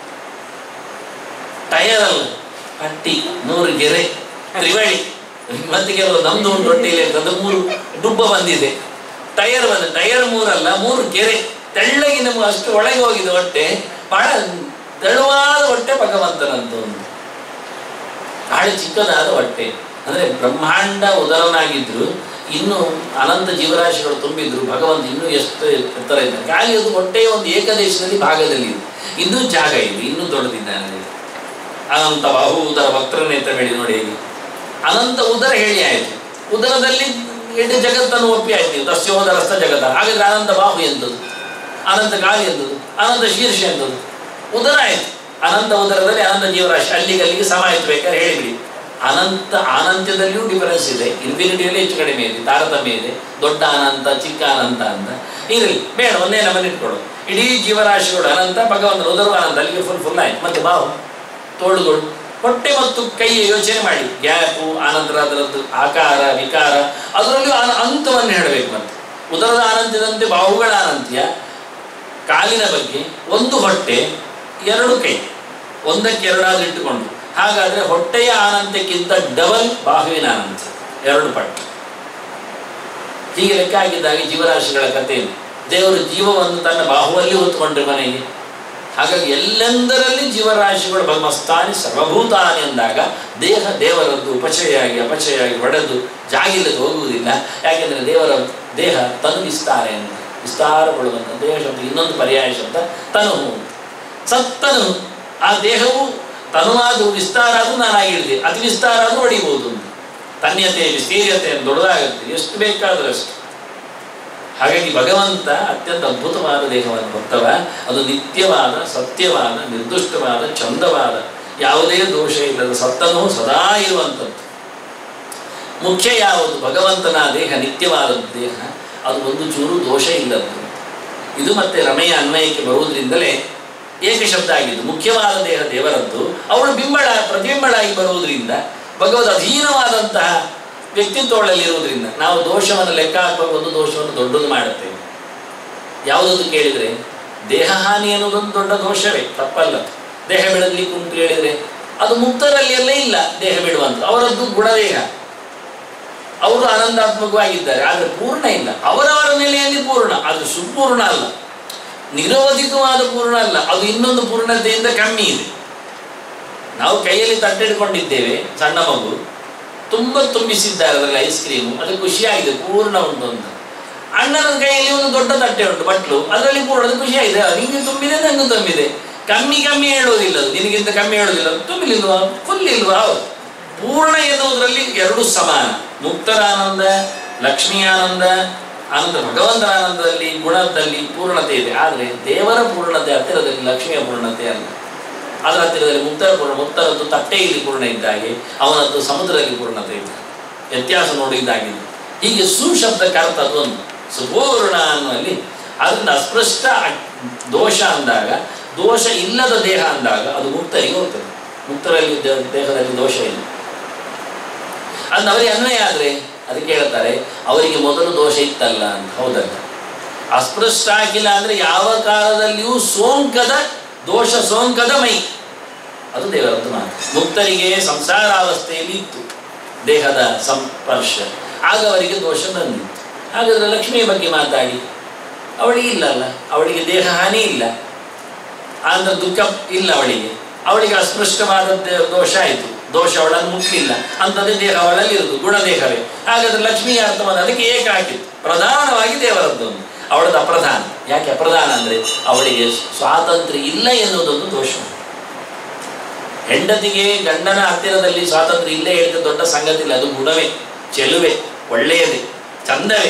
ಟಯರ್ ಅಲ್ಲ, ಪಟ್ಟಿ, ಮೂರು ಗೆರೆ, ತ್ರಿವಳಿ. ಮತ್ತೆ ಕೆಲವು ನಮ್ದು ಒಂದು ಹೊಟ್ಟೆಯಲ್ಲಿ ಇರ್ತದೆ, ಮೂರು ಡುಬ್ಬ ಬಂದಿದೆ. ಟಯರ್ ಬಂದ ಟಯರ್ ಮೂರಲ್ಲ, ಮೂರು ಗೆರೆ. ತೆಳ್ಳಗೆ ನಮ್ಗೆ ಅಷ್ಟು ಒಳಗೆ ಹೋಗಿದೆ ಹೊಟ್ಟೆ. ಬಹಳ ತೆಳುವಾದ ಹೊಟ್ಟೆ ಭಗವಂತನಂತ. ಒಂದು ಬಹಳ ಚಿಕ್ಕದಾದ ಹೊಟ್ಟೆ. ಅಂದ್ರೆ ಬ್ರಹ್ಮಾಂಡ ಉದರನಾಗಿದ್ರು, ಇನ್ನು ಅನಂತ ಜೀವರಾಶಿಗಳು ತುಂಬಿದ್ರು. ಭಗವಂತ ಇನ್ನೂ ಎಷ್ಟು ಎತ್ತರ ಇದ್ದಾನೆ. ಹಾಗೆ ಅದು ಹೊಟ್ಟೆಯ ಒಂದು ಏಕದೇಶದಲ್ಲಿ ಭಾಗದಲ್ಲಿ ಇದೆ, ಇನ್ನೂ ಜಾಗ ಇದೆ, ಇನ್ನೂ ದೊಡ್ಡದಿದ್ದಾನೆ. ಅನಂತ ಬಾಹು ಉದರ ವಕ್ರನೇತ್ರ ಹೇಳಿ ನೋಡಿ. ಹೇಗೆ ಅನಂತ ಉದರ ಹೇಳಿ ಆಯ್ತು, ಉದರದಲ್ಲಿ ಇಡೀ ಜಗತ್ತನ್ನು ಒಪ್ಪಿ ಆಯ್ತು. ತಸ್ಯೋದರಸ್ಥ ಜಗತ್ತ. ಹಾಗಾದ್ರೆ ಅನಂತ ಬಾಹು ಎಂಥದ್ದು, ಅನಂತ ಗಾಳಿ ಎಂಥದ್ದು, ಅನಂತ ಶೀರ್ಷ ಎಂಥದ್ದು? ಉದರ ಆಯ್ತು. ಅನಂತ ಉದರದಲ್ಲಿ ಅನಂತ ಜೀವರಾಶಿ ಅಲ್ಲಿಗೆ ಅಲ್ಲಿಗೆ ಸಮ ಆಯ್ತು. ಬೇಕಾದ್ರೆ ಹೇಳಿಬಿಡಿ. ಅನಂತ ಅನಂತ್ಯದಲ್ಲಿಯೂ ಡಿಫರೆನ್ಸ್ ಇದೆ, ಇನ್ಫಿನಿಟಿಯಲ್ಲಿ ಹೆಚ್ಚು ಕಡಿಮೆ ಇದೆ, ತಾರತಮ್ಯ ಇದೆ. ದೊಡ್ಡ ಅನಂತ, ಚಿಕ್ಕ ಅನಂತ ಅಂತ ಇರಲಿ, ಬೇಡ, ಒಂದೇ ನಮ್ಮನ್ನು ಇಟ್ಕೊಳ್ಳು. ಇಡೀ ಜೀವರಾಶಿಗಳು ಅನಂತ, ಭಗವಂತನ ಉದರ ಅನಂತ, ಅಲ್ಲಿಗೆ ಫುಲ್ ಫುಲ್ ಆಯ್ತು. ಮತ್ತೆ ಬಾಹು, ತೋಳುಗಳು, ಹೊಟ್ಟೆ ಮತ್ತು ಕೈ ಯೋಚನೆ ಮಾಡಿ. ಗ್ಯಾಪು, ಆನಂತರ ಅದರದ್ದು ಆಕಾರ ವಿಕಾರ, ಅದರಲ್ಲೂ ಅಂತವನ್ನು ಹೇಳಬೇಕು. ಮತ್ತೆ ಉದರದ ಅನಂತ್ಯದಂತೆ ಬಾಹುಗಳ ಅನಂತ್ಯ. ಕಾಲಿನ ಬಗ್ಗೆ ಒಂದು ಹೊಟ್ಟೆ, ಎರಡು ಕೈ, ಒಂದಕ್ಕೆ ಎರಡಾದ್ರೂ ಇಟ್ಟುಕೊಂಡು. ಹಾಗಾದ್ರೆ ಹೊಟ್ಟೆಯ ಅನಂತ್ಯಕ್ಕಿಂತ ಡಬಲ್ ಬಾಹುವಿನ ಅನಂತ, ಎರಡು ಪಟ್ಟು. ಹೀಗೆ ಲೆಕ್ಕ ಆಗಿದ್ದಾಗ ಜೀವರಾಶಿಗಳ ಕಥೆ. ದೇವರು ಜೀವವನ್ನು ತನ್ನ ಬಾಹುವಲ್ಲಿ ಹೊತ್ತುಕೊಂಡ್ರೆ ಮನೆಗೆ. ಹಾಗಾಗಿ ಎಲ್ಲೆಂದರಲ್ಲಿ ಜೀವರಾಶಿಗಳು ಭಗಮಸ್ತಾನಿ ಸರ್ವಭೂತಾನಿ ಎಂದಾಗ ದೇಹ ದೇವರದ್ದು ಉಪಚಯಾಗಿ ಅಪಚಯಾಗಿ ಹೊಡೆದು ಜಾಗಿಲ್ಲದೆ ಹೋಗುವುದಿಲ್ಲ. ಯಾಕೆಂದರೆ ದೇವರ ದೇಹ ತನು ವಿಸ್ತಾರೆ ಅಂತ, ವಿಸ್ತಾರಗೊಳ್ಳುವಂಥ ದೇಹ ಶಬ್ದ ಇನ್ನೊಂದು ಪರ್ಯಾಯ ಶಬ್ದ ತನು. ಸತ್ತನು, ಆ ದೇಹವು ತನುವಾದು ವಿಸ್ತಾರ ಆದರೂ ನಾನಾಗಿಳಿದೆ, ಅತಿ ವಿಸ್ತಾರ ಆದರೂ ಹೊಡಿಬಹುದು. ತನ್ಯತೆ ವಿಸ್ತೀರ್ಯತೆ ದೊಡ್ಡದಾಗುತ್ತೆ, ಎಷ್ಟು ಬೇಕಾದರೂ ಅಷ್ಟು. ಹಾಗಾಗಿ ಭಗವಂತ ಅತ್ಯಂತ ಅದ್ಭುತವಾದ ದೇಹವನ್ನು ಹೊತ್ತವ. ಅದು ನಿತ್ಯವಾದ, ಸತ್ಯವಾದ, ನಿರ್ದುಷ್ಟವಾದ, ಚಂದವಾದ, ಯಾವುದೇ ದೋಷ ಇಲ್ಲದ ಸತ್ತನೂ ಸದಾ ಇರುವಂಥದ್ದು. ಮುಖ್ಯ ಯಾವುದು? ಭಗವಂತನ ದೇಹ ನಿತ್ಯವಾದ ದೇಹ, ಅದು ಒಂದು ಚೂರು ದೋಷ ಇಲ್ಲದ್ದು. ಇದು ಮತ್ತೆ ರಮೆಯ ಅನ್ವಯಕ್ಕೆ ಬರುವುದರಿಂದಲೇ ಏಕಶಬ್ದ ಆಗಿದ್ದು. ಮುಖ್ಯವಾದ ದೇಹ ದೇವರದ್ದು, ಅವಳು ಬಿಂಬಳ ಪ್ರತಿಬಿಂಬಳಾಗಿ ಬರುವುದರಿಂದ, ಭಗವದ್ ಅಧೀನವಾದಂತಹ ವ್ಯಕ್ತಿತ್ವಗಳಲ್ಲಿರುವುದರಿಂದ ನಾವು ದೋಷವನ್ನು ಲೆಕ್ಕ ಹಾಕುವಾಗ ಒಂದು ದೋಷವನ್ನು ದೊಡ್ಡದು ಮಾಡುತ್ತೇವೆ. ಯಾವುದನ್ನು ಕೇಳಿದರೆ ದೇಹ ಹಾನಿ ಅನ್ನೋದೊಂದು ದೊಡ್ಡ ದೋಷವೇ, ತಪ್ಪಲ್ಲ. ದೇಹ ಬಿಡಲಿಕ್ಕೆ ಉಂಟು ಹೇಳಿದರೆ ಅದು ಮುಕ್ತರಲ್ಲಿ ಎಲ್ಲ ಇಲ್ಲ. ದೇಹ ಬಿಡುವಂಥ ಅವರದ್ದು ಗುಣದೇಹ, ಅವರು ಆನಂದಾತ್ಮಕವಾಗಿದ್ದಾರೆ, ಆದರೆ ಪೂರ್ಣ ಇಲ್ಲ. ಅವರವರ ನೆಲೆಯಲ್ಲಿ ಪೂರ್ಣ, ಅದು ಸುಪೂರ್ಣ ಅಲ್ಲ, ನಿರವಧಿಕವಾದ ಪೂರ್ಣ ಅಲ್ಲ, ಅದು ಇನ್ನೊಂದು ಪೂರ್ಣತೆಯಿಂದ ಕಮ್ಮಿ ಇದೆ. ನಾವು ಕೈಯಲ್ಲಿ ತಟ್ಟೆಡ್ಕೊಂಡಿದ್ದೇವೆ, ಸಣ್ಣ ಮಗು ತುಂಬ ತುಂಬಿಸಿದ್ದಾರೆ ಅದರಲ್ಲಿ ಐಸ್ ಕ್ರೀಮು, ಅದು ಖುಷಿಯಾಗಿದೆ, ಪೂರ್ಣ ಉಂಟು ಅಂತ. ಅಣ್ಣನ ಕೈಯಲ್ಲಿ ಒಂದು ದೊಡ್ಡ ತಟ್ಟೆ ಉಂಟು, ಬಟ್ಲು, ಅದರಲ್ಲಿ ಪೂರ್ಣ ಖುಷಿಯಾಗಿದೆ, ನಿಮಗೆ ತುಂಬಿದೆ, ನಂಗೂ ತುಂಬಿದೆ. ಕಮ್ಮಿ ಕಮ್ಮಿ ಹೇಳೋದಿಲ್ಲ, ಅದು ನಿನಗಿಂತ ಕಮ್ಮಿ ಹೇಳೋದಿಲ್ಲ, ತುಂಬಿಲಿಲ್ವಾ, ಫುಲ್ ಇಲ್ವಾ? ಹೌದು. ಪೂರ್ಣ ಎನ್ನುವುದರಲ್ಲಿ ಎರಡು ಸಮಾನ. ಮುಕ್ತರ ಆನಂದ, ಲಕ್ಷ್ಮೀ ಆನಂದ, ಅನಂತ ಭಗವಂತನ ಆನಂದದಲ್ಲಿ ಗುಣದಲ್ಲಿ ಪೂರ್ಣತೆ ಇದೆ. ಆದರೆ ದೇವರ ಪೂರ್ಣತೆ ಹತ್ತಿರದಲ್ಲಿ ಲಕ್ಷ್ಮಿಯ ಪೂರ್ಣತೆ ಅಲ್ಲ. ಅದರ ಹತ್ತಿರದಲ್ಲಿ ಮುಕ್ತರ ಪೂರ್ಣ, ಮುಕ್ತರದ್ದು ತಟ್ಟೆಯಲ್ಲಿ ಪೂರ್ಣ ಇದ್ದಾಗೆ ಅವನದ್ದು ಸಮುದ್ರದಲ್ಲಿ ಪೂರ್ಣತೆ ಇಲ್ಲ. ವ್ಯತ್ಯಾಸ ನೋಡಿದ್ದಾಗಿದೆ. ಹೀಗೆ ಸುಶಬ್ದಕ್ಕೆ ಅರ್ಥ ಅದೊಂದು ಸುಪೂರ್ಣ ಅನ್ನುವಲ್ಲಿ. ಅದರಿಂದ ಅಸ್ಪೃಷ್ಟ ದೋಷ ಅಂದಾಗ, ದೋಷ ಇಲ್ಲದ ದೇಹ ಅಂದಾಗ ಅದು ಮುಕ್ತರಿಗೆ ಹೋಗ್ತದೆ. ಮುಕ್ತರಲ್ಲಿ ದೇಹದಲ್ಲಿ ದೋಷ ಇಲ್ಲ. ಅದನ್ನ ಅವರಿಗೆ ಅನ್ವಯ ಆದರೆ ಅದಕ್ಕೆ ಹೇಳ್ತಾರೆ, ಅವರಿಗೆ ಮೊದಲು ದೋಷ ಇತ್ತಲ್ಲ ಅಂತ. ಹೌದಲ್ಲ, ಅಸ್ಪೃಷ್ಟ ಆಗಿಲ್ಲ ಅಂದರೆ ಯಾವ ಕಾಲದಲ್ಲಿಯೂ ಸೋಂಕದ ದೋಷ, ಸೋಂಕದ ಮೈ, ಅದು ದೇವರದ್ದು ಮಾತು. ಮುಕ್ತರಿಗೆ ಸಂಸಾರಾವಸ್ಥೆಯಲ್ಲಿ ಇತ್ತು ದೇಹದ ಸಂಪರ್ಶ, ಆಗ ಅವರಿಗೆ ದೋಷ ಬಂದಿತ್ತು. ಹಾಗಾದರೆ ಲಕ್ಷ್ಮಿಯ ಬಗ್ಗೆ ಮಾತಾಡಿ, ಅವಳಿಗೆ ಇಲ್ಲಲ್ಲ, ಅವಳಿಗೆ ದೇಹ ಹಾನಿ ಇಲ್ಲ, ಆಂಧ್ರ ದುಃಖ ಇಲ್ಲ ಅವಳಿಗೆ, ಅವಳಿಗೆ ಅಸ್ಪೃಷ್ಟವಾದ ದೋಷ ಆಯಿತು, ದೋಷ ಅವಳನ್ನು ಮುಟ್ಟಲಿಲ್ಲ, ಅಂಥದ್ದೇ ದೇಹ ಅವಳಲ್ಲಿ ಇರುವುದು, ಗುಣದೇಹವೇ. ಹಾಗಾದರೆ ಲಕ್ಷ್ಮಿಯ ಅರ್ಥವಾದ ಅದಕ್ಕೆ ಏಕ ಹಾಕಿತ್ತು. ಪ್ರಧಾನವಾಗಿ ದೇವರದ್ದು, ಅವಳದ್ದು ಅಪ್ರಧಾನ. ಯಾಕೆ ಅಪ್ರಧಾನ ಅಂದರೆ ಅವಳಿಗೆ ಸ್ವಾತಂತ್ರ್ಯ ಇಲ್ಲ ಎನ್ನುವುದೊಂದು ದೋಷ. ಹೆಂಡತಿಗೆ ಗಂಡನ ಹತ್ತಿರದಲ್ಲಿ ಸ್ವಾತಂತ್ರ್ಯ ಇಲ್ಲೇ ಹೇಳಿದ ದೊಡ್ಡ ಸಂಗತಿ ಇಲ್ಲ, ಅದು ಗುಣವೇ, ಚೆಲುವೆ, ಒಳ್ಳೆಯದೇ, ಚಂದವೇ.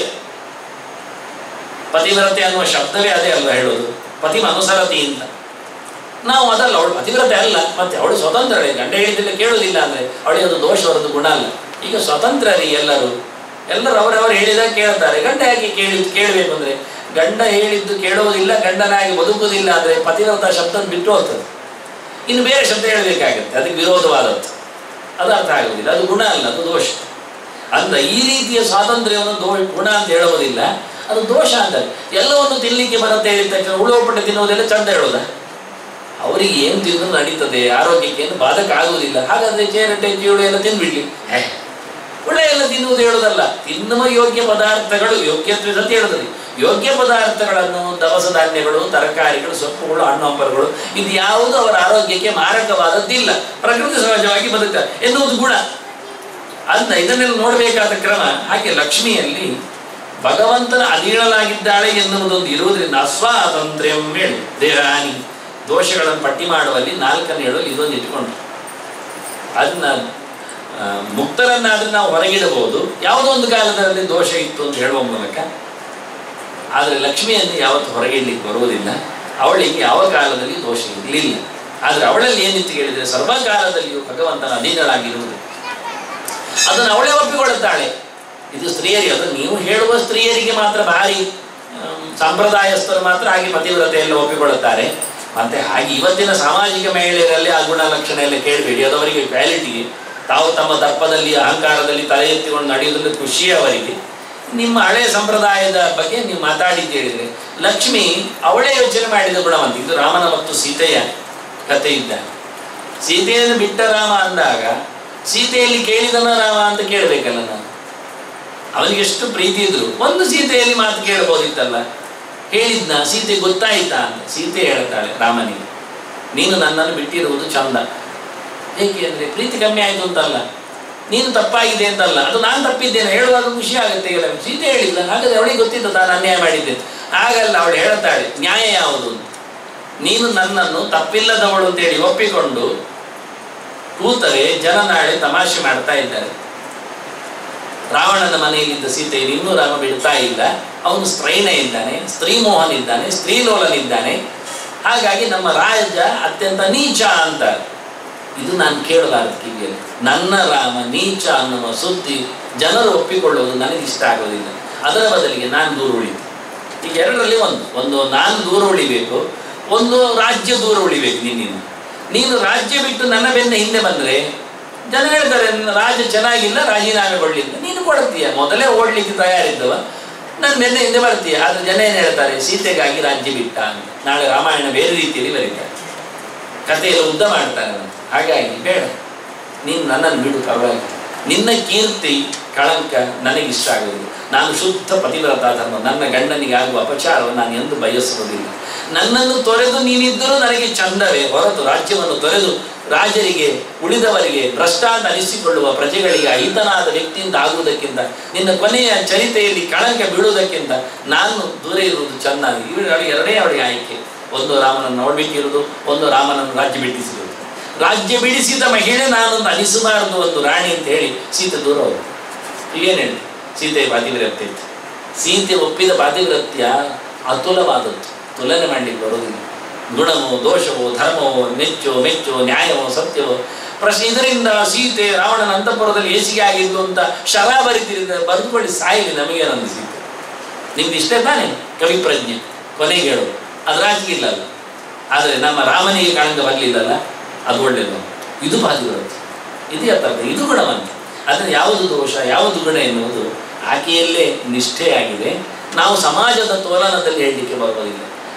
ಪತಿವ್ರತೆ ಅನ್ನುವ ಶಬ್ದವೇ ಅದೇ ಅಲ್ವಾ ಹೇಳೋದು, ಪತಿ ಅನುಸರತಿ ಅಂತ. ನಾವು ಅದಲ್ಲ, ಅವಳು ಪತಿವ್ರತೆ ಅಲ್ಲ, ಮತ್ತೆ ಅವಳು ಸ್ವತಂತ್ರಳೆ, ಗಂಡ ಹೇಳಿದಿಲ್ಲ ಕೇಳುವುದಿಲ್ಲ ಅಂದರೆ ಅವಳಿಗೆ ಅದು ದೋಷ, ಅವರದ್ದು ಗುಣ ಅಲ್ಲ. ಈಗ ಸ್ವತಂತ್ರರಿ ಎಲ್ಲರೂ, ಎಲ್ಲರೂ ಅವರವರು ಹೇಳಿದಾಗ ಕೇಳ್ತಾರೆ. ಗಂಡ ಯಾಕೆ ಕೇಳಿ ಕೇಳಬೇಕು ಅಂದರೆ, ಗಂಡ ಹೇಳಿದ್ದು ಕೇಳುವುದಿಲ್ಲ, ಗಂಡನಾಗಿ ಬದುಕುವುದಿಲ್ಲ ಅಂದರೆ ಪತಿವ್ರತ ಶಬ್ದ ಬಿಟ್ಟು ಹೋಗ್ತದೆ. ಇನ್ನು ಬೇರೆ ಶಬ್ದ ಹೇಳಬೇಕಾಗುತ್ತೆ, ಅದಕ್ಕೆ ವಿರೋಧವಾದದ್ದು, ಅದು ಅರ್ಥ ಆಗುವುದಿಲ್ಲ, ಅದು ಗುಣ ಅಲ್ಲ, ಅದು ದೋಷ. ಅಂದ ಈ ರೀತಿಯ ಸ್ವಾತಂತ್ರ್ಯವನ್ನು ದೋ ಗುಣ ಅಂತ ಹೇಳುವುದಿಲ್ಲ, ಅದು ದೋಷ ಅಂತಾರೆ. ಎಲ್ಲವನ್ನು ತಿನ್ನಲಿಕ್ಕೆ ಬರುತ್ತೆ ಹೇಳಿದ ತಕ್ಷಣ ಉಳುವಪಟ್ಟೆ ತಿನ್ನುವುದೆಲ್ಲ ಚಂದ ಹೇಳೋದ? ಅವರಿಗೆ ಏನು ತಿಂದು ನಡೀತದೆ, ಆರೋಗ್ಯಕ್ಕೆ ಏನು ಬಾಧಕ ಆಗುವುದಿಲ್ಲ. ಹಾಗಾದರೆ ಚೇರಟೆ ಚೀಳು ಎಲ್ಲ ತಿನ್ಬಿಡ್ಲಿ, ಹೇ ಒಳ್ಳೆ ಎಲ್ಲ ತಿನ್ನುವುದು ಹೇಳೋದಲ್ಲ. ತಿನ್ನುವ ಯೋಗ್ಯ ಪದಾರ್ಥಗಳು, ಯೋಗ್ಯತ್ವ ಅಂತ ಹೇಳುತ್ತದೆ. ಯೋಗ್ಯ ಪದಾರ್ಥಗಳನ್ನು, ದವಸ ಧಾನ್ಯಗಳು, ತರಕಾರಿಗಳು, ಸೊಪ್ಪುಗಳು, ಹಣ್ಣು ಹಂಪರುಗಳು, ಇದು ಯಾವುದು ಅವರ ಆರೋಗ್ಯಕ್ಕೆ ಮಾರಕವಾದದ್ದಿಲ್ಲ, ಪ್ರಕೃತಿ ಸಹಜವಾಗಿ ಬದುಕ್ತಾರೆ ಎನ್ನುವುದು ಗುಣ. ಅಂದ ಇದನ್ನೆಲ್ಲ ನೋಡಬೇಕಾದ ಕ್ರಮ. ಹಾಗೆ ಲಕ್ಷ್ಮಿಯಲ್ಲಿ ಭಗವಂತನ ಅಧೀನಲಾಗಿದ್ದಾಳೆ ಎನ್ನುವುದೊಂದು ಇರುವುದರಿಂದ ಅಸ್ವಾತಂತ್ರ್ಯಂ ಹೇಳು, ದೇಹಾನಿ, ದೋಷಗಳನ್ನು ಪಟ್ಟಿ ಮಾಡುವಲ್ಲಿ ನಾಲ್ಕನ್ನು ಹೇಳಲು ಇದೊಂದು ಇಟ್ಕೊಂಡು, ಅದನ್ನ ಮುಕ್ತರನ್ನಾದರೆ ನಾವು ಹೊರಗಿಡಬಹುದು, ಯಾವುದೋ ಒಂದು ಕಾಲದಲ್ಲಿ ದೋಷ ಇತ್ತು ಅಂತ ಹೇಳುವ ಮೂಲಕ. ಆದರೆ ಲಕ್ಷ್ಮಿಯನ್ನು ಯಾವತ್ತು ಹೊರಗಿಡ್ಲಿಕ್ಕೆ ಬರುವುದಿಲ್ಲ, ಅವಳಿಗೆ ಯಾವ ಕಾಲದಲ್ಲಿ ದೋಷ ಇರಲಿಲ್ಲ. ಆದರೆ ಅವಳಲ್ಲಿ ಏನಿತ್ತು ಹೇಳಿದರೆ ಸರ್ವಕಾಲದಲ್ಲಿಯೂ ಭಗವಂತನ ಅಧೀನಳಾಗಿರುವುದು, ಅದನ್ನು ಅವಳೇ ಒಪ್ಪಿಕೊಳ್ಳುತ್ತಾಳೆ. ಇದು ಸ್ತ್ರೀಯರಿಗೆ, ಅದು ನೀವು ಹೇಳುವ ಸ್ತ್ರೀಯರಿಗೆ ಮಾತ್ರ ಭಾರಿ ಸಂಪ್ರದಾಯಸ್ಥರು ಮಾತ್ರ ಹಾಗೆ ಪತಿವ್ರತೆ ಎಲ್ಲ ಒಪ್ಪಿಕೊಳ್ಳುತ್ತಾರೆ. ಮತ್ತೆ ಹಾಗೆ ಇವತ್ತಿನ ಸಾಮಾಜಿಕ ಮಹಿಳೆಯರಲ್ಲಿ ಆ ಗುಣ ಲಕ್ಷಣ ಎಲ್ಲ ಕೇಳಬೇಡಿ, ಅದು ಅವರಿಗೆ ಕ್ವಾಲಿಟಿಗೆ, ತಾವು ತಮ್ಮ ದರ್ಪದಲ್ಲಿ ಅಹಂಕಾರದಲ್ಲಿ ತಲೆ ಎತ್ತಿಕೊಂಡು ನಡೆಯುವುದರಲ್ಲಿ ಖುಷಿಯೇ ಅವರಿಗೆ. ನಿಮ್ಮ ಹಳೆಯ ಸಂಪ್ರದಾಯದ ಬಗ್ಗೆ ನೀವು ಮಾತಾಡಿದ್ದು ಹೇಳಿದರೆ, ಲಕ್ಷ್ಮಿ ಅವಳೇ ಯೋಚನೆ ಮಾಡಿದ ಗುಣವಂತ. ಇದು ರಾಮನ ಮತ್ತು ಸೀತೆಯ ಕಥೆ ಇದ್ದ. ಸೀತೆಯನ್ನು ಬಿಟ್ಟ ರಾಮ ಅಂದಾಗ ಸೀತೆಯಲ್ಲಿ ಕೇಳಿದನ ರಾಮ ಅಂತ ಕೇಳಬೇಕಲ್ಲ ನಾನು. ಅವನಿಗೆ ಎಷ್ಟು ಪ್ರೀತಿ ಇದ್ರು ಒಂದು ಸೀತೆಯಲ್ಲಿ ಮಾತು ಕೇಳ್ಬೋದಿತ್ತಲ್ಲ. ಹೇಳಿದ್ನ ಸೀತೆ ಗೊತ್ತಾಯ್ತಾ ಅಂತ. ಸೀತೆ ಹೇಳ್ತಾಳೆ ರಾಮನಿಗೆ, ನೀನು ನನ್ನನ್ನು ಬಿಟ್ಟಿರುವುದು ಚಂದ. ಏಕೆ ಅಂದರೆ ಪ್ರೀತಿ ಕಮ್ಮಿ ಆಯಿತು ಅಂತಲ್ಲ, ನೀನು ತಪ್ಪಾಗಿದೆ ಅಂತಲ್ಲ, ಅದು ನಾನು ತಪ್ಪಿದ್ದೇನೆ ಹೇಳುವಾಗ ಖುಷಿ ಆಗುತ್ತೆ. ಈಗ ಸೀತೆ ಹೇಳಿಲ್ಲ, ಹಾಗಾದ್ರೆ ಅವಳಿಗೆ ಗೊತ್ತಿತ್ತು ನಾನು ಅನ್ಯಾಯ ಮಾಡಿದ್ದೇನೆ. ಹಾಗಲ್ಲ, ಅವಳು ಹೇಳ್ತಾಳೆ ನ್ಯಾಯ ಯಾವುದು ಅಂತ. ನೀನು ನನ್ನನ್ನು ತಪ್ಪಿಲ್ಲದವಳು ಅಂತೇಳಿ ಒಪ್ಪಿಕೊಂಡು ಕೂತರೆ ಜನ ನಾಳೆ ತಮಾಷೆ ಮಾಡ್ತಾ ಇದ್ದಾರೆ. ರಾವಣನ ಮನೆಯಲ್ಲಿದ್ದ ಸೀತೆಯನ್ನು ಇನ್ನೂ ರಾಮ ಬಿಡ್ತಾ ಇಲ್ಲ. ಅವನು ಸ್ತ್ರೈಣ ಇದ್ದಾನೆ, ಸ್ತ್ರೀಮೋಹನ್ ಇದ್ದಾನೆ, ಸ್ತ್ರೀಲೋಲನಿದ್ದಾನೆ. ಹಾಗಾಗಿ ನಮ್ಮ ರಾಜ ಅತ್ಯಂತ ನೀಚ ಅಂತಾರೆ. ಇದು ನಾನು ಕೇಳಲಾರದ ಕಿವಿಯಲ್ಲಿ. ನನ್ನ ರಾಮ ನೀಚ ಅನ್ನುವ ಸುದ್ದಿ ಜನರು ಒಪ್ಪಿಕೊಳ್ಳುವುದು ನನಗೆ ಇಷ್ಟ ಆಗೋದಿಲ್ಲ. ಅದರ ಬದಲಿಗೆ ನಾನು ದೂರ ಉಳಿತು. ಈಗ ಎರಡರಲ್ಲಿ ಒಂದು ಒಂದು ನಾನು ದೂರ ಉಳಿಬೇಕು, ಒಂದು ರಾಜ್ಯ ದೂರ ಉಳಿಬೇಕು. ನಿನ್ನಿಂದ ನೀನು ರಾಜ್ಯ ಬಿಟ್ಟು ನನ್ನ ಬೆನ್ನ ಹಿಂದೆ ಬಂದರೆ ಜನ ಹೇಳ್ತಾರೆ ರಾಜ್ಯ ಚೆನ್ನಾಗಿಲ್ಲ, ರಾಜೀನಾಮೆ ಕೊಡಲಿಲ್ಲ. ನೀನು ಕೊಡ್ತೀಯ, ಮೊದಲೇ ಓಡಲಿಕ್ಕೆ ತಯಾರಿದ್ದವ, ನನ್ನ ಬೆನ್ನ ಹಿಂದೆ ಬರ್ತೀಯ. ಆದರೆ ಜನ ಏನು ಹೇಳ್ತಾರೆ, ಸೀತೆಗಾಗಿ ರಾಜ್ಯ ಬಿಟ್ಟ ಅಂತ. ನಾಳೆ ರಾಮಾಯಣ ಬೇರೆ ರೀತಿಯಲ್ಲಿ ಬರೀತಾರೆ, ಕಥೆಯಲ್ಲಿ ಉದ್ದ ಮಾಡ್ತಾರೆ. ಹಾಗಾಗಿ ಬೇಡ, ನೀನು ನನ್ನನ್ನು ಬಿಡು, ಪರವಾಗಿ. ನಿನ್ನ ಕೀರ್ತಿ ಕಳಂಕ ನನಗಿಷ್ಟ ಆಗುವುದು. ನಾನು ಶುದ್ಧ ಪತಿವ್ರತ ಧರ್ಮ, ನನ್ನ ಗಂಡನಿಗೆ ಆಗುವ ಅಪಚಾರವನ್ನು ನಾನು ಎಂದು ಬಯಸುವುದಿಲ್ಲ. ನನ್ನನ್ನು ತೊರೆದು ನೀನಿದ್ದರೂ ನನಗೆ ಚಂದವೇ ಹೊರತು ರಾಜ್ಯವನ್ನು ತೊರೆದು ರಾಜರಿಗೆ, ಉಳಿದವರಿಗೆ, ಭ್ರಷ್ಟ ಅಂತ ಅನಿಸಿಕೊಳ್ಳುವ ಪ್ರಜೆಗಳಿಗೆ ಅಹಿತನಾದ ವ್ಯಕ್ತಿಯಿಂದ ಆಗುವುದಕ್ಕಿಂತ, ನಿನ್ನ ಕೊನೆಯ ಚರಿತೆಯಲ್ಲಿ ಕಳಂಕ ಬೀಳುವುದಕ್ಕಿಂತ ನಾನು ದೂರ ಇರುವುದು ಚೆನ್ನ. ಇವಳಿಗೆ ಎರಡೇ ಅವಳಿಗೆ ಆಯ್ಕೆ, ಒಂದು ರಾಮನನ್ನು ನೋಡ್ಬೇಕಿರುವುದು, ಒಂದು ರಾಮನನ್ನು ರಾಜ್ಯ ಬಿಟ್ಟಿಸಿರುವುದು. ರಾಜ್ಯ ಬಿಡಿಸಿದ ಮಹಿಳೆ ನಾನೊಂದು ಅನಿಸಬಾರದು ಒಂದು ರಾಣಿ ಅಂತ ಹೇಳಿ ಸೀತೆ ದೂರ ಹೋದ. ಈಗೇನು ಹೇಳಿ, ಸೀತೆ ಪಾತಿವ್ರತ್ಯ ಇತ್ತು. ಸೀತೆ ಒಪ್ಪಿದ ಪಾತಿವ್ರತ್ಯ ಅತುಲವಾದದ್ದು, ತುಲನೆ ಮಾಡಲಿಕ್ಕೆ ಬರೋದಿಲ್ಲ. ಗುಣವೋ ದೋಷವೋ ಧರ್ಮವೋ ಮೆಚ್ಚೋ ಮೆಚ್ಚೋ ನ್ಯಾಯವೋ ಸತ್ಯವೋ ಪ್ರಶ್ನೆ. ಇದರಿಂದ ಸೀತೆ ರಾವಣನ ಅಂತಃಪುರದಲ್ಲಿ ಹೇಸಿಗೆ ಆಗಿದ್ದು ಅಂತ ಶರ ಬರಿತಿರಿಂದ ಬರೆದುಕೊಳ್ಳಿ ಸಾಯಿಲಿ, ನಮಗೇನಂದು ಸೀತೆ. ನಿಮ್ದು ಇಷ್ಟೇ ತಾನೇ ಕವಿ ಪ್ರಜ್ಞೆ, ಕೊನೆಗೆ ಹೇಳೋದು, ಅದು ರಾಜಕೀಯ ಇಲ್ಲಲ್ಲ. ಆದರೆ ನಮ್ಮ ರಾಮನಿಗೆ ಕಳಂಕ ಬರಲಿಲ್ಲಲ್ಲ, ಅದು ಒಳ್ಳೆಯದು. ಇದು ಪಾತಿವ್ರತ್ಯ, ಇದು ಯಥಾರ್ಥ, ಇದು ಗುಣವಂತ. ಆದರೆ ಯಾವುದು ದೋಷ ಯಾವುದು ಗುಣ ಎನ್ನುವುದು ಆಕೆಯಲ್ಲೇ ನಿಷ್ಠೆಯಾಗಿದೆ. ನಾವು ಸಮಾಜದ ತೋಲನದಲ್ಲಿ ಹೇಳಲಿಕ್ಕೆ ಬರುವುದಿಲ್ಲ.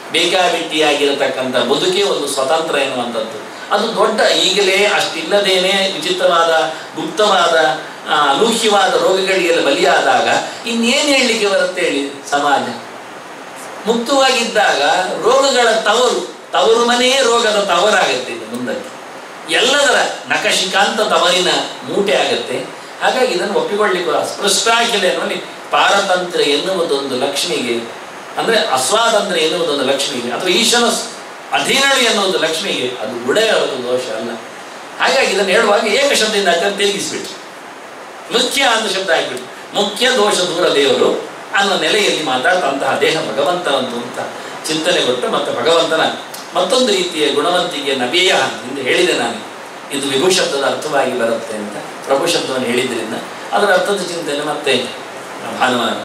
ಬೇಕಾಬಿಟ್ಟಿಯಾಗಿರತಕ್ಕಂಥ ಬದುಕೇ ಒಂದು ಸ್ವತಂತ್ರ ಎನ್ನುವಂಥದ್ದು. ಅದು ದೊಡ್ಡ ಈಗಲೇ ಅಷ್ಟಿಲ್ಲದೇನೆ ವಿಚಿತ್ರವಾದ ಗುಪ್ತವಾದ ಅನೂಹ್ಯವಾದ ರೋಗಗಳಿಗೆಲ್ಲ ಬಲಿಯಾದಾಗ ಇನ್ನೇನು ಹೇಳಲಿಕ್ಕೆ ಬರುತ್ತೆ ಹೇಳಿ? ಸಮಾಜ ಮುಕ್ತವಾಗಿದ್ದಾಗ ರೋಗಗಳ ತವರು ತವರು ಮನೆಯೇ ರೋಗದ ತವರಾಗತ್ತೆ. ಇದು ಮುಂದಕ್ಕೆ ಎಲ್ಲದರ ನಖಶಿಕಾಂತ ತವರಿನ ಮೂಟೆ ಆಗತ್ತೆ. ಹಾಗಾಗಿ ಇದನ್ನು ಒಪ್ಪಿಕೊಳ್ಳಿಕ್ಕೆ ಸ್ಪೃಷ್ಟಾಖಿಲೆಯಲ್ಲಿ ಪಾರತಂತ್ರ್ಯ ಎನ್ನುವುದೊಂದು ಲಕ್ಷ್ಮಿಗೆ, ಅಂದರೆ ಅಸ್ವಾತಂತ್ರ್ಯ ಎನ್ನುವುದೊಂದು ಲಕ್ಷ್ಮಿಗೆ, ಅಥವಾ ಈಶನ ಅಧೀನಳಿ ಎನ್ನುವುದು ಲಕ್ಷ್ಮಿಗೆ, ಅದು ಗುಡೆಯವರದು ದೋಷ ಅಲ್ಲ. ಹಾಗಾಗಿ ಇದನ್ನು ಹೇಳುವಾಗ ಏಕ ಶಬ್ದದಿಂದ ಅದನ್ನು ತಿರುಗಿಸ್ಬಿಟ್ಟು ಮುಖ್ಯ ಅಂತ ಶಬ್ದ ಆಗಿಬಿಟ್ಟು ಮುಖ್ಯ ದೋಷ ದೂರ ದೇವರು ಅನ್ನೋ ನೆಲೆಯಲ್ಲಿ ಮಾತಾಡ್ತಂತಹ ದೇಹ ಭಗವಂತನಂತು ಅಂತ ಚಿಂತನೆ ಕೊಟ್ಟು, ಮತ್ತು ಭಗವಂತನ ಮತ್ತೊಂದು ರೀತಿಯ ಗುಣವಂತಿಕೆ ನವ್ಯಯ ಎಂದು ಹೇಳಿದೆ ನಾನು. ಇದು ವಿಭು ಶಬ್ದದ ಅರ್ಥವಾಗಿ ಬರುತ್ತೆ ಅಂತ ಪ್ರಭು ಶಬ್ದವನ್ನು ಹೇಳಿದ್ರಿಂದ ಅದರ ಅರ್ಥದ ಚಿಂತನೆ ಮತ್ತೆ ಭಾನುವಾರ